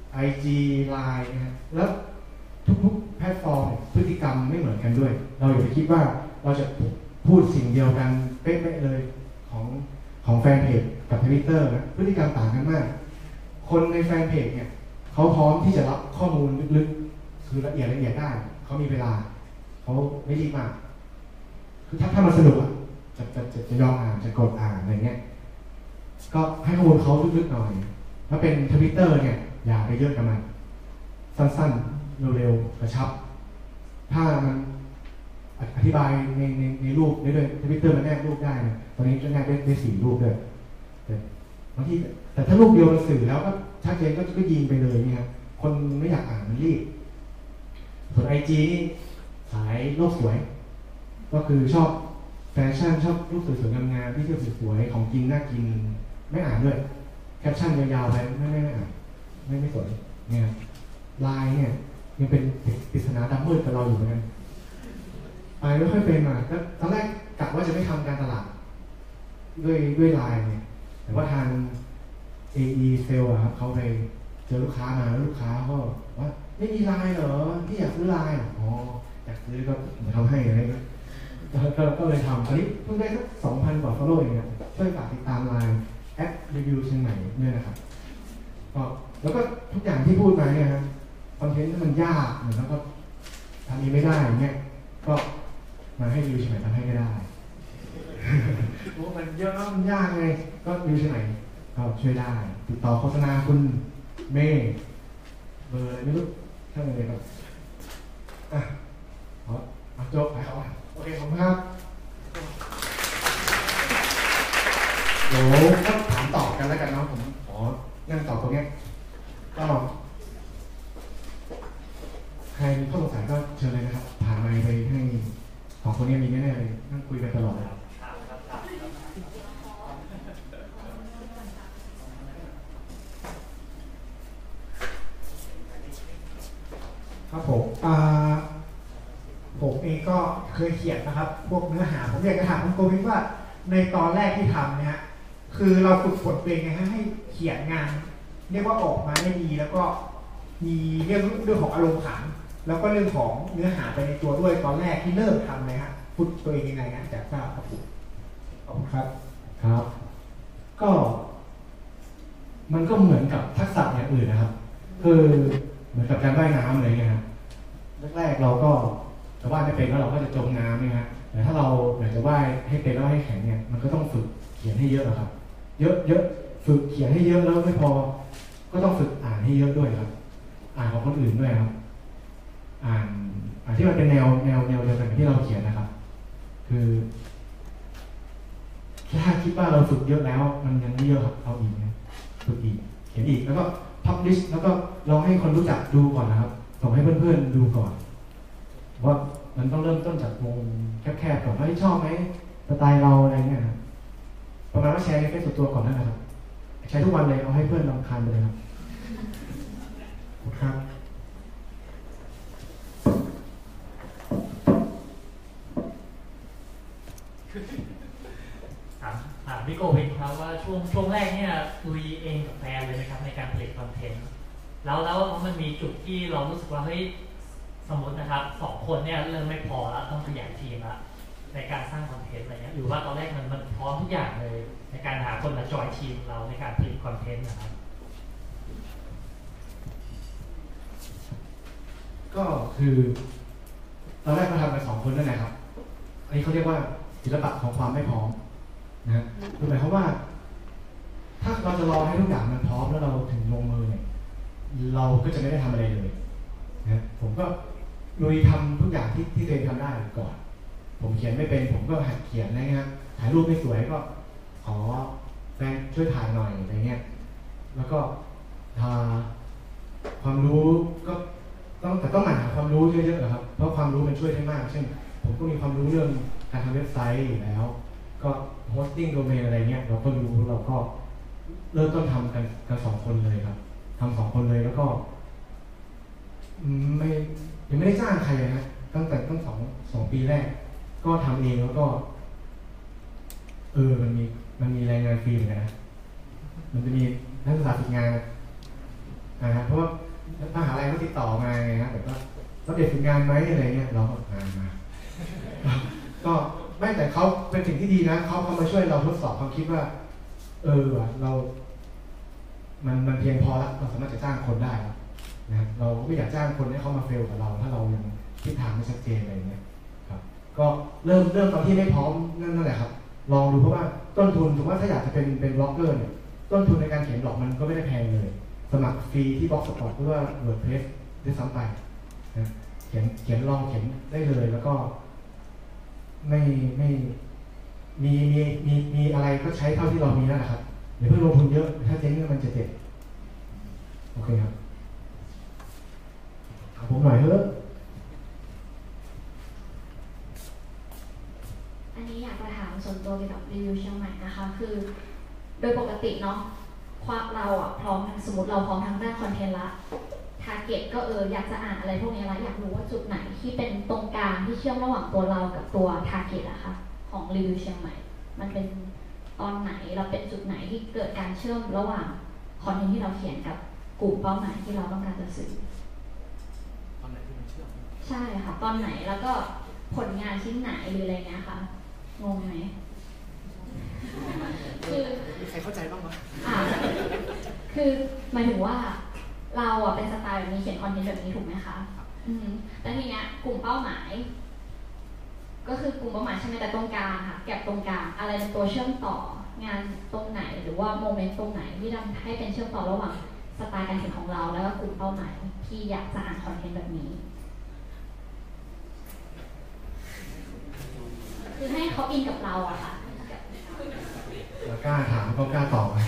ไอ จี ไลน์ นะฮะแล้วทุกๆแพลตฟอร์มพฤติกรรมไม่เหมือนกันด้วย เราอย่าไปคิดว่าเราจะพูดสิ่งเดียวกันเป๊ะๆเลยของของแฟนเพจกับ Twitter นะพฤติกรรมต่างกันมาก คนในแฟนเพจเนี่ยเขาพร้อมที่จะรับข้อมูลลึกๆคือละเอียดละเอียดได้เขามีเวลาเขาไม่รีบมากคือถ้าถ้ามันสนุกอ่ะจะจะจะจะยอมอ่านจะกดอ่านอะไรเงี้ยก็ให้ข้อมูลเขาลึกๆหน่อยถ้าเป็น Twitter เนี่ยอย่าไปเยอะกับมันสั้นๆเร็วๆกระชับถ้ามันอธิบายในในในรูปได้ด้วย Twitter มันแนบรูปได้นะตอนนี้จะแนบได้ได้สี่รูปด้วยแต่บางทีแต่ถ้ารูปเดียวมันสื่อแล้วก็ชัดเจนก็ก็ยิงไปเลยเนี่ยคนไม่อยากอ่านมันรีบส่วน ไอ จี นี่สายโลกสวยก็คือชอบแฟชั่นชอบรูปสวยๆงามๆที่เที่ยวสวยๆของกินน่ากินไม่อ่านด้วยแคปชั่นยาวๆไปไม่ไม่ไม่อ่านไม่ไม่สวยเนี่ยไลน์เนี่ยยังเป็นปริศนาดำมืดกับเราอยู่เหมือนกันไปไม่ค่อยเป็นมาก็ตอนแรกกะว่าจะไม่ทำการตลาดด้วยด้วยไลน์เนี่ยแต่ว่าทาง เอ อี เซลล์อะครับเขาไปเจอลูกค้ามาแล้วลูกค้าก็ว่าไม่มีไลน์เหรอพี่อยากซื้อไลน์อ๋ออยากซื้อก็ทำให้อะไรเงี้ยก็ก็เลยทำตอนนี้เพิ่งได้สักสองพันกว่า follow เองนะช่วยฝากติดตามไลน์แอปรีวิวเชียงใหม่เนี่ยนะครับก็แล้วก็ทุกอย่างที่พูดมาเนี่ยครับคอนเทนต์ที่มันยากเหมือนแล้วก็ทำนี้ไม่ได้อย่างเงี้ยก็มาให้รีวิวเชียงใหม่ทำให้ไม่ได้โอ้มันเยอะมันยากไงก็รีวิวเชียงใหม่ก็ช่วยได้ติดต่อโฆษณาคุณเมย์เบอร์อะไรไม่รู้ท่านอะไรครับอ่ะขอเอาจบไปเอาโอเคขอบคุณครับเดี๋ยวก็ถามตอบกันแล้วกันเนาะผมขอนั่งตอบตรงนี้ก็ใครมีข้อสงสัยก็เชิญเลยนะครับผ่านไมค์ไปให้ของคนนี้มีแน่ๆเลยนั่งคุยกันตลอดเลยครับผมผมเองก็เคยเขียนนะครับพวกเนื้อหาผมอยากจะถามคุณโกวิทว่าในตอนแรกที่ทำเนี่ยคือเราฝึกฝนตัวเองไงให้เขียนงานเรียกว่าออกมาได้ดีแล้วก็มีเรื่องเรื่องของอารมณ์ขันแล้วก็เรื่องของเนื้อหาไปในตัวด้วยตอนแรกที่เริ่มทำเลยฮะฝึกตัวเองยังไงนะจากทราบครับผมขอบคุณครับครับก็มันก็เหมือนกับทักษะอย่างอื่นนะครับคือเหมือนกับการว่ายน้ำเลยนะครับแรกๆเราก็จะว่ายไม่เป็นแล้วเราก็จะจมน้ำเนี่ยฮะแต่ถ้าเราอยากจะว่ายให้เป็นแล้วให้แข็งเนี่ยมันก็ต้องฝึกเขียนให้เยอะครับเยอะเยอะฝึกเขียนให้เยอะแล้วไม่พอก็ต้องฝึกอ่านให้เยอะด้วยครับอ่านของคนอื่นด้วยครับอ่านอ่านที่มันเป็นแนวแนวแนวเดียวกันกับที่เราเขียนนะครับคือถ้าคิดว่าเราฝึกเยอะแล้วมันยังไม่เยอะครับเอาอีกนะฝึกอีกเขียนอีกแล้วก็พับลิชแล้วก็ลองให้คนรู้จักดูก่อนนะครับส่งให้เพื่อนๆดูก่อนว่ามันต้องเริ่มต้นจากวงแคบๆก่อนว่าชอบไหมสไตล์เราอะไรเงี้ยครับประมาณว่าแชร์ในเฟซส่วนตัวก่อนนั่นนะครับใช้ทุกวันเลยเอาให้เพื่อนลองทานไปเลยครับครับถามถามพี่โกวิทครับว่าช่วงช่วงแรกเนี่ยลุยเองกับแฟนเลยนะครับในการผลิตคอนเทนต์แล้วแล้วมันมีจุดที่เรารู้สึกว่าเฮ้ยสมมตินะครับสองคนเนี่ยเริ่มไม่พอแล้วต้องขยายทีมละในการสร้างคอนเทนต์อะไรเงี้ยหรือว่าตอนแรกมันมันพร้อมทุกอย่างเลยในการหาคนมาจอยทีมเราในการผลิตคอนเทนต์นะครับก็คือตอนแรกเราทำกันสองคนนั่นแหละครับอันนี้เขาเรียกว่าศิลปะของความไม่พร้อมนะคือหมายความว่าถ้าเราจะรอให้ทุกอย่างมันพร้อมแล้วเราถึงลงมือเนี่ยเราก็จะไม่ได้ทำอะไรเลยนะผมก็ลุยทำทุกอย่างที่ที่ตัวเองทำได้ก่อนผมเขียนไม่เป็นผมก็หัดเขียนอะไรเงี้ยถ่ายรูปไม่สวยก็ขอแฟนช่วยถ่ายหน่อยอะไรเงี้ยแล้วก็ความรู้ก็ต้องแต่ต้องหมั่นหาความรู้เยอะๆนะครับเพราะความรู้มันช่วยได้มากเช่นผมก็มีความรู้เรื่องการทำเว็บไซต์อยู่แล้วก็โฮสติ้งโดเมนอะไรเงี้ยเราก็รู้เราก็เริ่มต้นทำกันกันสองคนเลยครับทำสองคนเลยแล้วก็ไม่ยังไม่ได้จ้างใครเลยนะตั้งแต่ตั้งสองสองปีแรกก็ทำเองแล้วก็เออมันมีมันมีแรงงานฟรีเหมือนกันนะมันจะมีนักศึกษาฝึกงานนะฮะเพราะว่ามหาลัยเขาติดต่อมาไงฮะแบบว่าเราเด็กฝึกงานไหมอะไรเงี้ยเราก็งานมาก็ไม่แต่เขาเป็นสิ่งที่ดีนะเขาเขามาช่วยเราทดสอบความคิดว่าเออเรา มันมันเพียงพอแล้วเราสามารถจะจ้างคนได้นะเราไม่อยากจ้างคนให้เขามาเฟลกับเราถ้าเรายังทิศทางไม่ชัดเจนอะไรเงี้ยครับก็เริ่มเริ่มตอนที่ไม่พร้อมนั่นนั่นแหละครับลองดูเพราะว่าต้นทุนถือว่าถ้าอยากจะเป็นเป็นบล็อกเกอร์เนี่ยต้นทุนในการเขียนบล็อกมันก็ไม่ได้แพงเลยสมัครฟรีที่บล็อกสปอร์ตหรือว่า WordPress ด้วยซ้ำไปนะเขียนเขียนลองเขียนได้เลยแล้วก็ไม่ไม่มีมีมีมีอะไรก็ใช้เท่าที่เรามีนั่นแหละครับอย่าเพิ่งลงทุนเยอะถ้าเจ๊งมันจะเจ็บโอเคครับถามผมหน่อยเถอะอันนี้อยากจะถามส่วนตัวเกี่ยวกับรีวิวเชียงใหม่นะคะคือโดยปกติเนาะความเราอ่ะพร้อมสมมติเราพร้อมทางด้านคอนเทนต์ละทาร์เก็ตก็เอออยากจะอ่านอะไรพวกนี้ละอยากรู้ว่าจุดไหนที่เป็นตรงกลางที่เชื่อมระหว่างตัวเรากับตัวทาร์เก็ตอะคะของรีวิวเชียงใหม่มันเป็นตอนไหนเราเป็นจุดไหนที่เกิดการเชื่อมระหว่างคอนเทนต์ที่เราเขียนกับกลุ่มเป้าหมายที่เราต้องการจะสื่อตอนไหนที่มันเชื่อมใช่ค่ะตอนไหนแล้วก็ผลงานชิ้นไหนหรืออะไรเงี้ยค่ะงงไหมคือมีใครเข้าใจบ้างไหมอ่าคือหมายถึงว่าเราอ่ะเป็นสไตล์แบบนี้เขียนคอนเทนต์แบบนี้ถูกไหมคะอืมแต่ทีเนี้ยกลุ่มเป้าหมายก็คือกลุ่มเป้าหมายใช่ไหมแต่ตรงกลางค่ะแก็บตรงกลางอะไรเป็นตัวเชื่อมต่องานตรงไหนหรือว่าโมเมนต์ตรงไหนที่ทำให้เป็นเชื่อมต่อระหว่างสไตล์การเขียนของเราแล้วก็กลุ่มเป้าหมายที่อยากจะอ่านคอนเทนต์แบบนี้คือให้เขาอินกับเราอะค่ะเรากล้าถามก็กล้าตอบ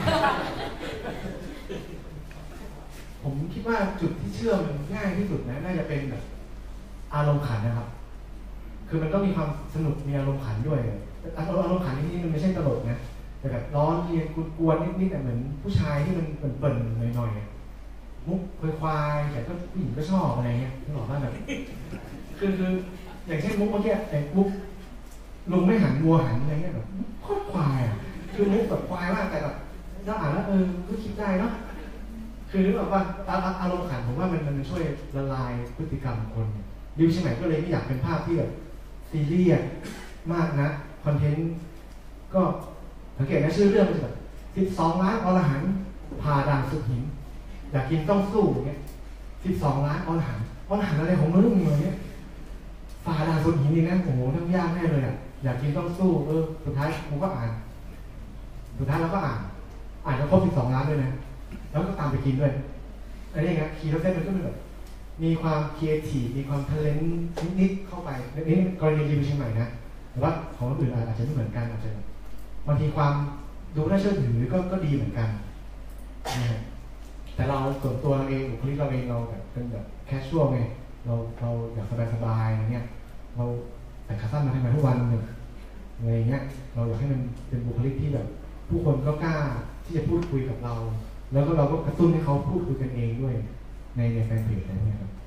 ผมคิดว่าจุดที่เชื่อมง่ายที่สุดนะน่าจะเป็นแบบอารมณ์ขันนะครับคือมันต้องมีความสนุกมีอารมณ์ขันด้วยอารมณ์อารมณ์ขันที่นี่มันไม่ใช่ตลกนะแต่แบบร้อนเรียนกวนๆนิดๆแต่เหมือนผู้ชายที่มันเปิ่นๆหน่อยๆมุกควายๆแต่ก็ผู้หญิงก็ชอบอะไรเงี้ยที่บอกว่าแบบคือคืออย่างเช่นมุกเมื่อกี้ไอ้มุกลุงไม่หันวัวหันอะไรเงี้ยแบบโคตรควายอ่ะคือมุกแบบควายมากแต่แบบถ้าอ่านแล้วเออก็คิดได้เนาะคือนึกแบบว่าอารมณ์ขันผมว่ามันมันช่วยละลายพฤติกรรมคนดิวเชียงใหม่ก็เลยไม่อยากเป็นภาพที่แบบซีเรียสมากนะคอนเทนต์ก็สังเกตนะชื่อเรื่องมันจะแบบสิบสองล้านอรหันต์ผ่าด่านสุดหินอยากกินต้องสู้อย่างเงี้ยสิบสองล้านอรหันต์อรหันต์อะไรของมึงอย่างเงี้ยฝ่าด่านสุดหินนี่นะโอ้โหทั้งยากแน่เลยอ่ะอยากกินต้องสู้เออสุดท้ายผมก็อ่านสุดท้ายเราก็อ่านอ่านจนครบสิบสองล้านด้วยนะแล้วก็ตามไปกินด้วยอะไรอย่างเงี้ยคีย์เส้นมันก็เป็นแบบมีความครีเอทีฟมีความเทเลนต์นิดๆเข้าไปนี่กรณีรีวิวเชียงใหม่นะแต่ว่าของอื่นอาจจะไม่เหมือนกันอาจจะบางทีความดูน่าเชื่อถือก็ก็ดีเหมือนกันนะแต่เราส่วนตัวเราเองบุคลิกเราเองเราแบบเป็นแบบแคชชวลไงเราเราอยากสบายๆอะไรเงี้ยเราแต่งขาสั้นมาทำงานทุกวันเนี่ยอะไรเงี้ยเราอยากให้มันเป็นบุคลิกที่แบบผู้คนก็กล้าที่จะพูดคุยกับเราแล้วก็เราก็กระตุ้นให้เขาพูดคุยกันเองด้วยในในแฟนเพจอะไรเงี้ยครับ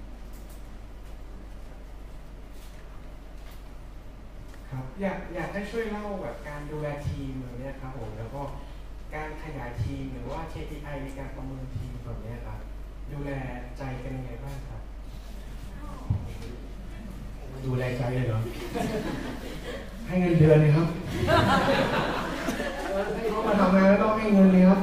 ครับอยากอยากให้ช่วยเล่าแบบการดูแลทีมแบบนี้ครับผมแล้วก็การขยายทีมหรือว่า เค พี ไอ ในการประเมินทีมแบบนี้ครับดูแลใจกันยังไงบ้างครับดูแลใจเลยเหรอ ให้เงินเดือนเลยครับให้เขามาทำงานแล้วต้องให้เงินเลยครับ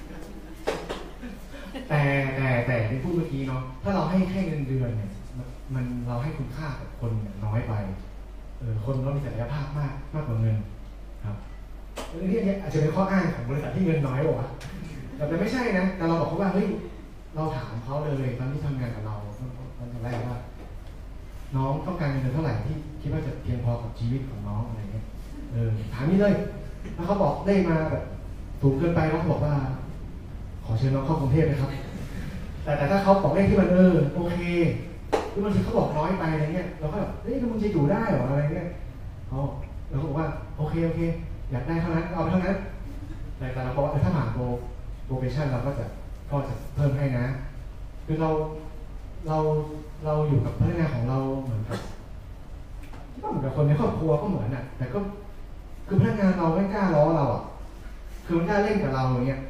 แต่แต่แต่ที่พูดเมื่อกี้เนาะถ้าเราให้แค่เงินเดือนเนี่ยมันเราให้คุณค่ากับคนน้อยไปเออคนเรามีศักยภาพมากมากกว่าเงินครับเรื่องนี้อาจจะเป็นข้ออ้างของบริษัทที่เงินน้อยหรอวะแต่ไม่ใช่นะแต่เราบอกเขาว่าเฮ้ยเราถามเขาเลยตอนที่ทำงานกับเราตอนแรกว่าน้องต้องการเงินเดือนเท่าไหร่ที่คิดว่าจะเพียงพอกับชีวิตของน้องอะไรเงี้ยเออถามนี่เลยถ้าเขาบอกได้มาแบบสูงเกินไปน้องบอกว่าขอเชิญน้องเข้ากรุงเทพนะครับแต่แต่ถ้าเขาบอกเลขที่มันเออโอเคหรือบางทีเขาบอกน้อยไปอะไรเงี้ยเราก็แบบเฮ้ยมึงจะอยู่ได้หรออะไรเงี้ยเขาเราก็บอกว่าโอเคโอเคอยากได้เท่านั้นเอาเท่านั้นแต่แต่เราบอกว่าถ้าผ่านโปรโปรเฟชั่นเราก็จะก็จะเพิ่มให้นะคือเราเราเราอยู่กับพนักงานของเราเหมือนกับก็เหมือนกับคนในครอบครัวก็เหมือนน่ะแต่ก็คือพนักงานเราไม่กล้าล้อเราอ่ะคือมันกล้าเล่นกับเราอย่างเงี้ย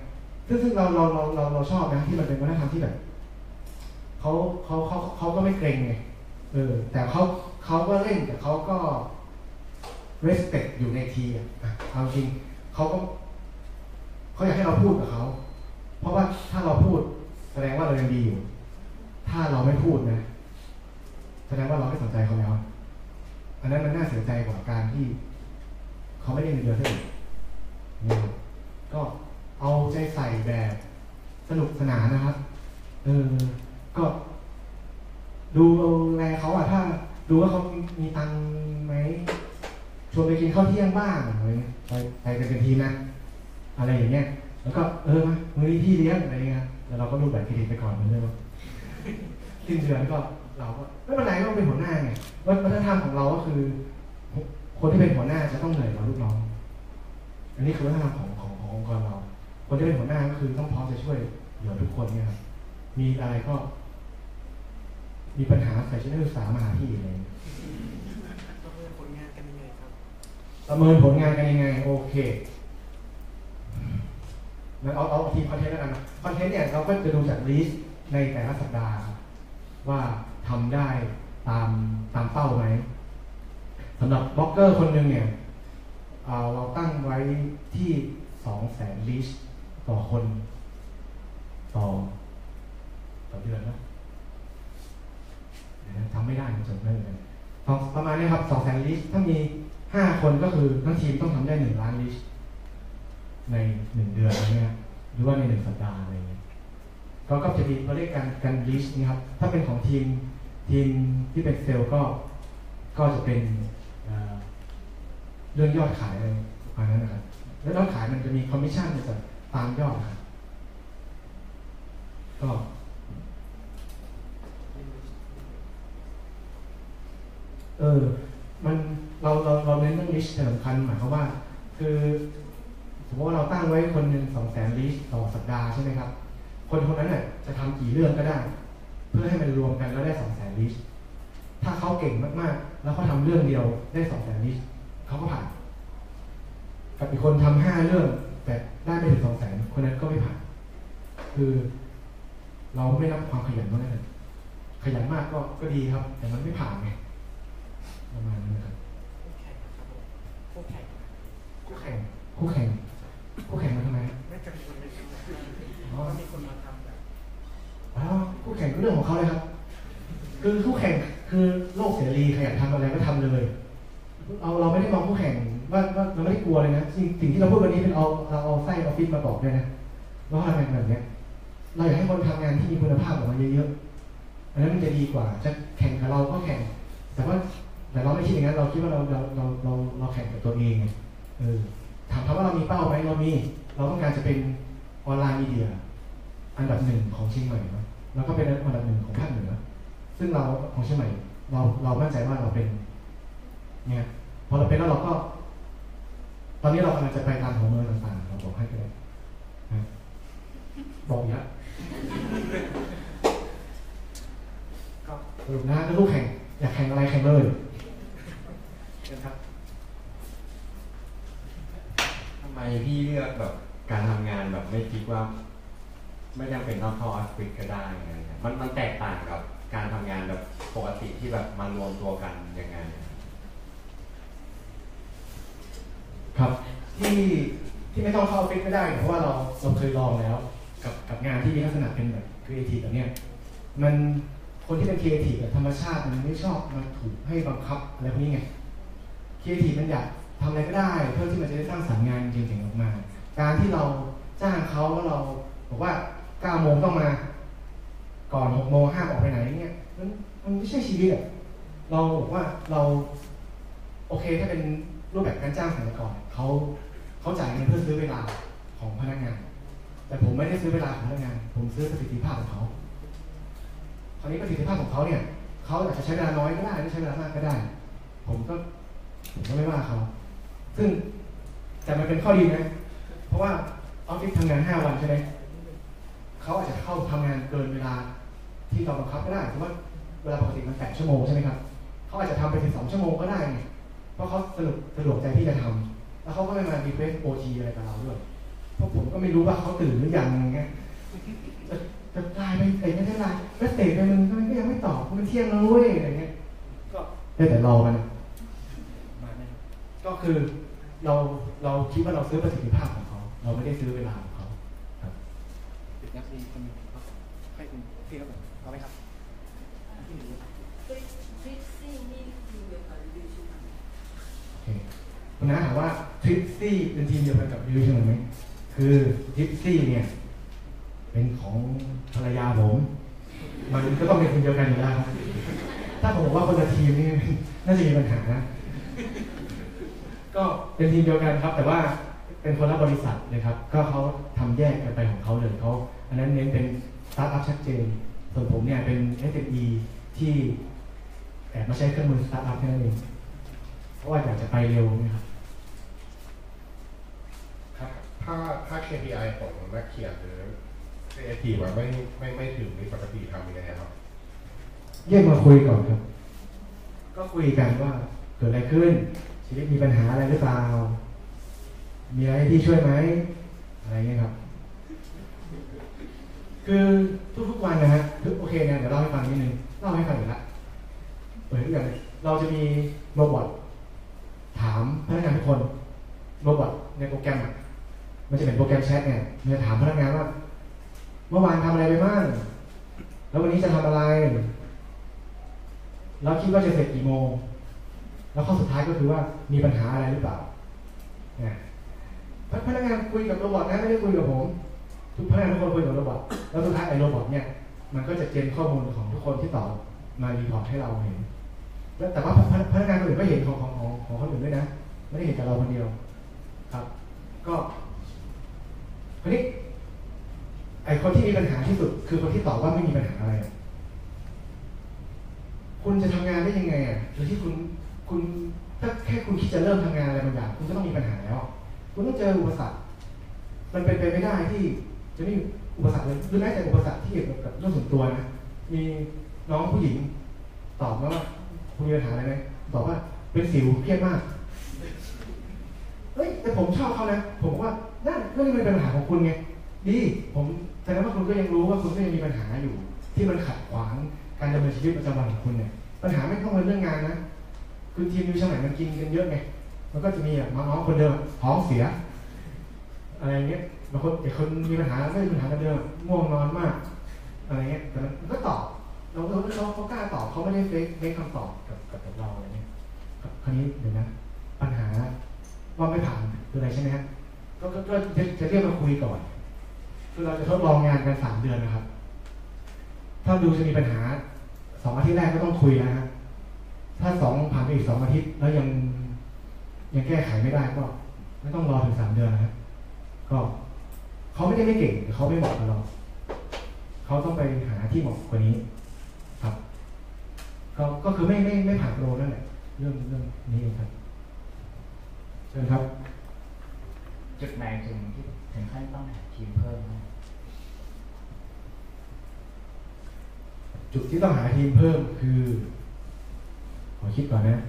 ซึ่งซึ่งเราเราเราเราเราชอบนะที่มันเป็นวัฒนธรรมที่แบบเขาเขาเขาเขาก็ไม่เกรงไงเออแต่เขาเขาก็เล่นแต่เขาก็ respect อยู่ในทีอ่ะเอาจริงเขาก็เขาอยากให้เราพูดกับเขาเพราะว่าถ้าเราพูดแสดงว่าเรายังดีอยู่ถ้าเราไม่พูดนะแสดงว่าเราไม่สนใจเขาแล้วอันนั้นมันน่าเสียใจกว่าการที่เขาไม่ได้เงินเดือนให้เนี่ยก็เอาใจใส่แบบสนุกสนานนะครับเออก็ดูแลเขาอะถ้าดูว่าเขามีตังค์ไหมชวนไปกินข้าวเที่ยงบ้างอะไรไปไปกันเป็นทีมนะอะไรอย่างเงี้ยแล้วก็เออมามื้อนี้พี่เลี้ยงอะไรเงี้ยแล้วเราก็รูปแบบเครดิตไปก่อนเหมือนเดิมสิ้นเดือนก็เราก็ไม่เป็นไรก็เป็นหัวหน้าไงวัฒนธรรมของเราก็คือคนที่เป็นหัวหน้าจะต้องเหนื่อยกว่าลูกน้องอันนี้คือวัฒนธรรมของของขององค์กรเราคนที่เป็นหัวหน้าก็คือต้องพร้อมจะช่วยเหลือทุกคนเนี่ยครับมีอะไรก็มีปัญหาใส่ชิ้นนักศึกษามาหาพี่เลยประเมินผลงานกันยังไงครับประเมินผลงานกันยังไงโอเคงั้นเอาเอาทีมคอนเทนต์แล้วกันคอนเทนต์เนี่ยเราก็จะดูจากลิสต์ในแต่ละสัปดาห์ว่าทำได้ตามตามเป้าไหมสำหรับบล็อกเกอร์คนหนึ่งเนี่ยเราตั้งไว้ที่สองแสนลิสต์ต่อคนต่อต่อเดือนนะทำไม่ได้จนไม่เลยประมาณนี้ครับสองแสนลิสต์ถ้ามีห้าคนก็คือทั้งทีมต้องทำได้หนึ่งล้านลิสต์ในหนึ่งเดือนอะไรเงี้ยหรือว่าในหนึ่งสัปดาห์อะไรเงี้ยก็ก็จะมีตัวเลขการการลิสต์นี่ครับถ้าเป็นของทีมทีมที่เป็นเซลล์ก็ก็จะเป็นเรื่องยอดขายอะไรประมาณนั้นนะครับแล้วยอดขายมันจะมีคอมมิชชั่นจะตามยอดครับก็เออมันเราเราเราเน้นเรื่องลิสต์สำคัญหมายความว่าคือสมมติว่าเราตั้งไว้คนหนึ่งสองแสนลิสต์ต่อสัปดาห์ใช่ไหมครับคนคนนั้นเนี่ยจะทำกี่เรื่องก็ได้เพื่อให้มันรวมกันแล้วได้สองแสนลิสต์ถ้าเขาเก่งมากๆแล้วเขาทำเรื่องเดียวได้สองแสนลิสต์เขาก็ผ่านกับอีกคนทำห้าเรื่องแต่ได้ไม่ถึงสองแสนคนนั้นก็ไม่ผ่านคือเราไม่นับความขยันมากเลยขยันมากก็ก็ดีครับแต่มันไม่ผ่านไงประมาณนั้นครับคู่แข่งคู่แข่งคู่แข่งคู่แข่งมาทำไมไม่จะมีคนมาทำอ๋อมีคนมาทำแบบอ๋อคู่แข่งก็เรื่องของเขาเลยครับคือคู่แข่งคือโลกเสรีใครอยากทำอะไรก็ทำเลยเอาเราไม่ได้มองคู่แข่งว่าว่าเราไม่ได้กลัวเลยนะสิ่งสิ่งที่เราพูดวันนี้เป็นเอาเราเอาไส้ออฟฟิศมาบอกด้วยนะว่าทำงานแบบนี้เราอยากให้คนทำงานที่มีคุณภาพออกมาเยอะๆอันนั้นมันจะดีกว่าจะแข่งกับเราก็แข่งแต่ว่าแต่เราไม่คิดอย่างนั้นเราคิดว่าเราเราเราเราเราแข่งกับตัวเองเออถามว่าเรามีเป้าไหมเรามีเราต้องการจะเป็นออนไลน์มีเดียอันดับหนึ่งของเชียงใหม่นะแล้วก็เป็นอันดับหนึ่งของภาคเหนือซึ่งเราของเชียงใหม่เราเรามั่นใจว่าเราเป็นเนี่ยพอเราเป็นแล้วเราก็ตอนนี้เรากำลังจะไปตามหัวเมืองต่างๆเราบอกให้ไปเลยนะบอกเยอะก็สรุปนะก็ลูกแข่งอยากแข่งอะไรแข่งเลยครับทำไมพี่เลือกแบบการทำงานแบบไม่คิดว่าไม่จำเป็นต้องเข้าออฟฟิศก็ได้อะไรเงี้ยมันมันแตกต่างกับการทำงานแบบปกติที่แบบมารวมตัวกันยังไงครับที่ที่ไม่ต้องเข้าออฟฟิศก็ได้เพราะว่าเราเราเคยลองแล้วกับกับงานที่มีลักษณะเป็นแบบครีเอทีฟแบบเนี้ยมันคนที่เป็นครีเอทีฟแบบธรรมชาติมันไม่ชอบมันถูกให้บังคับอะไรพวกนี้ไงครีเอทีฟมันอยากทำอะไรก็ได้เพื่อที่มันจะได้สร้างสรรค์งานจริงๆออกมาการที่เราจ้างเขาแล้วเราบอกว่าเก้าโมงต้องมาก่อนหกโมงห้ามออกไปไหนเงี้ยมันมันไม่ใช่ชีวิตอะเราบอกว่าเราโอเคถ้าเป็นรูปแบบการจ้างสมัยก่อนเขาเขาจ่ายเงินเพื่อซื้อเวลาของพนักงานแต่ผมไม่ได้ซื้อเวลาของพนักงานผมซื้อประสิทธิภาพของเขาคราวนี้ประสิทธิภาพของเขาเนี่ยเขาอาจจะใช้เวลาน้อยก็ได้หรือใช้เวลามากก็ได้ผมก็ผมก็ไม่ว่าเขาซึ่งแต่มันเป็นข้อดีนะเพราะว่าออฟฟิศทำงานห้าวันใช่ไหมเขาอาจจะเข้าทำงานเกินเวลาที่เราบังคับก็ได้เพราะว่าเวลาปกติมันแปดชั่วโมงใช่ไหมครับเขาอาจจะทำไปถึงสองชั่วโมงก็ได้ไงเพราะเขาสนุกสะดวกใจที่จะทำแล้วเขาก็ไม่มาดีเฟสโอทีอะไรกับเราด้วยเพราะผมก็ไม่รู้ว่าเขาตื่นหรือยังไงจะจะไลน์ไปเตะไม่ได้ไลน์แล้วเตะไปมันมันก็ยังไม่ตอบมันเที่ยงแล้วเว้ยอะไรเงี้ยก็ได้แต่รอมันก็คือเราเราคิดว่าเราซื้อประสิทธิภาพของเขาเราไม่ได้ซื้อเวลาของเขาครับติดนักดีคนนึงให้คุณพี่ครับผมเอาไหมครับคุณน้าถามว่าทริปซี่เป็นทีมเดียวกันกับดิวใช่ไหมคือทริปซี่เนี่ยเป็นของภรรยาผมมันก็ต้องเป็นทีมเดียวกันอยู่แล้วครับถ้าผมบอกว่าคนละทีมนี่น่าจะมีปัญหานะก็เป็นทีมเดียวกันครับแต่ว่าเป็นคนละบริษัทเลยครับก็เขาทำแยกกันไปของเขาเลยเขาอันนั้นเน้นเป็นสตาร์ทอัพชัดเจนส่วนผมเนี่ยเป็น เอส เอ็ม อี ที่แอบมาใช้เครื่องมือสตาร์ทอัพแค่นั้นเองเพราะว่าอยากจะไปเร็วนะครับถ้าถ้า เค พี ไอ ของนักเขียนหรือ ครีเอทีฟ ว่าไม่ไม่ไม่ถึงนี่ปกติทำยังไงครับเรียกมาคุยก่อนครับก็คุยกันว่าเกิดอะไรขึ้นชีวิตมีปัญหาอะไรหรือเปล่ามีอะไรที่ช่วยไหมอะไรเงี้ยครับคือทุกๆวันนะฮะโอเคเนี่ยเดี๋ยวเล่าให้ฟังนิดนึงเล่าให้ฟังอีกละเปิดทุกอย่างเราจะมีโรบอทถามพนักงานทุกคนโรบอทในโปรแกรมมันจะเป็นโปรแกรมแชทเนี่ยมันจะถามพนักงานว่าเมื่อวานทำอะไรไปบ้างแล้ววันนี้จะทำอะไรแล้วคิดว่าจะเสร็จกี่โมงแล้วข้อสุดท้ายก็คือว่ามีปัญหาอะไรหรือเปล่าเนี่ยพนักงานคุยกับโรบอทนะไม่ได้คุยกับผมทุกพนักงานทุกคนคุยกับโรบอทแล้วสุดท้ายไอ้โรบอทเนี่ยมันก็จะเจนข้อมูลของทุกคนที่ตอบมารีพอร์ตให้เราเห็นแต่ว่าพนักงานคนอื่นก็เห็นของของของของคนอื่นด้วยนะไม่ได้เห็นแต่เราคนเดียวครับก็คราวนี้ไอ้คนที่มีปัญหาที่สุดคือคนที่ตอบว่าไม่มีปัญหาอะไรคุณจะทำงานได้ยังไงอ่ะโดยที่คุณคุณถ้าแค่คุณคิดจะเริ่มทำงานอะไรบางอย่างคุณก็ต้องมีปัญหาแล้วคุณต้องเจออุปสรรคมันเป็นไปไม่ได้ที่จะไม่มีอุปสรรคเลยหรือแม้แต่อุปสรรคที่เกี่ยวกับเรื่องส่วนตัวนะมีน้องผู้หญิงตอบว่าคุณมีปัญหาอะไรไหมตอบว่าเป็นสิวเครียดมากเฮ้ยแต่ผมชอบเขานะผมบอกว่านั่นก็ไม่เป็นปัญหาของคุณไงดีผมแสดงว่าคุณก็ยังรู้ว่าคุณก็ยังมีปัญหาอยู่ที่มันขัดขวางการดำเนินชีวิตประจำวันของคุณเนี่ยปัญหาไม่ต้องเป็นเรื่องงานนะคือทีมนิวชั่นไหนมันกินกันเยอะไงมันก็จะมีแบบน้องคนเดิมท้องเสียอะไรเงี้ยบางคนเด็กคนมีปัญหาไม่มีปัญหาเดิมง่วงนอนมากอะไรเงี้ยแต่มันก็ตอบเราเราเขาเขากล้าตอบเขาไม่ได้เฟกเฟกคำตอบกับกับเราอะไรเงี้ยคราวนี้เดี๋ยวนะปัญหาว่าไม่ผ่านคืออะไรใช่ไหมฮะก็ก็จะจะเรียกมาคุยก่อนคือเราจะทดลองงานกันสามเดือนนะครับถ้าดูจะมีปัญหาสองอาทิตย์แรกก็ต้องคุยนะฮะถ้าสองผ่านไปอีกสองอาทิตย์แล้วยังยังแก้ไขไม่ได้ก็ไม่ต้องรอถึงสามเดือนนะครับก็เขาไม่ได้ไม่เก่งแต่เขาไม่เหมาะกับเราเขาต้องไปหาที่เหมาะกว่านี้ครับก็ก็คือไม่ไม่ไม่ผ่านโปรนั่นแหละเรื่องเรื่องนี้ครับเชิญครับจุดไหนถึงที่ถึงขั้นต้องหาทีมเพิ่มไหมจุดที่ต้องหาทีมเพิ่มคือขอคิดก่อนนะ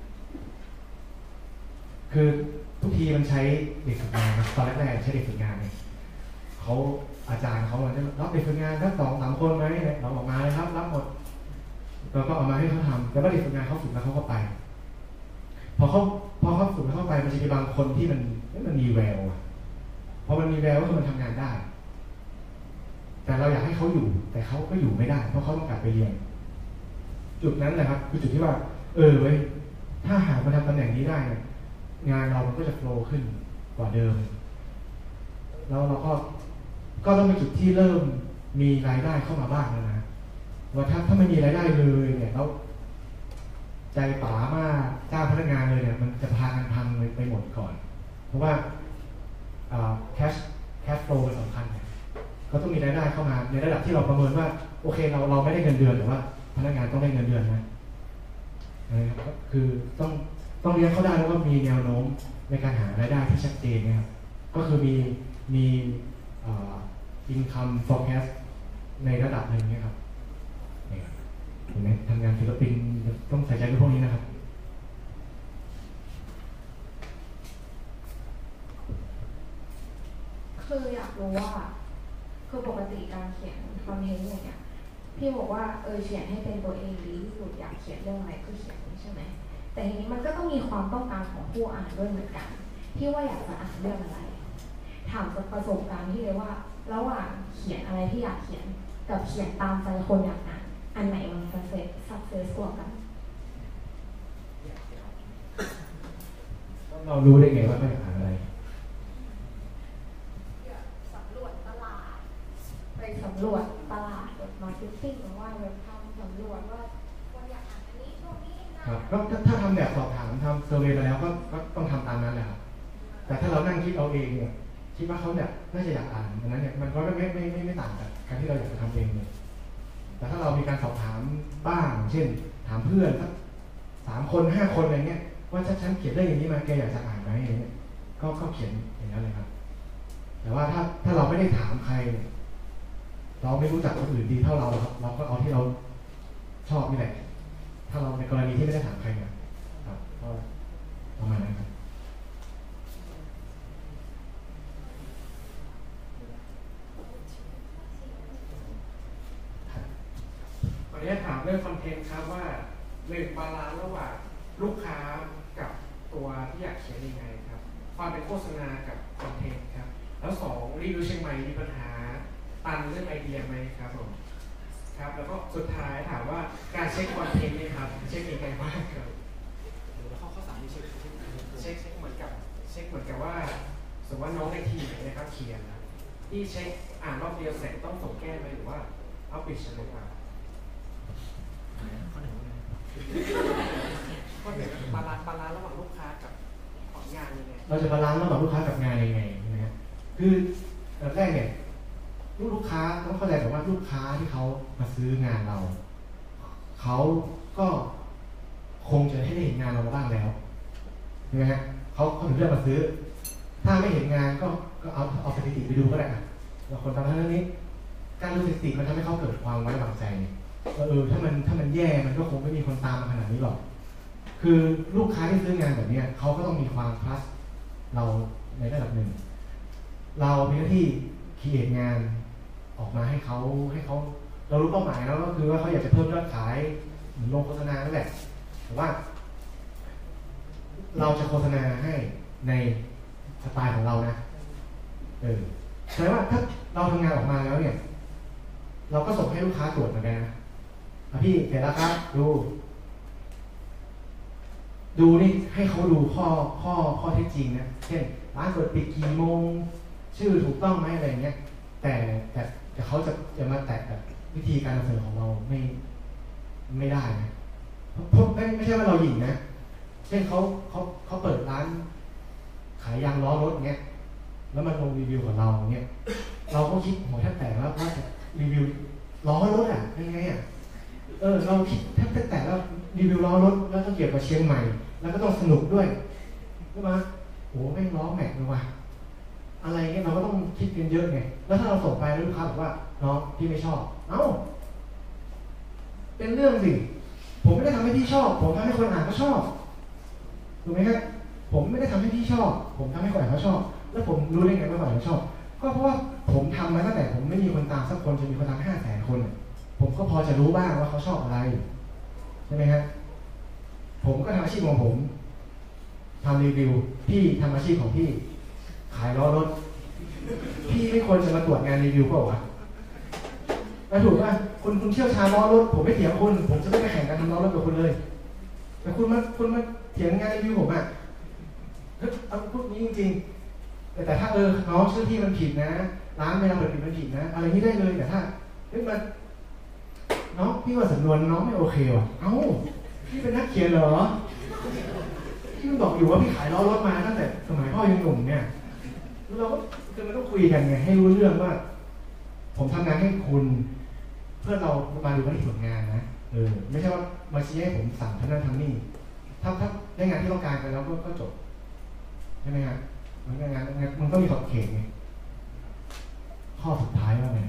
คือทุกทีมันใช้เด็กฝึกงานตอนแรกๆใช้เด็กฝึกงานเนี่ยเขาอาจารย์เขาบอกจะรับเด็กฝึกงานทั้งสองสามคนไหมเราออกมาเลยครับรับหมดเราก็เอามาให้เขาทำแต่ว่าเด็กฝึกงานเขาฝึกแล้วเขาก็ไปพอเขาพอเขาฝึกแล้วเข้าไปมันจะมีบางคนที่มันมันมีแววพอมันมีแววก็คือมันทำงานได้แต่เราอยากให้เขาอยู่แต่เขาก็อยู่ไม่ได้เพราะเขาต้องกลับไปเรียนจุดนั้นแหละครับคือจุดที่ว่าเออเว้ยถ้าหากมาทำตำแหน่งนี้ได้เนี่ยงานเรามันก็จะโฟล์ขึ้นกว่าเดิมแล้วเราก็ก็ต้องเป็นจุดที่เริ่มมีรายได้เข้ามาบ้างแล้วนะว่าถ้าถ้าไม่มีรายได้เลยเนี่ยแล้วใจป๋ามากจ้างพนักงานเลยเนี่ยมันจะพากันพังเลยไปหมดก่อนเพราะว่าแคชแคชโฟลเป็นสำคัญเนี่ยเขาต้องมีรายได้เข้ามาในระดับที่เราประเมินว่าโอเคเราเราไม่ได้เงินเดือนแต่ว่าพนักงานต้องได้เงินเดือนนะนะครับคือต้องต้องเลี้ยงเขาได้แล้วก็มีแนวโน้มในการหารายได้ที่ชัดเจนนะครับก็คือมีมีอินคัม forecast ในระดับหนึ่งนะครับเห็นไหมทำงานศิลปินต้องใส่ใจเรื่องพวกนี้นะครับคืออยากรู้ว่าคือปกติการเขียนคอนเทนต์อย่างเงี้ยพี่บอกว่าเออเขียนให้เป็นตัวเองดีที่สุดอยากเขียนเรื่องอะไรก็เขียนใช่ไหมแต่ทีนี้มันก็ต้องมีความต้องการของผู้อ่านด้วยเหมือนกันที่ว่าอยากจะอ่านเรื่องอะไรถามจากประสบการณ์ที่เลยว่าระหว่างเขียนอะไรที่อยากเขียนกับเขียนตามใจคนอยากอ่านอันไหนมันสักเซสสักเซสกว่ากันเรารู้ได้ไงว่าเขาอยากอ่านอะไรสำรวจตลาดไปสำรวจตลาดแบบมาร์เก็ตติ้งหรือว่าแบบทำสำรวจว่าคนอยากอ่านอันนี้ช่วงนี้นะครับก็ถ้าทำแบบสอบถามทำเซอร์เวย์ไปแล้วก็ก็ต้องทำตามนั้นแหละครับแต่ถ้าเรานั่งคิดเอาเองเนี่ยคิดว่าเขาเนี่ยน่าจะอยากอ่านอันนั้นเนี่ยมันก็ไม่ไม่ไม่ไม่ต่างจากการที่เราอยากจะทำเองเลยแต่ถ้าเรามีการสอบถามบ้างเช่นถามเพื่อนสักสามคนห้าคนอะไรเงี้ยว่าฉันเขียนได้อย่างนี้มาแกอยากจะอ่านไหมอย่างเงี้ยก็ก็เขียนอย่างนั้นเลยครับแต่ว่าถ้าถ้าเราไม่ได้ถามใครเราไม่รู้จักคนอื่นดีเท่าเราเราก็เอาที่เราชอบนี่แหละถ้าเราในกรณีที่ไม่ได้ถามใครเนี่ยครับก็ประมาณนั้นครับวันนี้ถามเรื่องคอนเทนต์ครับว่าหนึ่งบาลานซ์ระหว่างลูกค้ากับตัวที่อยากเขียนยังไงครับความเป็นโฆษณากับคอนเทนต์ครับแล้วสองรีวิวเชียงใหม่มีปัญหาตันเรื่องไอเดียไหมครับผมครับแล้วก็สุดท้ายถามว่าการเช็คคอนเทนต์เนี่ยครับเช็คยังไงบ้างครับแล้วข้อข้อสามนี่เช็คเช็คเช็คเหมือนกับเช็คเหมือนกับว่าสมมติว่าน้องในทีมไหนนะครับเขียนนะที่เช็คอ่านรอบเดียวเสร็จต้องส่งแก้ไหมหรือว่าเอาปิดเฉยๆครับข้อหนึ่งข้อหนึ่งบาลานซ์บาลานซ์ระหว่างลูกค้ากับของงานยังไงเราจะบาลานซ์ระหว่างลูกค้ากับงานยังไงนะฮะคือแรกเนี่ยลูกค้าต้องเข้าใจก่อนว่าลูกค้าที่เขามาซื้องานเราเขาก็คงจะให้ได้เห็นงานเราบ้างแล้วใช่ไหมฮะเขาเขาถึงเลือกมาซื้อถ้าไม่เห็นงานก็ก็เอาเอาสถิติไปดูก็ได้อะเราคนทำเท่านี้การดูสถิติมันทำให้เขาเกิดความไว้วางใจว่าเออถ้ามันถ้ามันแย่มันก็คงไม่มีคนตามมาขนาดนี้หรอกคือลูกค้าที่ซื้องานแบบนี้เขาก็ต้องมีความ trust เราในระดับหนึ่งเรามีหน้าที่คิดงานออกมาให้เขาให้เขาเรารู้เป้าหมายแล้วก็คือว่าเขาอยากจะเพิ่มยอดขายเหมือนลงโฆษณานั่นแหละแต่ว่าเราจะโฆษณาให้ในสไตล์ของเรานะเออแสดงว่าถ้าเราทำงานออกมาแล้วเนี่ยเราก็ส่งให้ลูกค้าตรวจเหมือนกันนะพี่เสร็จแล้วครับดูดูนี่ให้เขาดูข้อข้อข้อเท็จจริงนะเช่นร้านเปิดปิดกี่โมงชื่อถูกต้องไหมอะไรเงี้ยแต่แต่แต่เขาจะจะมาแตะแบบวิธีการนำเสนอของเราไม่ไม่ได้นะเพราะไม่ไม่ใช่ว่าเราหยิ่งนะเช่นเขาเขาเขาเปิดร้านขายยางล้อรถเงี้ยแล้วมันลงรีวิวของเราเงี้ยเราก็คิดหัวแทบแตกแล้วว่าจะรีวิวล้อรถอ่ะยังไงอ่ะเออเราคิดแทบแตกแล้วรีวิวล้อรถแล้วก็เกี่ยวกับเชียงใหม่แล้วก็ต้องสนุกด้วยใช่ไหมโอ้ไม่ล้อแม็กเลยว่ะอะไรเงี้ยเราก็ต้องคิดกันเยอะไงแล้วถ้าเราส่งไปแล้วลูกค้าบอกว่าน้องพี่ไม่ชอบเอ้าเป็นเรื่องสิผมไม่ได้ทำให้พี่ชอบผมทำให้คนอ่านก็ชอบถูกไหมครับผมไม่ได้ทำให้พี่ชอบผมทำให้คนอ่านเขาชอบแล้วผมรู้ได้ไงว่าคนอ่านเขาชอบก็เพราะว่าผมทำมาตั้งแต่ผมไม่มีคนตามสักคนจะมีคนตามห้าแสนคนผมก็พอจะรู้บ้างว่าเขาชอบอะไรใช่ไหมครับผมก็ทำอาชีพของผมทำรีวิวพี่ทำอาชีพของพี่ขายล้อรถพี่ไม่ควรจะมาตรวจงานรีวิวเปล่าวะแล้วถูกป่ะคุณคุณเชี่ยวชาญล้อรถผมไม่เถียงคุณผมจะไม่ไปแข่งกันทำล้อรถกับคุณเลยแต่คุณมาคุณมาเถียงงานรีวิวผมอ่ะเอาพูดนี้จริงๆแต่แต่ถ้าเออน้องชื่อที่มันผิดนะร้านเวลาเปิดปิดมันผิดนะอะไรนี้ได้เลยแต่ถ้าเฮ้ยมันน้องพี่ว่าสำนวนน้องไม่โอเคว่ะเอ้าพี่เป็นนักเขียนเหรอพี่บอกอยู่ว่าพี่ขายล้อรถมาตั้งแต่สมัยพ่อยังหนุ่มเนี่ยเราก็คือมันต้องคุยกันไงให้รู้เรื่องว่าผมทำงานให้คุณเพื่อเรามาดูที่ผลงานนะเออไม่ใช่ว่ามาชี้ให้ผมสั่งทำนั่นทำนี่ถ้าถ้าได้งานที่ต้องการไปแล้วก็ก็จบใช่ไหมครับมันงานงานมันก็มีขอบเขตไงข้อสุดท้ายว่าไง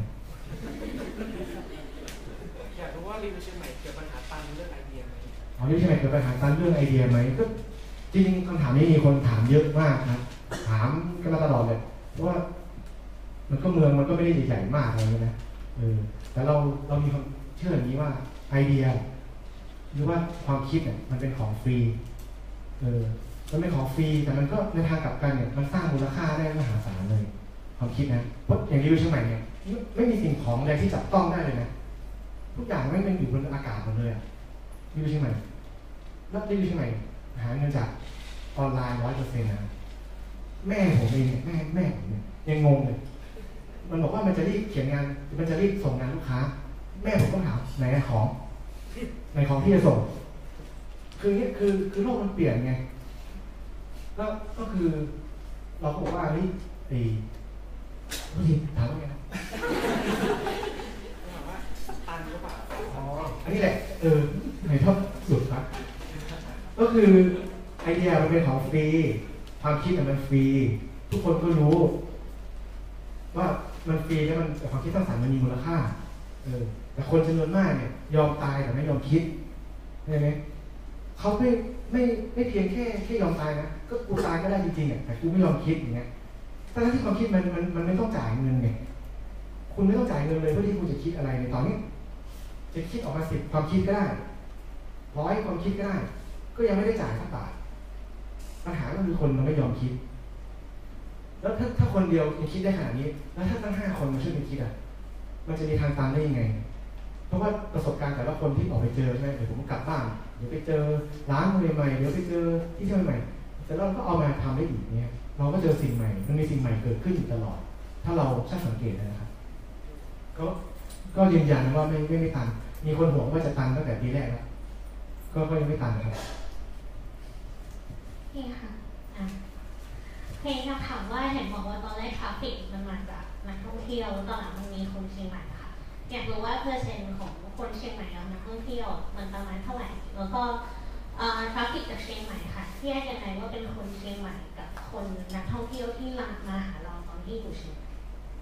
อยากรู้ว่ารีวิวเชียงใหม่เกิดปัญหาตันเรื่องไอเดียไหมอ๋อรีวิวเชียงใหม่เกิดปัญหาตันเรื่องไอเดียไหมก็จริงๆคำถามนี้มีคนถามเยอะมากนะถามกันมาตลอดเลยเพราะว่ามันก็เมืองมันก็ไม่ได้ใหญ่ๆมากอะไรนะเออแต่เราเรามีความเชื่ออย่างนี้ว่าไอเดียหรือว่าความคิดเนี่ยมันเป็นของฟรีเออมันเป็นของฟรีแต่มันก็ในทางกลับกันเนี่ยมันสร้างมูลค่าได้มหาศาลเลยความคิดนะเพราะอย่างรีวิวเชียงใหม่เนี่ยไม่มีสิ่งของอะไรที่จับต้องได้เลยนะทุกอย่างไม่เป็นอยู่บนอากาศหมดเลยอะรีวิวเชียงใหม่แล้วรีวิวเชียงใหม่หาเงินจากออนไลน์ร้อยเปอร์เซ็นต์นะแม่ผมเองเนี่ยแม่แม่ผมเนี่ยยังงงเลยมันบอกว่ามันจะรีบเขียนงานมันจะรีบส่งงานลูกค้าแม่ผมต้องถามไหนของไหนของที่จะส่งคือเนี่ยคือคือโลกมันเปลี่ยนไงก็ก็คือเราก็บอกว่าเฮ้ยไอ้พี่ถามว่าไงนะตันหรือเปล่าอ๋ออันนี้แหละเออไหนชอบสุดครับก็คือไอเดียมันเป็นของฟรีความคิดมันฟรีทุกคนก็รู้ว่ามันฟรีแล้วมันแต่ความคิดสร้างสรรค์มันมีมูลค่าเออแต่คนจำนวนมากเนี่ยยอมตายแต่ไม่ยอมคิดใช่ไหมเขาไม่ไม่ไม่เพียงแค่แค่ยอมตายนะก็กูตายก็ได้จริงๆอ่ะแต่กูไม่ยอมคิดอย่างเงี้ยทั้งที่ความคิดมันมันมันไม่ต้องจ่ายเงินไงคุณไม่ต้องจ่ายเงินเลยเพื่อที่คุณจะคิดอะไรในตอนนี้จะคิดออกมาสิบความคิดก็ได้ร้อยความคิดก็ได้ก็ยังไม่ได้จ่ายสักบาทปัญหาก็คือคนมันไม่ยอมคิดแล้วถ้าถ้าคนเดียวยังคิดได้ขนาดนี้แล้วถ้าตั้งห้าคนมาช่วยกันคิดอ่ะมันจะมีทางตันได้ยังไงเพราะว่าประสบการณ์แต่ละคนที่ออกไปเจอใช่ไหมเดี๋ยวผมกลับบ้านเดี๋ยวไปเจอร้านใหม่ๆเดี๋ยวไปเจอที่เที่ยวใหม่แต่เราก็เอามาทำได้อีกเนี่ยเราก็เจอสิ่งใหม่มันมีสิ่งใหม่เกิดขึ้นอยู่ตลอดถ้าเราช่างสังเกตนะครับก็ก็ยืนยันว่าไม่ไม่ไม่ตันมีคนห่วงว่าจะตันตั้งแต่ปีแรกแล้วก็ก็ยังไม่ตันครับนี่ค่ะอ่ะเพลงคำถามว่าเห็นบอกว่าตอนแรกทราฟฟิกมันมาจากนักท่องเที่ยวตอนหลังมันมีคนเชียงใหม่ค่ะอยากรู้ว่าเปอร์เซ็นต์ของคนเชียงใหม่กับนักท่องเที่ยวมันประมาณเท่าไหร่แล้วก็ทราฟฟิกจากเชียงใหม่ค่ะแยกยังไงว่าเป็นคนเชียงใหม่กับคนนักท่องเที่ยวที่มาหาเราตอนที่อยู่เชียงใหม่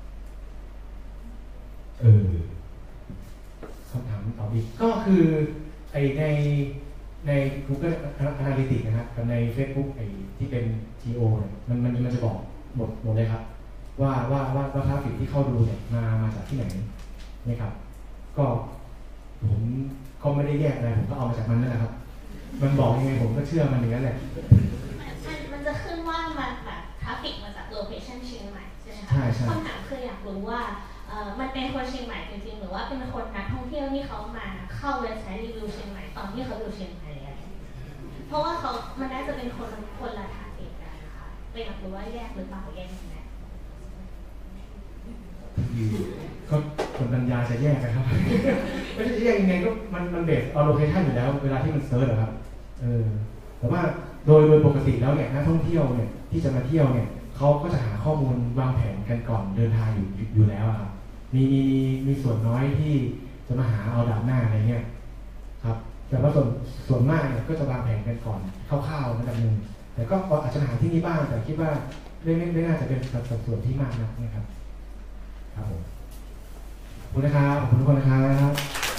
เออคำถามตอบอีกก็คือไอในใน Google Analytics นะครับกับใน Facebook ไอที่เป็น จี โอ เนี่ยมันมันมันจะบอกหมดหมดเลยครับว่าว่าว่าว่าทราฟฟิกที่เข้าดูเนี่ยมามาจากที่ไหนนะครับก็ผมก็ไม่ได้แยกอะไรผมก็เอามาจากมันนั่นแหละครับมันบอกยังไงผมก็เชื่อมันอย่างนั้นแหละมันมันจะขึ้นว่ามันแบบทราฟฟิกมาจากโลเคชั่นเชียงใหม่ใช่ไหมคะคำถามคืออยากรู้ว่าเอ่อมันเป็นคนเชียงใหม่จริงๆหรือว่าเป็นคนนักท่องเที่ยวที่เขามาเข้าเว็บไซต์รีวิวเชียงใหม่ตอนที่เขาอยู่เชียงใหม่เลยเพราะว่าเขามันน่าจะเป็นคนคนละทางเอกกันนะคะเลยอยากรู้ว่าแยกหรือเปล่าแยกยังไงก็คนปัญญาจะแยกกันครับ ไม่ใช่แยกยังไงก็มันมันเบสเอาโลเคชั่นอยู่แล้วเวลาที่มันเซิร์ชอะครับเออแต่ว่าโดยโดยปกติแล้วเนี่ยนักท่องเที่ยวเนี่ยที่จะมาเที่ยวเนี่ยเขาก็จะหาข้อมูลวางแผนกันก่อนเดินทางอยู่อยู่แล้วครับมีมีมีส่วนน้อยที่จะมาหาเอาดาบหน้าอะไรเงี้ยครับแต่ว่าส่วนส่วนมากเนี่ยก็จะวางแผนกันก่อนคร่าวๆระดับหนึ่งแต่ก็อาจจะหาที่นี่บ้างแต่คิดว่าไม่ไม่ไม่น่าจะเป็นสัดส่วนที่มากนักนะครับครับผมขอบคุณนะครับขอบคุณทุกคนนะครับ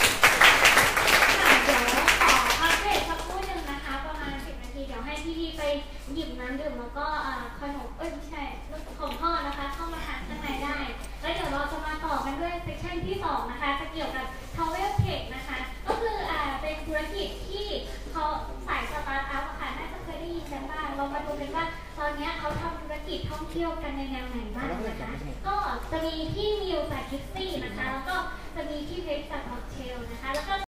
หยิบน้ำดื่มแล้วก็ขนมเอ้ยไม่ใช่ของทอดนะคะเข้ามาทานข้างในได้แล้วเดี๋ยวเราจะมาต่อกันด้วยเซสชั่นที่สองนะคะจะเกี่ยวกับ Travel Tech นะคะก็คืออ่าเป็นธุรกิจที่เขาสายสตาร์ทอัพค่ะน่าจะเคยได้ยินกันบ้างเรามาดูกันว่าตอนนี้เขาทำธุรกิจท่องเที่ยวกันในแนวไหนบ้างนะคะก็จะมีที่มิวจากคิสซี่นะคะแล้วก็จะมีที่เพชรจากม็อกเทลนะคะแล้วก็